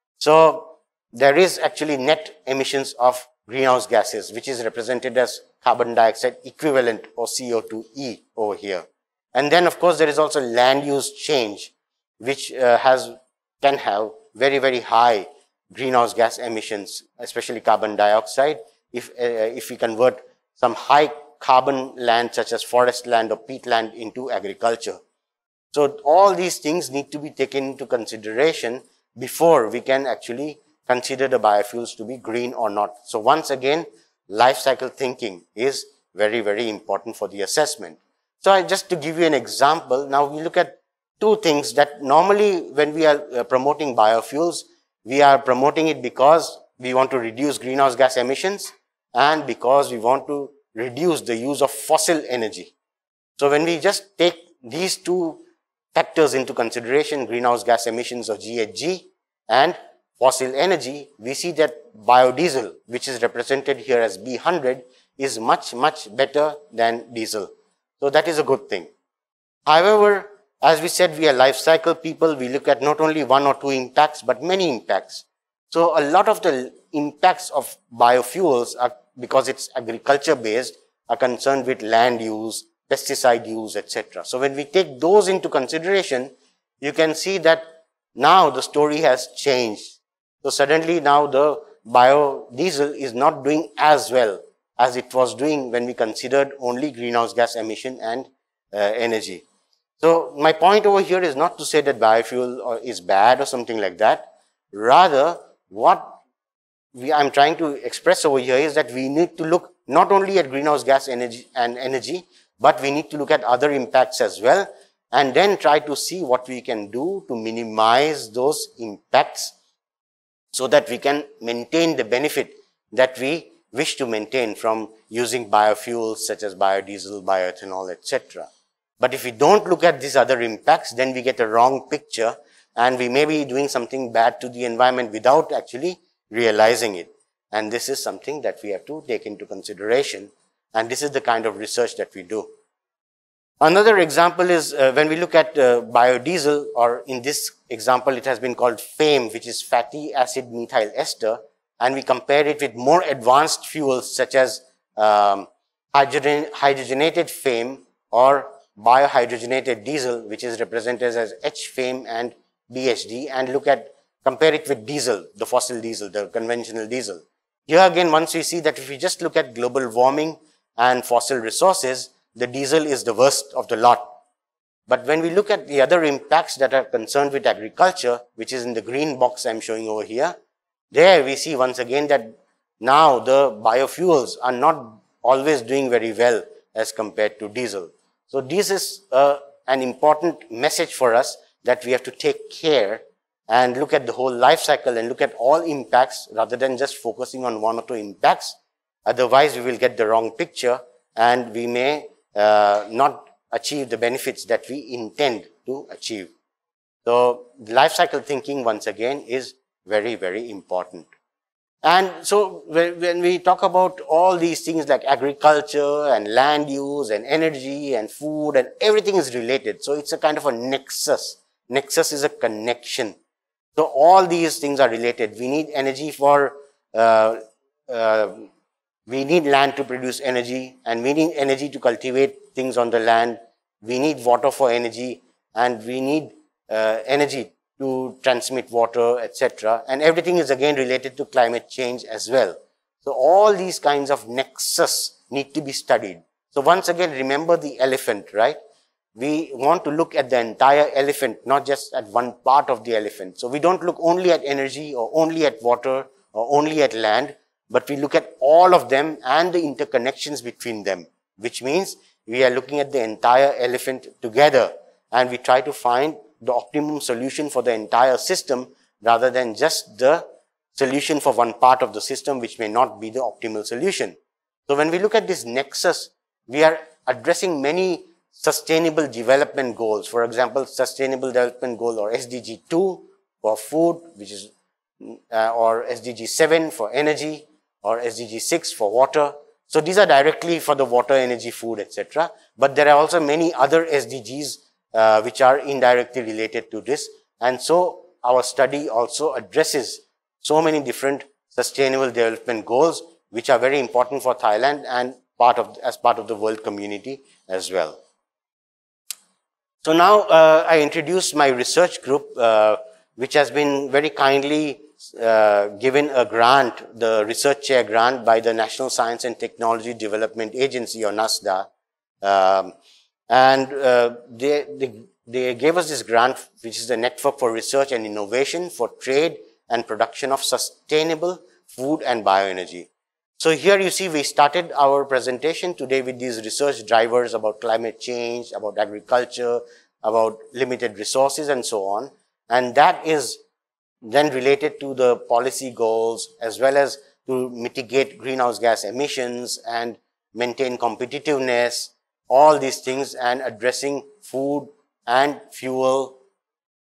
So there is actually net emissions of greenhouse gases, which is represented as carbon dioxide equivalent or C O two E over here. And then, of course, there is also land use change, which uh, has, can have very, very high greenhouse gas emissions, especially carbon dioxide, if, uh, if we convert some high carbon land such as forest land or peatland into agriculture. So all these things need to be taken into consideration before we can actually consider the biofuels to be green or not. So once again, life cycle thinking is very, very important for the assessment. So I, just to give you an example, now we look at two things that normally when we are uh, promoting biofuels, we are promoting it because we want to reduce greenhouse gas emissions and because we want to reduce the use of fossil energy. So when we just take these two factors into consideration, greenhouse gas emissions of G H G and fossil energy, we see that biodiesel, which is represented here as B one hundred, is much, much better than diesel. So that is a good thing. However, as we said, we are life cycle people. We look at not only one or two impacts, but many impacts. So a lot of the impacts of biofuels are, because it's agriculture based, are concerned with land use, pesticide use, et cetera. So when we take those into consideration, you can see that now the story has changed. So suddenly now the biodiesel is not doing as well as it was doing when we considered only greenhouse gas emission and uh, energy. So my point over here is not to say that biofuel is bad or something like that. Rather, what we, I'm trying to express over here is that we need to look not only at greenhouse gas energy and energy, but we need to look at other impacts as well, and then try to see what we can do to minimize those impacts so that we can maintain the benefit that we wish to maintain from using biofuels such as biodiesel, bioethanol, et cetera. But if we don't look at these other impacts, then we get a wrong picture and we may be doing something bad to the environment without actually realizing it. And this is something that we have to take into consideration. And this is the kind of research that we do. Another example is uh, when we look at uh, biodiesel, or in this example, it has been called FAME, which is fatty acid methyl ester, and we compare it with more advanced fuels such as um, hydrogen, hydrogenated FAME or biohydrogenated diesel, which is represented as H FAME and B H D, and look at, compare it with diesel, the fossil diesel, the conventional diesel. Here again, once we see that if we just look at global warming and fossil resources, the diesel is the worst of the lot. But when we look at the other impacts that are concerned with agriculture, which is in the green box I'm showing over here, there we see once again that now the biofuels are not always doing very well as compared to diesel. So this is uh, an important message for us, that we have to take care and look at the whole life cycle and look at all impacts rather than just focusing on one or two impacts. Otherwise, we will get the wrong picture and we may uh, not achieve the benefits that we intend to achieve. So life cycle thinking, once again, is very, very important. And so when we talk about all these things like agriculture and land use and energy and food and everything is related. So it's a kind of a nexus. Nexus is a connection. So all these things are related. We need energy for, uh, uh, we need land to produce energy, and we need energy to cultivate things on the land. We need water for energy, and we need uh, energy to transmit water, et cetera. And everything is again related to climate change as well. So all these kinds of nexus need to be studied. So once again, remember the elephant, right? We want to look at the entire elephant, not just at one part of the elephant. So we don't look only at energy or only at water or only at land, but we look at all of them and the interconnections between them, which means we are looking at the entire elephant together and we try to find the optimum solution for the entire system rather than just the solution for one part of the system, which may not be the optimal solution. So when we look at this nexus, we are addressing many sustainable development goals. For example, sustainable development goal or S D G two for food, which is, uh, or S D G seven for energy, or S D G six for water. So these are directly for the water, energy, food, et cetera. But there are also many other S D Gs uh, which are indirectly related to this. And so our study also addresses so many different sustainable development goals, which are very important for Thailand and part of, as part of the world community as well. So now uh, I introduce my research group, uh, which has been very kindly uh, given a grant, the research chair grant by the National Science and Technology Development Agency, or NASDA. Um, and uh, they, they, they gave us this grant, which is the Network for Research and Innovation for Trade and Production of Sustainable Food and Bioenergy. So here you see we started our presentation today with these research drivers about climate change, about agriculture, about limited resources and so on. And that is then related to the policy goals as well as to mitigate greenhouse gas emissions and maintain competitiveness, all these things, and addressing food and fuel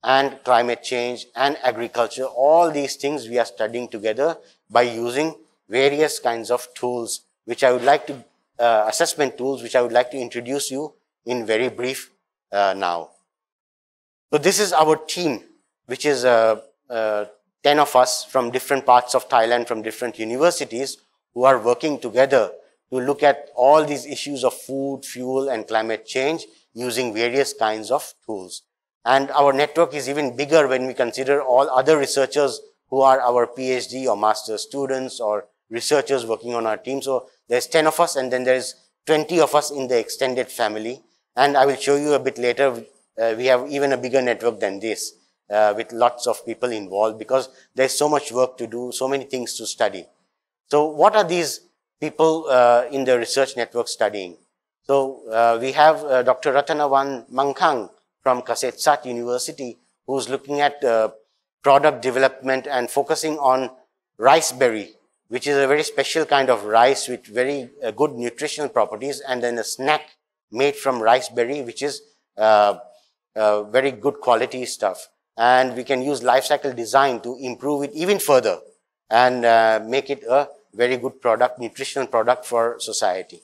and climate change and agriculture. All these things we are studying together by using various kinds of tools, which I would like to, uh, assessment tools, which I would like to introduce you in very brief uh, now. So this is our team, which is uh, uh, ten of us from different parts of Thailand, from different universities, who are working together to look at all these issues of food, fuel, and climate change using various kinds of tools. And our network is even bigger when we consider all other researchers who are our PhD or master students or researchers working on our team. So there's ten of us, and then there's twenty of us in the extended family. And I will show you a bit later, uh, we have even a bigger network than this, uh, with lots of people involved, because there's so much work to do, so many things to study. So what are these people uh, in the research network studying? So uh, we have uh, Doctor Ratanawan Mangkhang from Kasetsat University, who's looking at uh, product development and focusing on riceberry, which is a very special kind of rice with very uh, good nutritional properties, and then a snack made from riceberry, which is uh, uh, very good quality stuff. And we can use life cycle design to improve it even further and uh, make it a very good product, nutritional product for society.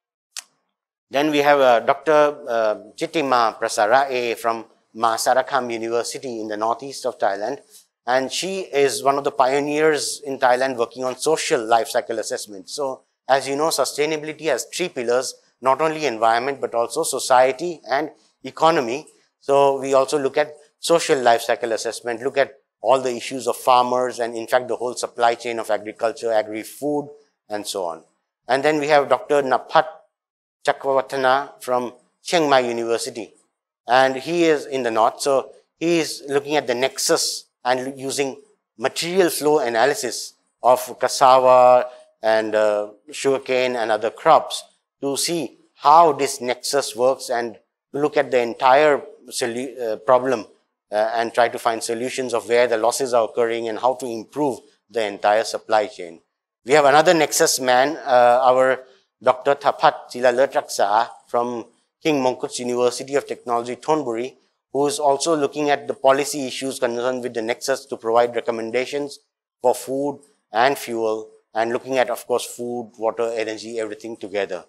Then we have uh, Doctor Uh, Chitima Prasara'e from Mahasarakham University in the northeast of Thailand. And she is one of the pioneers in Thailand working on social life cycle assessment. So as you know, sustainability has three pillars, not only environment, but also society and economy. So we also look at social life cycle assessment, look at all the issues of farmers and in fact the whole supply chain of agriculture, agri-food and so on. And then we have Doctor Naphat Chakravatana from Chiang Mai University. And he is in the north, so he is looking at the nexus and using material flow analysis of cassava and uh, sugarcane and other crops to see how this nexus works and look at the entire uh, problem uh, and try to find solutions of where the losses are occurring and how to improve the entire supply chain. We have another nexus man, uh, our Doctor Thapat Silalertraksa from King Mongkut's University of Technology, Thonburi, who is also looking at the policy issues concerned with the nexus to provide recommendations for food and fuel, and looking at, of course, food, water, energy, everything together.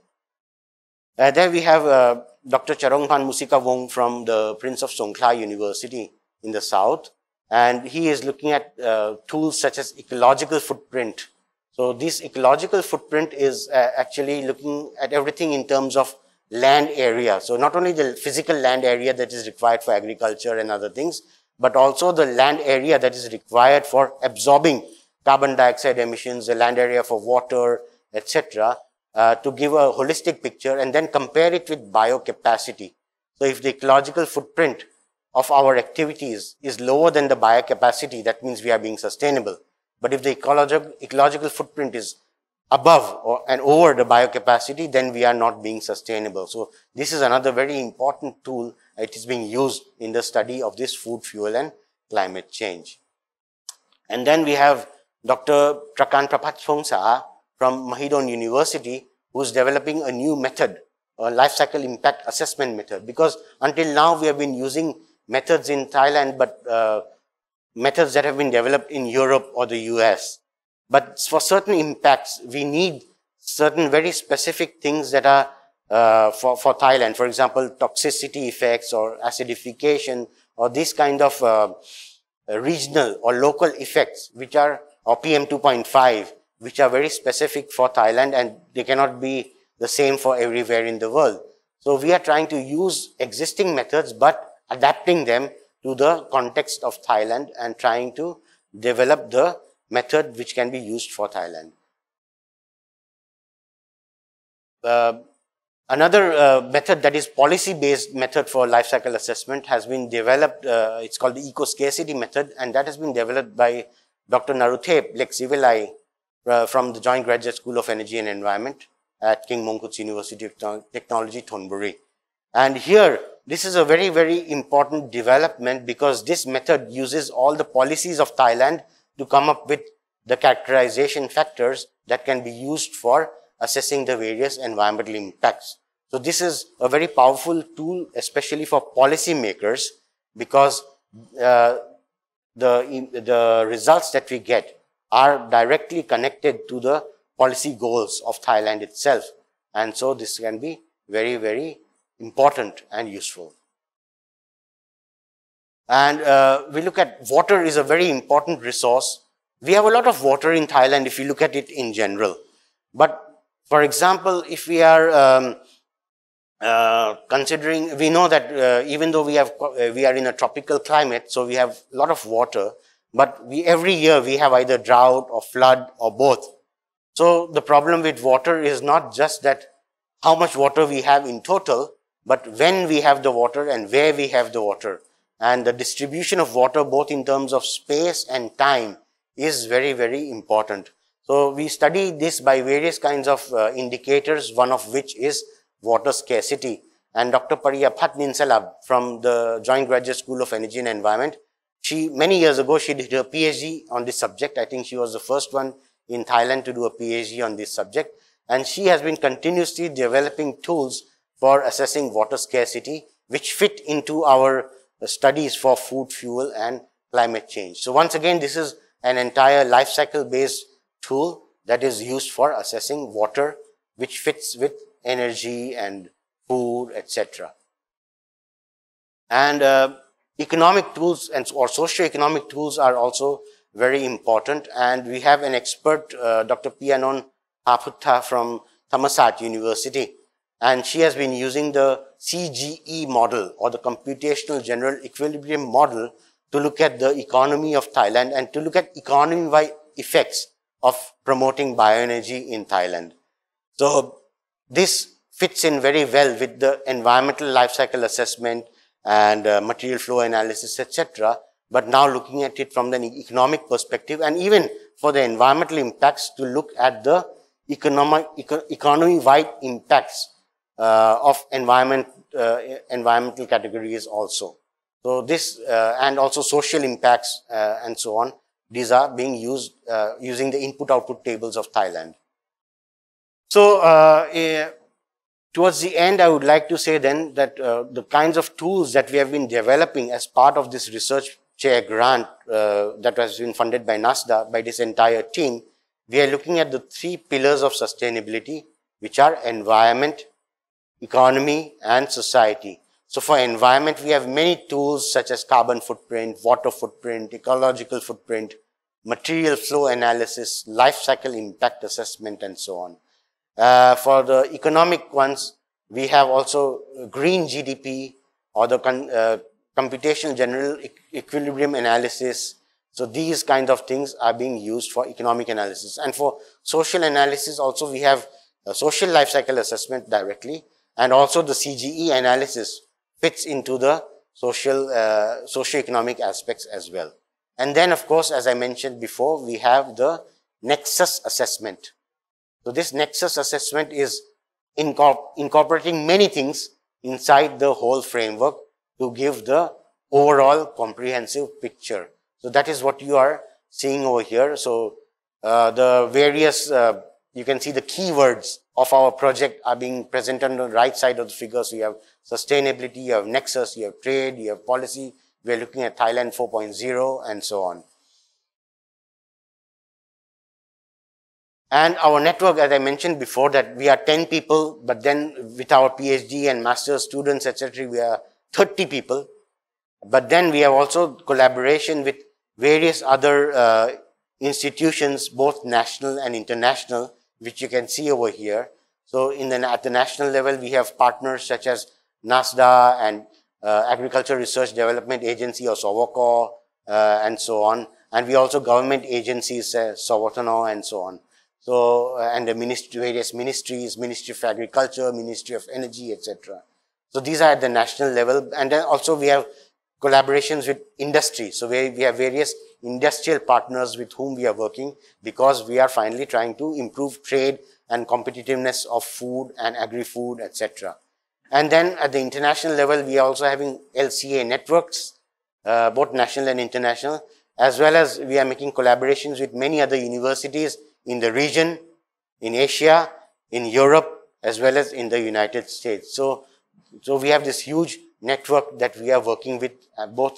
Uh, there we have uh, Doctor Charongpan Musikawong from the Prince of Songkhla University in the south, and he is looking at uh, tools such as ecological footprint. So this ecological footprint is uh, actually looking at everything in terms of land area. So not only the physical land area that is required for agriculture and other things, but also the land area that is required for absorbing carbon dioxide emissions, the land area for water, et cetera, uh, to give a holistic picture and then compare it with biocapacity. So if the ecological footprint of our activities is lower than the biocapacity, that means we are being sustainable. But if the ecological, ecological footprint is above or, and over the biocapacity, then we are not being sustainable. So this is another very important tool. It is being used in the study of this food, fuel and climate change. And then we have Doctor Trakan Prapatsongsa from Mahidol University, who is developing a new method, a life cycle impact assessment method. Because until now we have been using methods in Thailand, but uh, methods that have been developed in Europe or the U S. But for certain impacts, we need certain very specific things that are uh, for, for Thailand. For example, toxicity effects or acidification or this kind of uh, regional or local effects, which are, or P M two point five, which are very specific for Thailand and they cannot be the same for everywhere in the world. So we are trying to use existing methods, but adapting them to the context of Thailand and trying to develop the method which can be used for Thailand. Uh, another uh, method that is policy-based method for life cycle assessment has been developed. Uh, it's called the eco-scarcity method, and that has been developed by Doctor Naruthep Leksivilai uh, from the Joint Graduate School of Energy and Environment at King Mongkut's University of Technology, Thonburi. And here, this is a very, very important development because this method uses all the policies of Thailand to come up with the characterization factors that can be used for assessing the various environmental impacts. So this is a very powerful tool, especially for policymakers, because uh, the, the results that we get are directly connected to the policy goals of Thailand itself. And so this can be very, very important and useful. And uh, we look at water is a very important resource. We have a lot of water in Thailand if you look at it in general. But for example, if we are um, uh, considering, we know that uh, even though we have uh, we are in a tropical climate, so we have a lot of water, but we every year we have either drought or flood or both. So the problem with water is not just that how much water we have in total, but when we have the water and where we have the water. And the distribution of water, both in terms of space and time, is very, very important. So we study this by various kinds of uh, indicators, one of which is water scarcity. And Doctor Pariya Phat Ninsalab from the Joint Graduate School of Energy and Environment, she, many years ago, she did her PhD on this subject. I think she was the first one in Thailand to do a PhD on this subject. And she has been continuously developing tools for assessing water scarcity, which fit into our studies for food, fuel, and climate change. So once again, this is an entire life cycle based tool that is used for assessing water, which fits with energy and food, et cetera. And uh, economic tools and or socio-economic tools are also very important. And we have an expert, uh, Doctor Pianon Haputta from Thammasat University. And she has been using the C G E model or the computational general equilibrium model to look at the economy of Thailand and to look at economy-wide effects of promoting bioenergy in Thailand. So this fits in very well with the environmental life cycle assessment and uh, material flow analysis, et cetera. But now looking at it from an economic perspective, and even for the environmental impacts, to look at the economic, eco economy-wide impacts uh, of environment, uh, environmental categories also. So this, uh, and also social impacts uh, and so on, these are being used uh, using the input-output tables of Thailand. So uh, uh, towards the end, I would like to say then that uh, the kinds of tools that we have been developing as part of this research chair grant uh, that has been funded by NASDA, by this entire team, we are looking at the three pillars of sustainability, which are environment, economy, and society. So for environment, we have many tools such as carbon footprint, water footprint, ecological footprint, material flow analysis, life cycle impact assessment, and so on. Uh, for the economic ones, we have also green G D P or the con uh, computational general e equilibrium analysis. So these kinds of things are being used for economic analysis. And for social analysis also, we have a social life cycle assessment directly, and also the C G E analysis fits into the social, uh, socio-economic aspects as well. And then, of course, as I mentioned before, we have the nexus assessment. So this nexus assessment is incorpor incorporating many things inside the whole framework to give the overall comprehensive picture. So that is what you are seeing over here. So uh, the various, uh, you can see the keywords of our project are being presented on the right side of the figure. So you have sustainability, you have nexus, you have trade, you have policy. We are looking at Thailand four point oh and so on. And our network, as I mentioned before, that we are ten people, but then with our PhD and master's students, et cetera, we are thirty people. But then we have also collaboration with various other uh, institutions, both national and international, which you can see over here. So in the, at the national level, we have partners such as NASDA and uh, Agriculture Research Development Agency or SOVOCO uh, and so on. And we also government agencies, uh, SOVOTONO and so on. So, uh, and the ministry, various ministries, Ministry of Agriculture, Ministry of Energy, et cetera. So these are at the national level. And then also we have collaborations with industry. So we, we have various industrial partners with whom we are working, because we are finally trying to improve trade and competitiveness of food and agri-food, et cetera. And then at the international level, we are also having L C A networks, uh, both national and international, as well as we are making collaborations with many other universities in the region, in Asia, in Europe, as well as in the United States. So, so we have this huge network that we are working with uh, both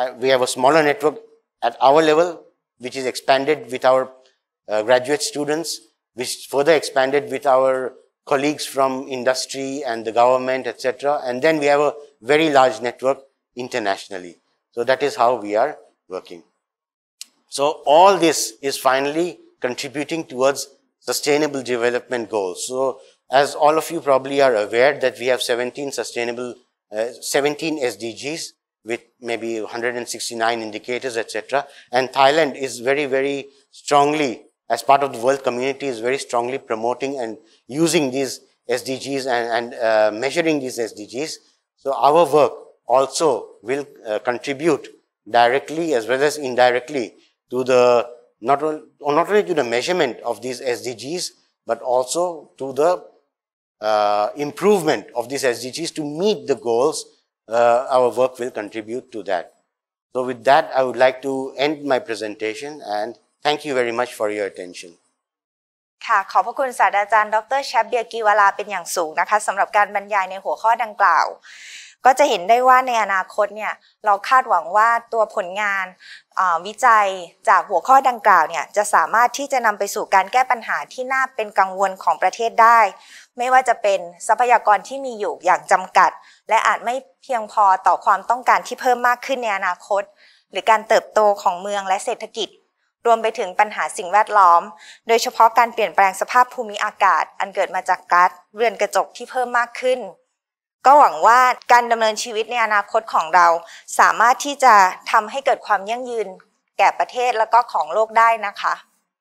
uh, we have a smaller network at our level, which is expanded with our uh, graduate students, which further expanded with our colleagues from industry and the government, et cetera. And then we have a very large network internationally. So that is how we are working. So all this is finally contributing towards sustainable development goals. So as all of you probably are aware that we have seventeen sustainable, uh, seventeen S D Gs with maybe one hundred sixty-nine indicators, et cetera. And Thailand is very, very strongly, as part of the world community, is very strongly promoting and using these S D Gs and, and uh, measuring these S D Gs. So our work also will uh, contribute directly as well as indirectly to the, not, on, not only to the measurement of these S D Gs, but also to the uh, improvement of these S D Gs to meet the goals. Uh, our work will contribute to that. So with that, I would like to end my presentation and thank you very much for your attention.
ค่ะขอบพระคุณศาสตราจารย์ดรแชปเบียร์กีวาลาเป็นอย่างสูงนะคะสำหรับการบรรยายในหัวข้อดังกล่าวก็จะเห็นได้ว่าในอนาคตเนี่ยเราคาดหวังว่าตัวผลงานวิจัยจากหัวข้อดังกล่าวเนี่ยจะสามารถที่จะนำไปสู่การแก้ปัญหาที่น่าเป็นกังวลของประเทศได้ไม่ว่าจะเป็นทรัพยากรที่มีอยู่อย่างจำกัดและอาจไม่เพียงพอต่อความต้องการที่เพิ่มมากขึ้นในอนาคตหรือการเติบโตของเมืองและเศรษฐกิจรวมไปถึงปัญหาสิ่งแวดล้อมโดยเฉพาะการเปลี่ยนแปลงสภาพภูมิอากาศอันเกิดมาจากก๊าซเรือนกระจกที่เพิ่มมากขึ้นก็หวังว่าการดำเนินชีวิตในอนาคตของเราสามารถที่จะทำให้เกิดความยั่งยืนแก่ประเทศและก็ของโลกได้นะคะ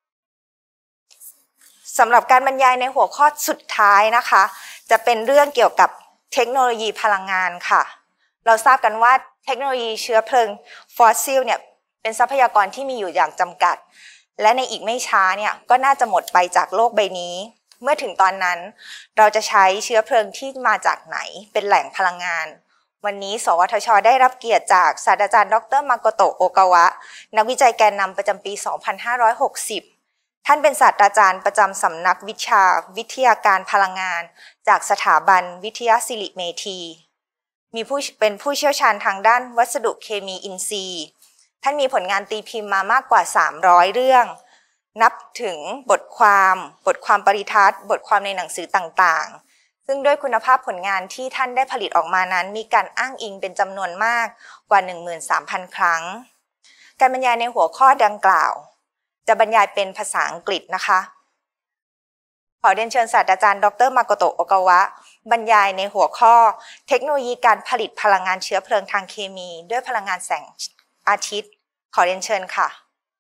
สำหรับการบรรยายในหัวข้อสุดท้ายนะคะจะเป็นเรื่องเกี่ยวกับเทคโนโลยีพลังงานค่ะเราทราบกันว่าเทคโนโลยีเชื้อเพลิงฟอสซิลเนี่ยเป็นทรัพยากรที่มีอยู่อย่างจำกัดและในอีกไม่ช้าเนี่ยก็น่าจะหมดไปจากโลกใบนี้เมื่อถึงตอนนั้นเราจะใช้เชื้อเพลิงที่มาจากไหนเป็นแหล่งพลังงานวันนี้สวทช.ได้รับเกียรติจากศาสตราจารย์ดรมาโกโตะโอกาวะนักวิจัยแกนนำประจำปี สองพันห้าร้อยหกสิบ ท่านเป็นศาสตราจารย์ประจำสำนักวิชาวิทยาการพลังงานจากสถาบันวิทยาศิริเมธีมีผู้เป็นผู้เชี่ยวชาญทางด้านวัสดุเคมีอินทรีย์ท่านมีผลงานตีพิมพ์มามากกว่าสามร้อยเรื่องนับถึงบทความบทความปริทัศน์บทความในหนังสือต่างๆซึ่งด้วยคุณภาพผลงานที่ท่านได้ผลิตออกมานั้นมีการอ้างอิงเป็นจำนวนมากกว่า หนึ่งหมื่นสามพัน ครั้งการบรรยายในหัวข้อดังกล่าวจะบรรยายเป็นภาษาอังกฤษนะคะขอเรียนเชิญศาสตราจารย์ดรมาโกโตะโอกาวะบรรยายในหัวข้อเทคโนโลยีการผลิตพลังงานเชื้อเพลิงทางเคมีด้วยพลังงานแสงอาทิตย์ขอเรียนเชิญค่ะ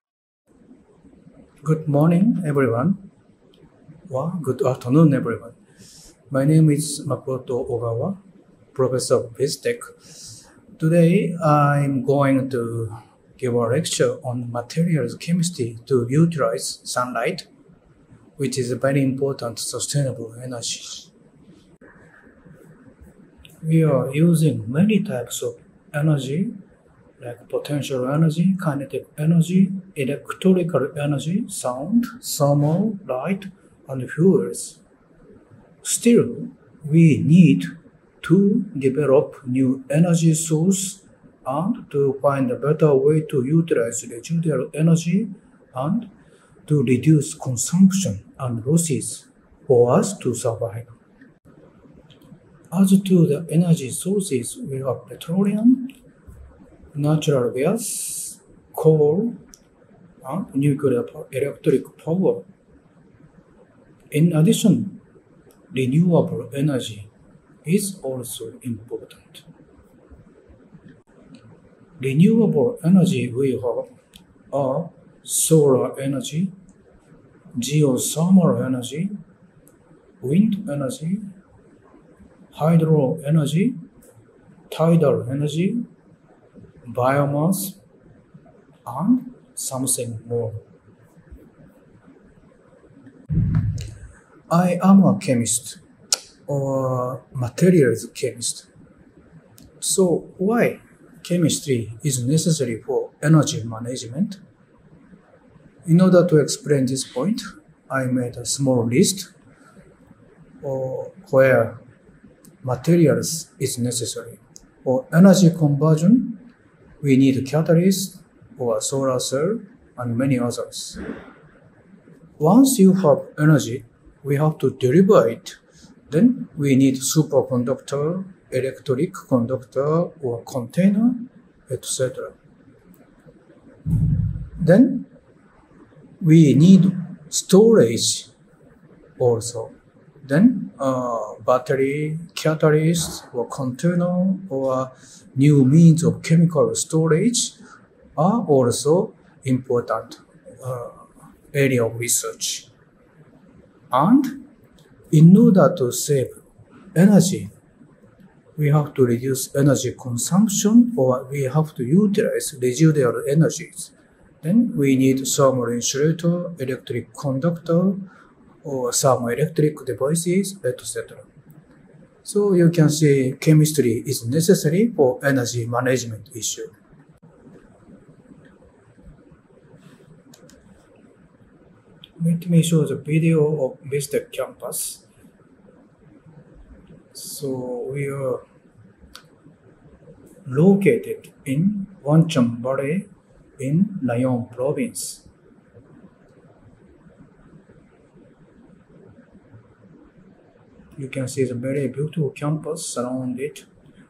Good morning, everyone. Well, good afternoon, everyone. My name is Makoto Ogawa, Professor of Physics. Today, I'm going to give a lecture on materials chemistry to utilize sunlight, which is a very important sustainable energy. We are using many types of energy like potential energy, kinetic energy, electrical energy, sound, thermal, light, and fuels. Still, we need to develop new energy source and to find a better way to utilize residual energy and to reduce consumption and losses for us to survive. As to the energy sources, we have petroleum, natural gas, coal, and nuclear electric power. In addition, renewable energy is also important. Renewable energy we have are solar energy, geothermal energy, wind energy, hydro energy, tidal energy, biomass, and something more. I am a chemist or materials chemist. So why chemistry is necessary for energy management? In order to explain this point, I made a small list or where materials is necessary for energy conversion, we need catalyst or solar cell and many others. Once you have energy, we have to deliver it. Then we need superconductor, electric conductor or container, et cetera. Then we need storage also. Then uh, battery, catalyst or container or new means of chemical storage are also important uh, area of research. And in order to save energy, we have to reduce energy consumption or we have to utilize residual energies. Then we need thermal insulator, electric conductor, or thermoelectric devices, et cetera. So you can see chemistry is necessary for energy management issue. Let me show the video of BizTech campus. So we are located in Wancham Valley in Lyon province. You can see the very beautiful campus surrounded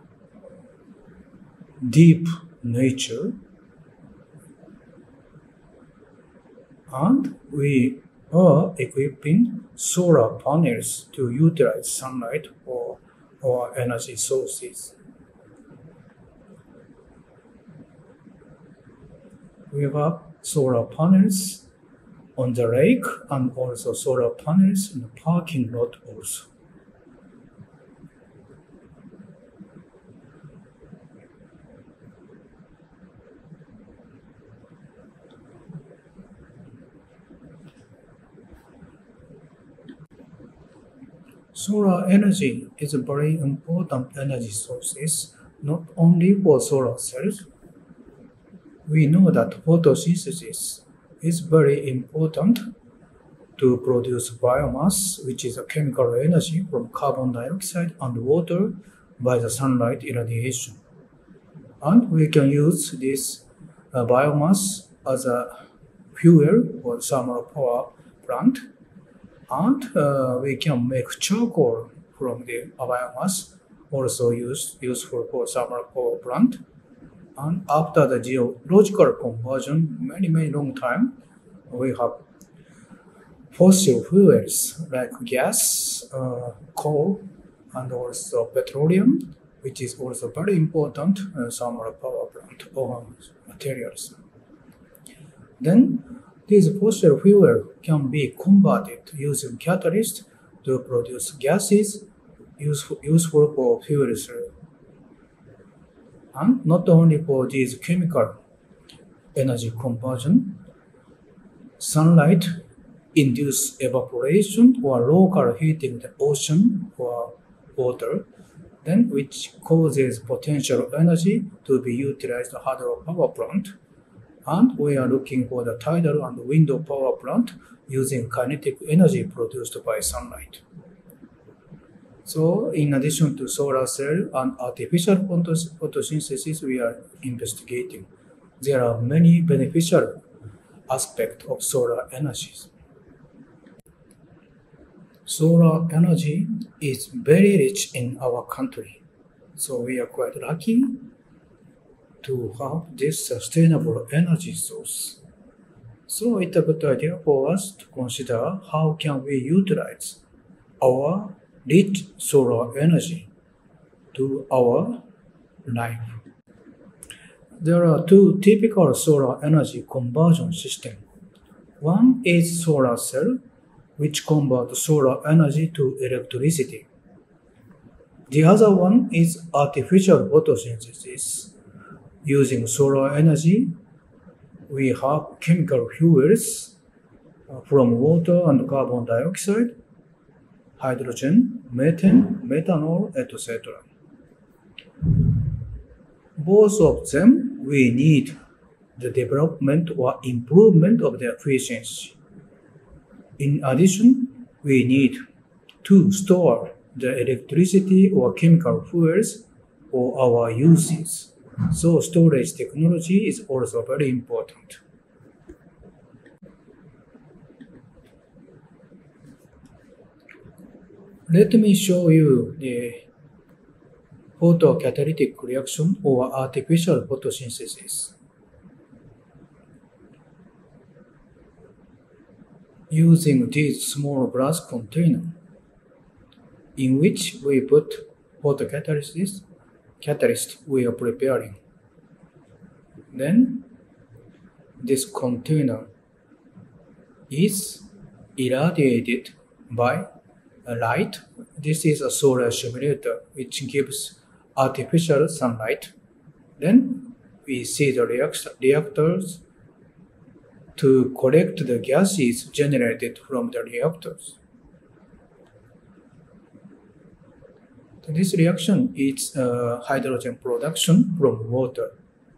deep nature. And we are equipping solar panels to utilize sunlight for our energy sources. We have solar panels on the lake and also solar panels in the parking lot also. Solar energy is a very important energy source, not only for solar cells. We know that photosynthesis is very important to produce biomass, which is a chemical energy from carbon dioxide and water by the sunlight irradiation. And we can use this uh, biomass as a fuel for thermal power plant. And uh, we can make charcoal from the biomass, also use, useful for thermal power plant. And after the geological conversion, many, many long time, we have fossil fuels like gas, uh, coal, and also petroleum, which is also very important uh, thermal power plant or materials. Then these fossil fuel can be converted using catalyst to produce gases useful, useful for fuel cell. And not only for these chemical energy conversion, sunlight induce evaporation or local heating the ocean or water, then which causes potential energy to be utilized in hydropower plant. And we are looking for the tidal and wind power plant using kinetic energy produced by sunlight. So in addition to solar cell and artificial photosynthesis we are investigating, there are many beneficial aspects of solar energies. Solar energy is very rich in our country, so we are quite lucky to have this sustainable energy source. So it's a good idea for us to consider how can we utilize our rich solar energy to our life. There are two typical solar energy conversion systems. One is solar cell, which converts solar energy to electricity. The other one is artificial photosynthesis. Using solar energy, we have chemical fuels from water and carbon dioxide, hydrogen, methane, methanol, et cetera. Both of them, we need the development or improvement of their efficiency. In addition, we need to store the electricity or chemical fuels for our uses. So storage technology is also very important. Let me show you the photocatalytic reaction or artificial photosynthesis. Using this small glass container in which we put photocatalysis catalyst we are preparing. Then this container is irradiated by a light. This is a solar simulator which gives artificial sunlight. Then we see the reactor, reactors to collect the gases generated from the reactors. This reaction is uh, hydrogen production from water.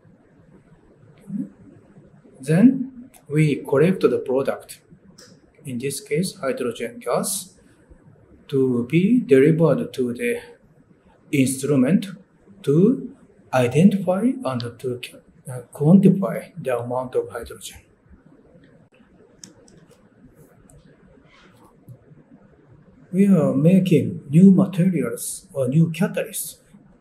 Then we collect the product, in this case hydrogen gas, to be delivered to the instrument to identify and to uh, quantify the amount of hydrogen. We are making new materials or new catalysts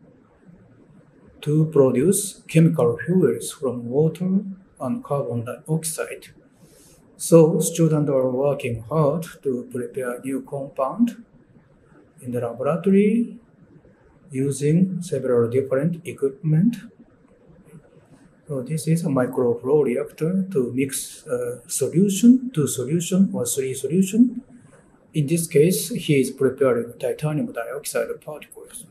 to produce chemical fuels from water and carbon dioxide. So students are working hard to prepare new compound in the laboratory using several different equipment. So this is a microflow reactor to mix uh, solution, two solution or three solution. In this case, he is preparing titanium dioxide particles.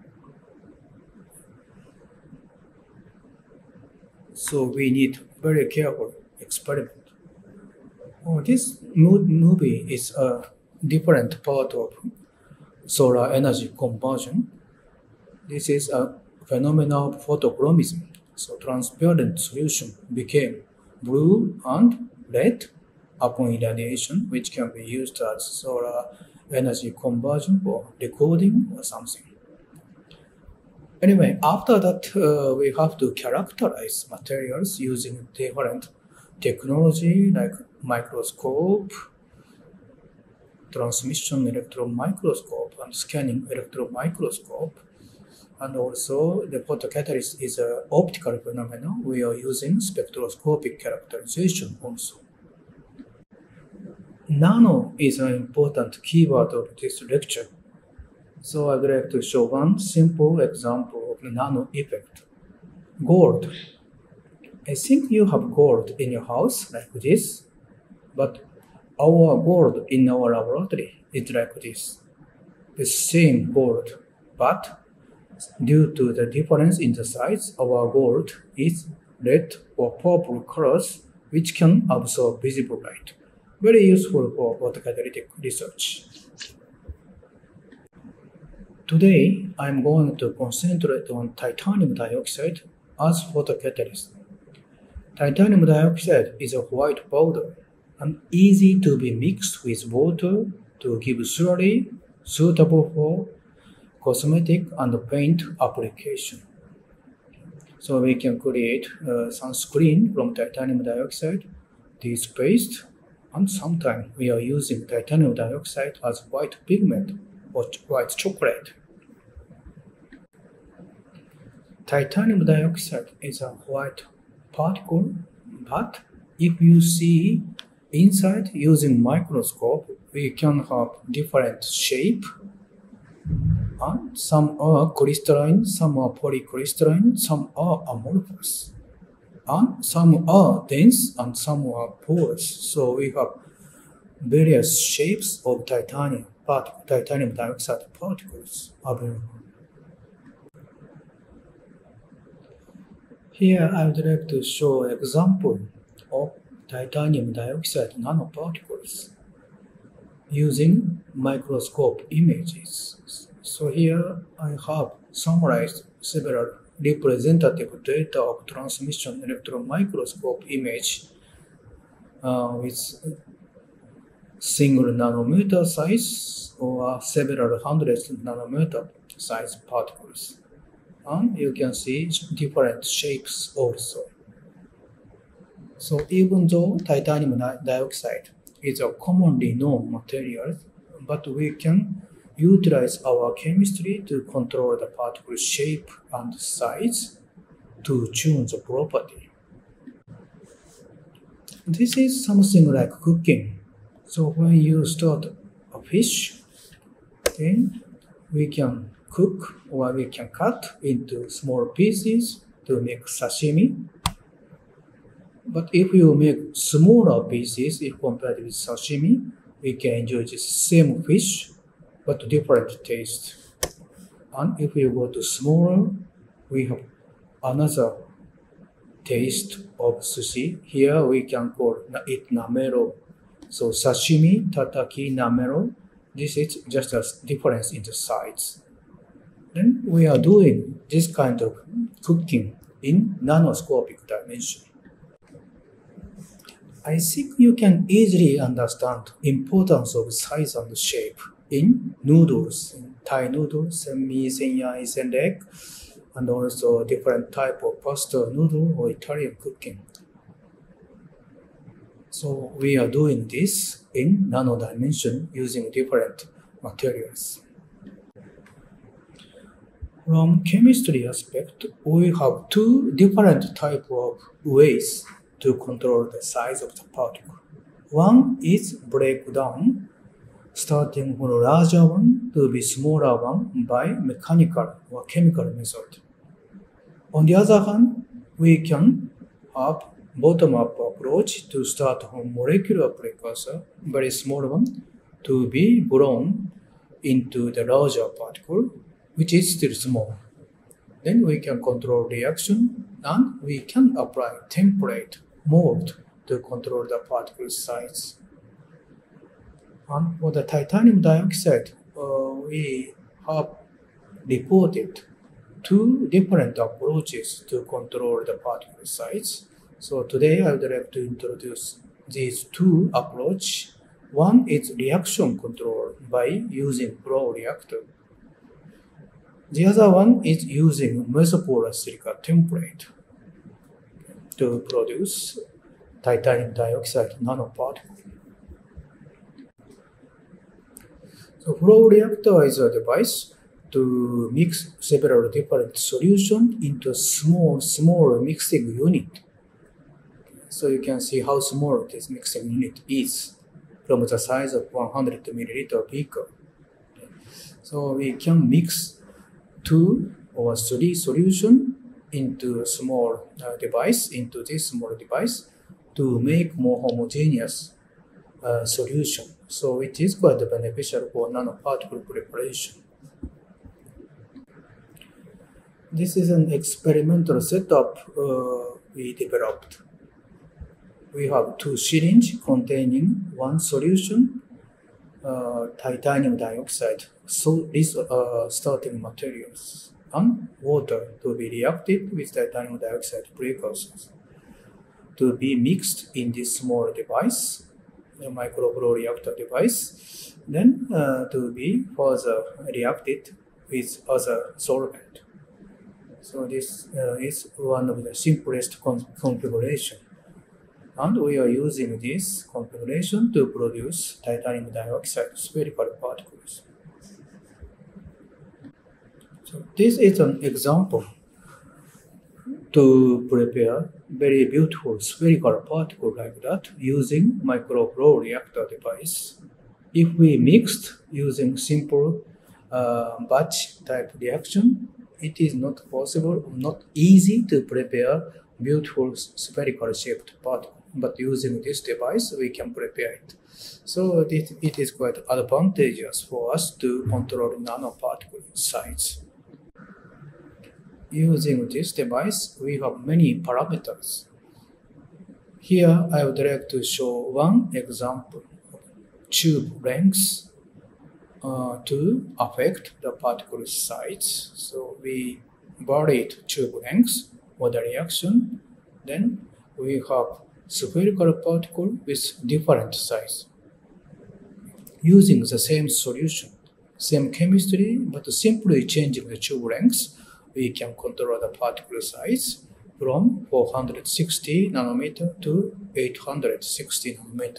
So we need very careful experiment. Oh, this movie is a different part of solar energy conversion. This is a phenomenon of photochromism. So transparent solution became blue and red upon irradiation, which can be used as solar energy conversion for recording or something. Anyway, after that, uh, we have to characterize materials using different technology like microscope, transmission electron microscope, and scanning electron microscope. And also, the photocatalyst is an optical phenomenon. We are using spectroscopic characterization also. Nano is an important keyword of this lecture. So I'd like to show one simple example of the nano effect. Gold. I think you have gold in your house like this, but our gold in our laboratory is like this. The same gold, but due to the difference in the size, our gold is red or purple colors which can absorb visible light. Very useful for photocatalytic research. Today, I'm going to concentrate on titanium dioxide as photocatalyst. Titanium dioxide is a white powder and easy to be mixed with water to give slurry suitable for cosmetic and paint application. So we can create uh, sunscreen from titanium dioxide, this paste, and sometimes we are using titanium dioxide as white pigment or white chocolate. Titanium dioxide is a white particle, but if you see inside using microscope, we can have different shape. And some are crystalline, some are polycrystalline, some are amorphous. And some are dense and some are porous. So we have various shapes of titanium, part, titanium dioxide particles available. Here I would like to show an example of titanium dioxide nanoparticles using microscope images. So here I have summarized several representative data of transmission electron microscope image uh, with single nanometer size or several hundred nanometer size particles. And you can see different shapes also. So even though titanium dioxide is a commonly known material, but we can utilize our chemistry to control the particle shape and size to tune the property. This is something like cooking. So when you start a fish, then we can cook or we can cut into small pieces to make sashimi. But if you make smaller pieces, if compared with sashimi, we can enjoy the same fish, but different taste. And if you go to smaller, we have another taste of sushi. Here we can call it namero. So sashimi, tataki, namero, this is just a difference in the size. Then we are doing this kind of cooking in nanoscopic dimension. I think you can easily understand importance of size and shape in noodles, in Thai noodles, senmi, senya, and egg, and also different type of pasta noodle or Italian cooking. So we are doing this in nano dimension using different materials. From chemistry aspect, we have two different type of ways to control the size of the particle. One is breakdown, starting from a larger one to be smaller one by mechanical or chemical method. On the other hand, we can have bottom-up approach to start from molecular precursor, very small one, to be blown into the larger particle, which is still small. Then we can control reaction and we can apply template mold to control the particle size. And for the titanium dioxide, uh, we have reported two different approaches to control the particle size. So today I would like to introduce these two approaches. One is reaction control by using flow reactor. The other one is using mesopolar silica template to produce titanium dioxide nanoparticle. So flow reactor is a device to mix several different solutions into a small, small mixing unit. So you can see how small this mixing unit is from the size of one hundred milliliter beaker. So we can mix two or three solutions into a small uh, device, into this small device, to make more homogeneous uh, solution. So it is quite beneficial for nanoparticle preparation. This is an experimental setup uh, we developed. We have two syringes containing one solution, uh, titanium dioxide, so these uh, starting materials, and water to be reacted with titanium dioxide precursors to be mixed in this small device, a microflow reactor device, then uh, to be further reacted with other solvent. So this uh, is one of the simplest con configuration. And we are using this configuration to produce titanium dioxide spherical particles. So this is an example to prepare very beautiful spherical particle like that using microflow reactor device. If we mixed using simple uh, batch type reaction, it is not possible, not easy to prepare beautiful spherical shaped particle. But using this device, we can prepare it. So it, it is quite advantageous for us to control nanoparticle size. Using this device, we have many parameters. Here, I would like to show one example of tube length uh, to affect the particle size. So we varied tube length for the reaction. Then we have spherical particle with different size. Using the same solution, same chemistry, but simply changing the tube length, we can control the particle size from four hundred sixty nanometer to eight hundred sixty nanometer.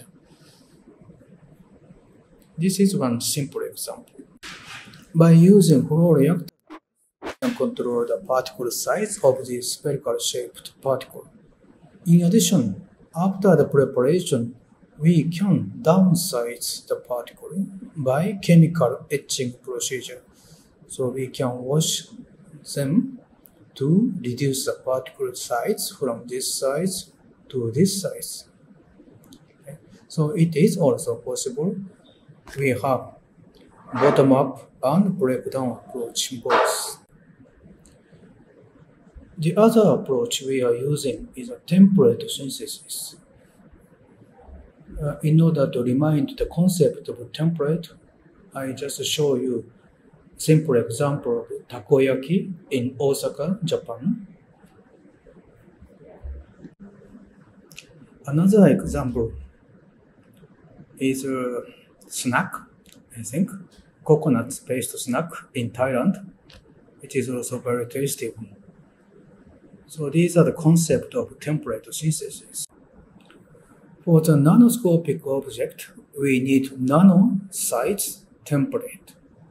This is one simple example. By using flow reactor, we can control the particle size of the spherical shaped particle. In addition, after the preparation, we can downsize the particle by chemical etching procedure. So we can wash them to reduce the particle size from this size to this size. Okay. So it is also possible we have bottom-up and breakdown approach both. The other approach we are using is a template synthesis. Uh, in order to remind the concept of a template, I just show you simple example of takoyaki in Osaka, Japan. Another example is a snack, I think, coconut-based snack in Thailand. It is also very tasty. So these are the concept of template synthesis. For the nanoscopic object, we need nano-size template.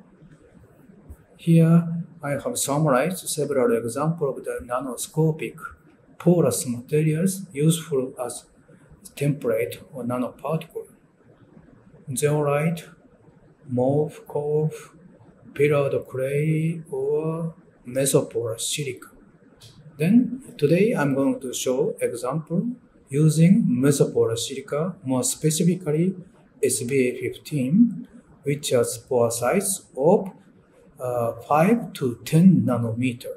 Here, I have summarized several examples of the nanoscopic porous materials useful as template or nanoparticle. Zeolite, mauve, cove, pillared clay, or mesoporous silica. Then, today I'm going to show example using mesoporous silica, more specifically S B A fifteen, which has pore size of uh, five to ten nanometer.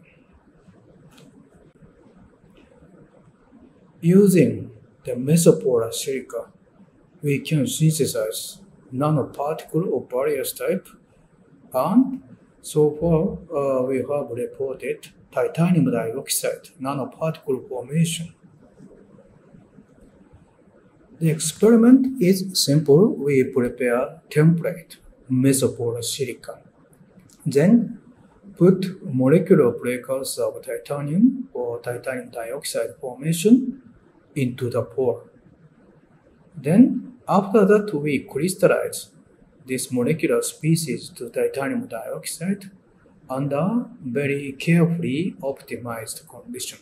Using the mesoporous silica, we can synthesize nanoparticle of various types, and so far uh, we have reported titanium dioxide nanoparticle formation. The experiment is simple. We prepare template mesoporous silica. Then put molecular breakers of titanium or titanium dioxide formation into the pore. Then after that we crystallize this molecular species to titanium dioxide under very carefully optimized condition.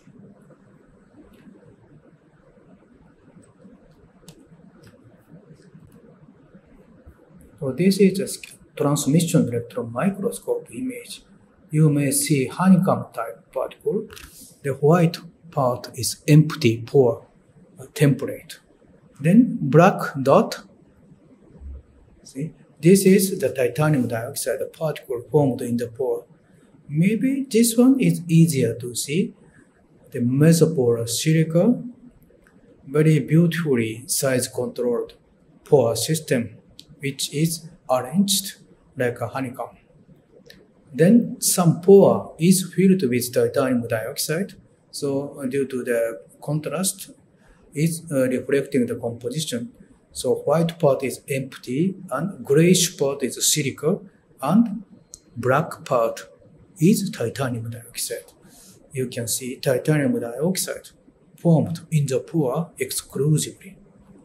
So this is a transmission electron microscope image. You may see honeycomb type particle. The white part is empty pore template. Then black dot. See, this is the titanium dioxide particle formed in the pore. Maybe this one is easier to see. The mesoporous silica, very beautifully size controlled pore system, which is arranged like a honeycomb. Then some pore is filled with titanium dioxide. So due to the contrast, it's uh, reflecting the composition. So white part is empty and grayish part is silica and black part is titanium dioxide. You can see titanium dioxide formed in the pore exclusively.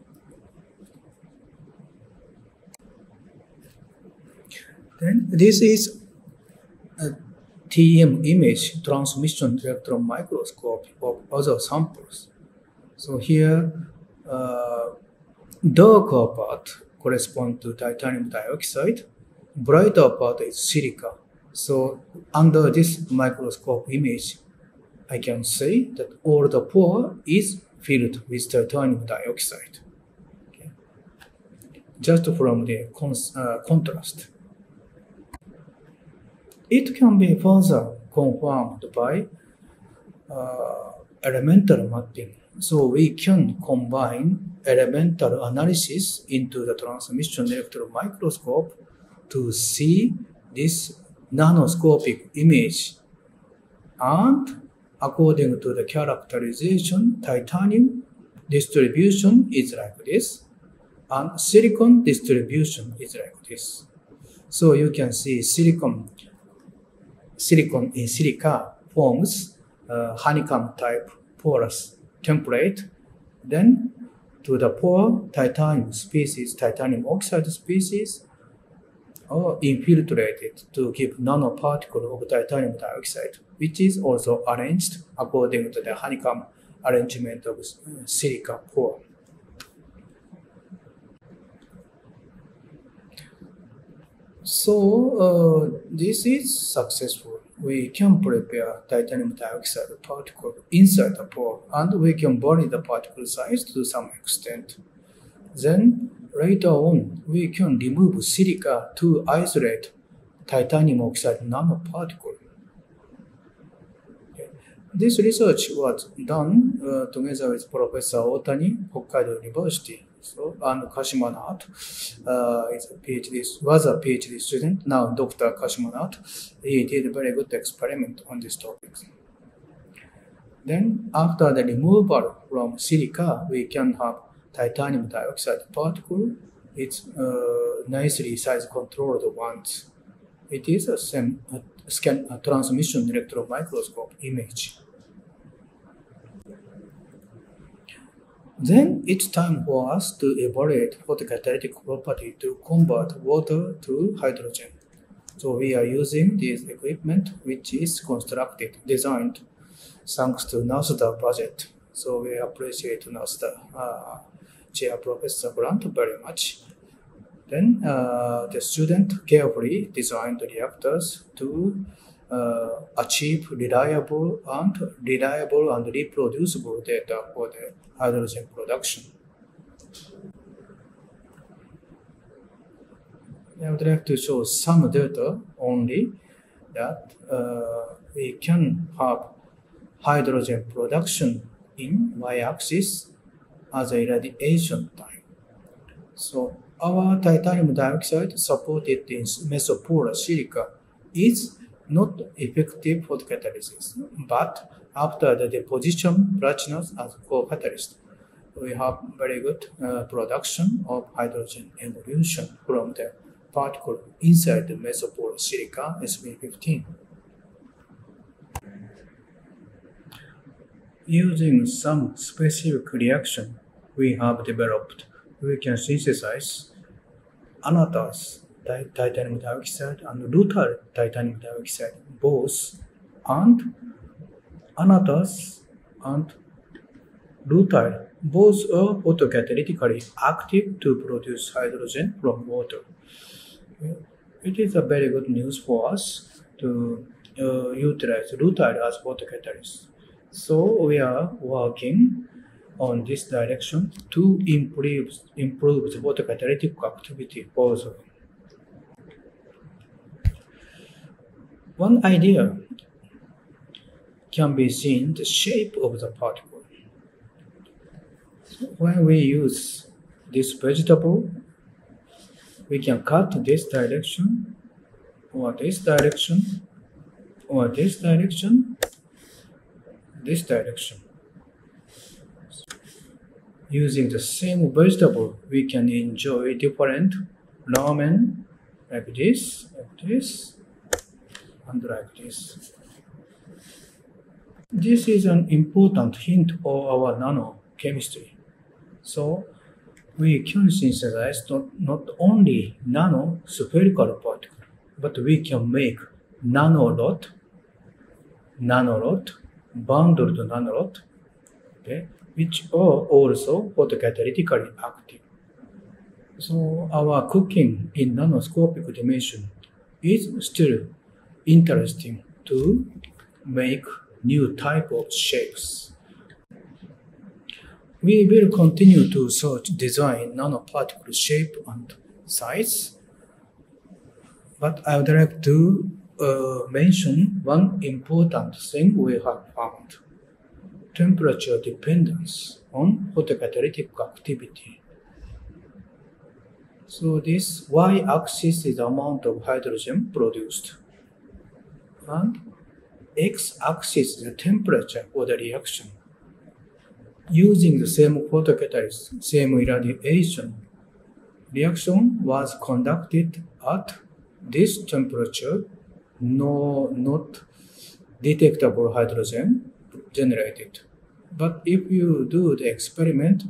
Then this is a T M image, transmission electron microscope of other samples. So here, uh, darker part corresponds to titanium dioxide, brighter part is silica. So under this microscope image, I can say that all the pore is filled with titanium dioxide. Okay. Just from the cons uh, contrast. It can be further confirmed by uh, elemental mapping. So we can combine elemental analysis into the transmission electron microscope to see this nanoscopic image. And according to the characterization, titanium distribution is like this, and silicon distribution is like this. So you can see silicon, silicon in silica forms uh, honeycomb type porous template. Then to the pore titanium species, titanium oxide species, are infiltrated to give nanoparticle of titanium dioxide, which is also arranged according to the honeycomb arrangement of silica pore. So uh, this is successful. We can prepare titanium dioxide particle inside the pore, and we can vary the particle size to some extent. Then later on, we can remove silica to isolate titanium oxide nanoparticle. Okay. This research was done uh, together with Professor Otani, Hokkaido University. So, and Kashimanat uh, is a PhD, was a PhD student, now Doctor Kashimanat. He did a very good experiment on this topic. Then, after the removal from silica, we can have titanium dioxide particle. It's uh, nicely size controlled ones. It is a, same, a scan a transmission electron microscope image. Then it's time for us to evaluate photocatalytic property to convert water to hydrogen. So we are using this equipment which is constructed, designed thanks to NASDA budget. So we appreciate NASDA uh, Chair Professor Grant very much. Then uh, the student carefully designed the reactors to uh, achieve reliable and reliable and reproducible data for the hydrogen production. I would like to show some data only that uh, we can have hydrogen production in y-axis as a radiation time. So our titanium dioxide supported in mesopolar silica is not effective photocatalysis, but after the deposition platinum as co-catalyst, we have very good uh, production of hydrogen evolution from the particle inside the mesopolar silica S B fifteen. Using some specific reaction we have developed, we can synthesize anatase titanium dioxide and rutile titanium dioxide both, and anatase and rutile both are photocatalytically active to produce hydrogen from water. It is a very good news for us to uh, utilize rutile as photocatalyst. So we are working on this direction to improve, improve the photocatalytic activity also. One idea can be seen the shape of the particle. When we use this vegetable, we can cut this direction, or this direction, or this direction, this direction. Using the same vegetable, we can enjoy different ramen like this, like this, and like this. This is an important hint of our nanochemistry. So we can synthesize not, not only nano-spherical particle, but we can make nanorod, nanorod, bundled nanorod, okay, which are also photocatalytically active. So our cooking in nanoscopic dimension is still interesting to make new type of shapes. We will continue to search design nanoparticle shape and size, but I would like to uh, mention one important thing we have found: temperature dependence on photocatalytic activity. So this y-axis is the amount of hydrogen produced, and x-axis is the temperature for the reaction. Using the same photocatalyst, same irradiation, reaction was conducted at this temperature, no, not detectable hydrogen generated. But if you do the experiment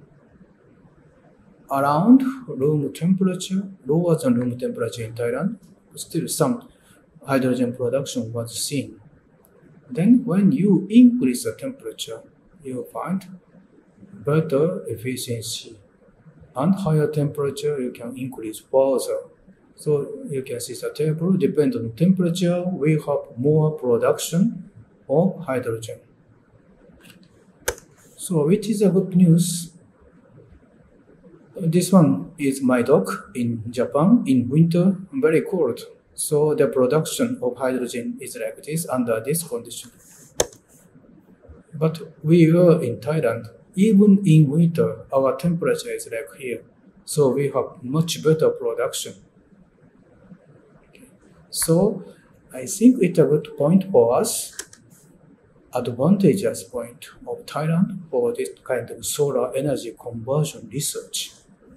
around room temperature, lower than room temperature in Thailand, still some hydrogen production was seen. Then when you increase the temperature, you find better efficiency. And higher temperature, you can increase further. So you can see the table, depending on temperature, we have more production of hydrogen. So which is a good news? This one is my dog in Japan in winter, very cold. So the production of hydrogen is like this under this condition. But we are in Thailand, even in winter, our temperature is like here. So we have much better production. So I think it's a good point for us, advantageous point of Thailand for this kind of solar energy conversion research.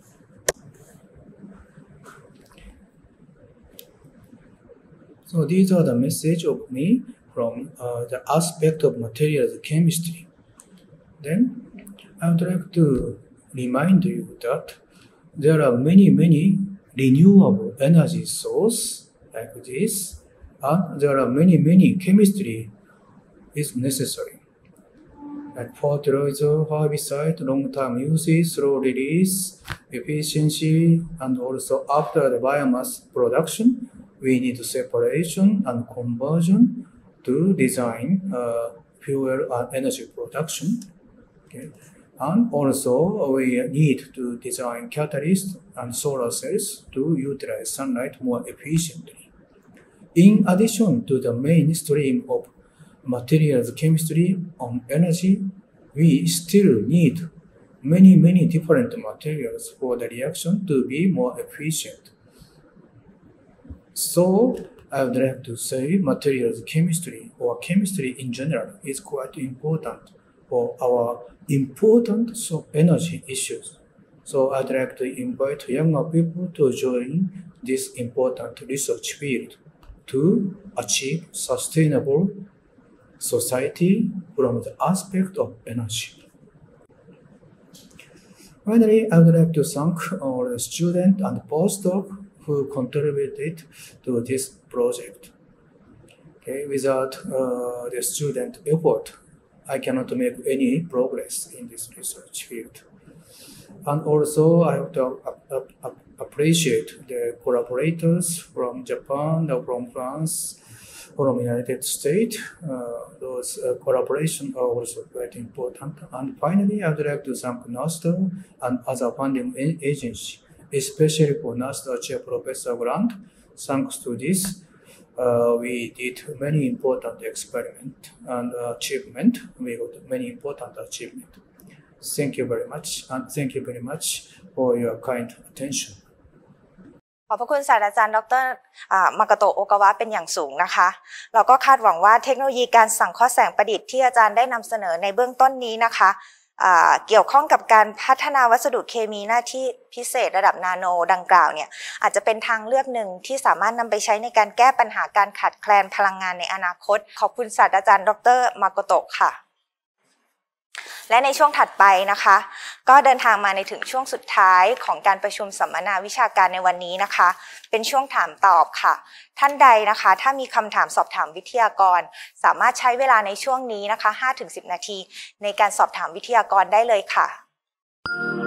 So these are the message of me from uh, the aspect of materials chemistry. Then I would like to remind you that there are many, many renewable energy sources like this, and there are many, many chemistry is necessary. Like fertilizer, herbicide, long-term usage, slow release, efficiency, and also after the biomass production, we need separation and conversion to design uh, fuel and energy production. Okay. And also we need to design catalysts and solar cells to utilize sunlight more efficiently. In addition to the mainstream of materials chemistry on energy, we still need many, many different materials for the reaction to be more efficient. So I would like to say materials chemistry or chemistry in general is quite important for our important so energy issues. So I'd like to invite younger people to join this important research field to achieve sustainable society from the aspect of energy. Finally, I would like to thank all the students and postdocs who contributed to this project. Okay, without uh, the student effort, I cannot make any progress in this research field. And also, I have to ap ap appreciate the collaborators from Japan, from France, from United States. Uh, those uh, collaborations are also quite important. And finally, I would like to thank NASDA and other funding agencies, especially for NASDA Chair Professor Grant. Thanks to this, uh, we did many important experiments and achievement. We got many important achievements. Thank you very much, and thank you very much for your kind attention.
ขอบพระคุณศาสตราจารย์ดรมากาโตะโอกาวะเป็นอย่างสูงนะคะเราก็คาดหวังว่าเทคโนโลยีการสังเคราะห์แสงประดิษฐ์ที่อาจารย์ได้นำเสนอในเบื้องต้นนี้นะคะเกี่ยวข้องกับการพัฒนาวัสดุเคมีหน้าที่พิเศษระดับนาโนดังกล่าวเนี่ยอาจจะเป็นทางเลือกหนึ่งที่สามารถนำไปใช้ในการแก้ปัญหาการขาดแคลนพลังงานในอนาคตขอบคุณศาสตราจารย์ดรมากาโตะค่ะและในช่วงถัดไปนะคะก็เดินทางมาในถึงช่วงสุดท้ายของการประชุมสัมมนาวิชาการในวันนี้นะคะเป็นช่วงถามตอบค่ะท่านใดนะคะถ้ามีคำถามสอบถามวิทยากรสามารถใช้เวลาในช่วงนี้นะคะ ห้าถึงสิบ นาทีในการสอบถามวิทยากรได้เลยค่ะ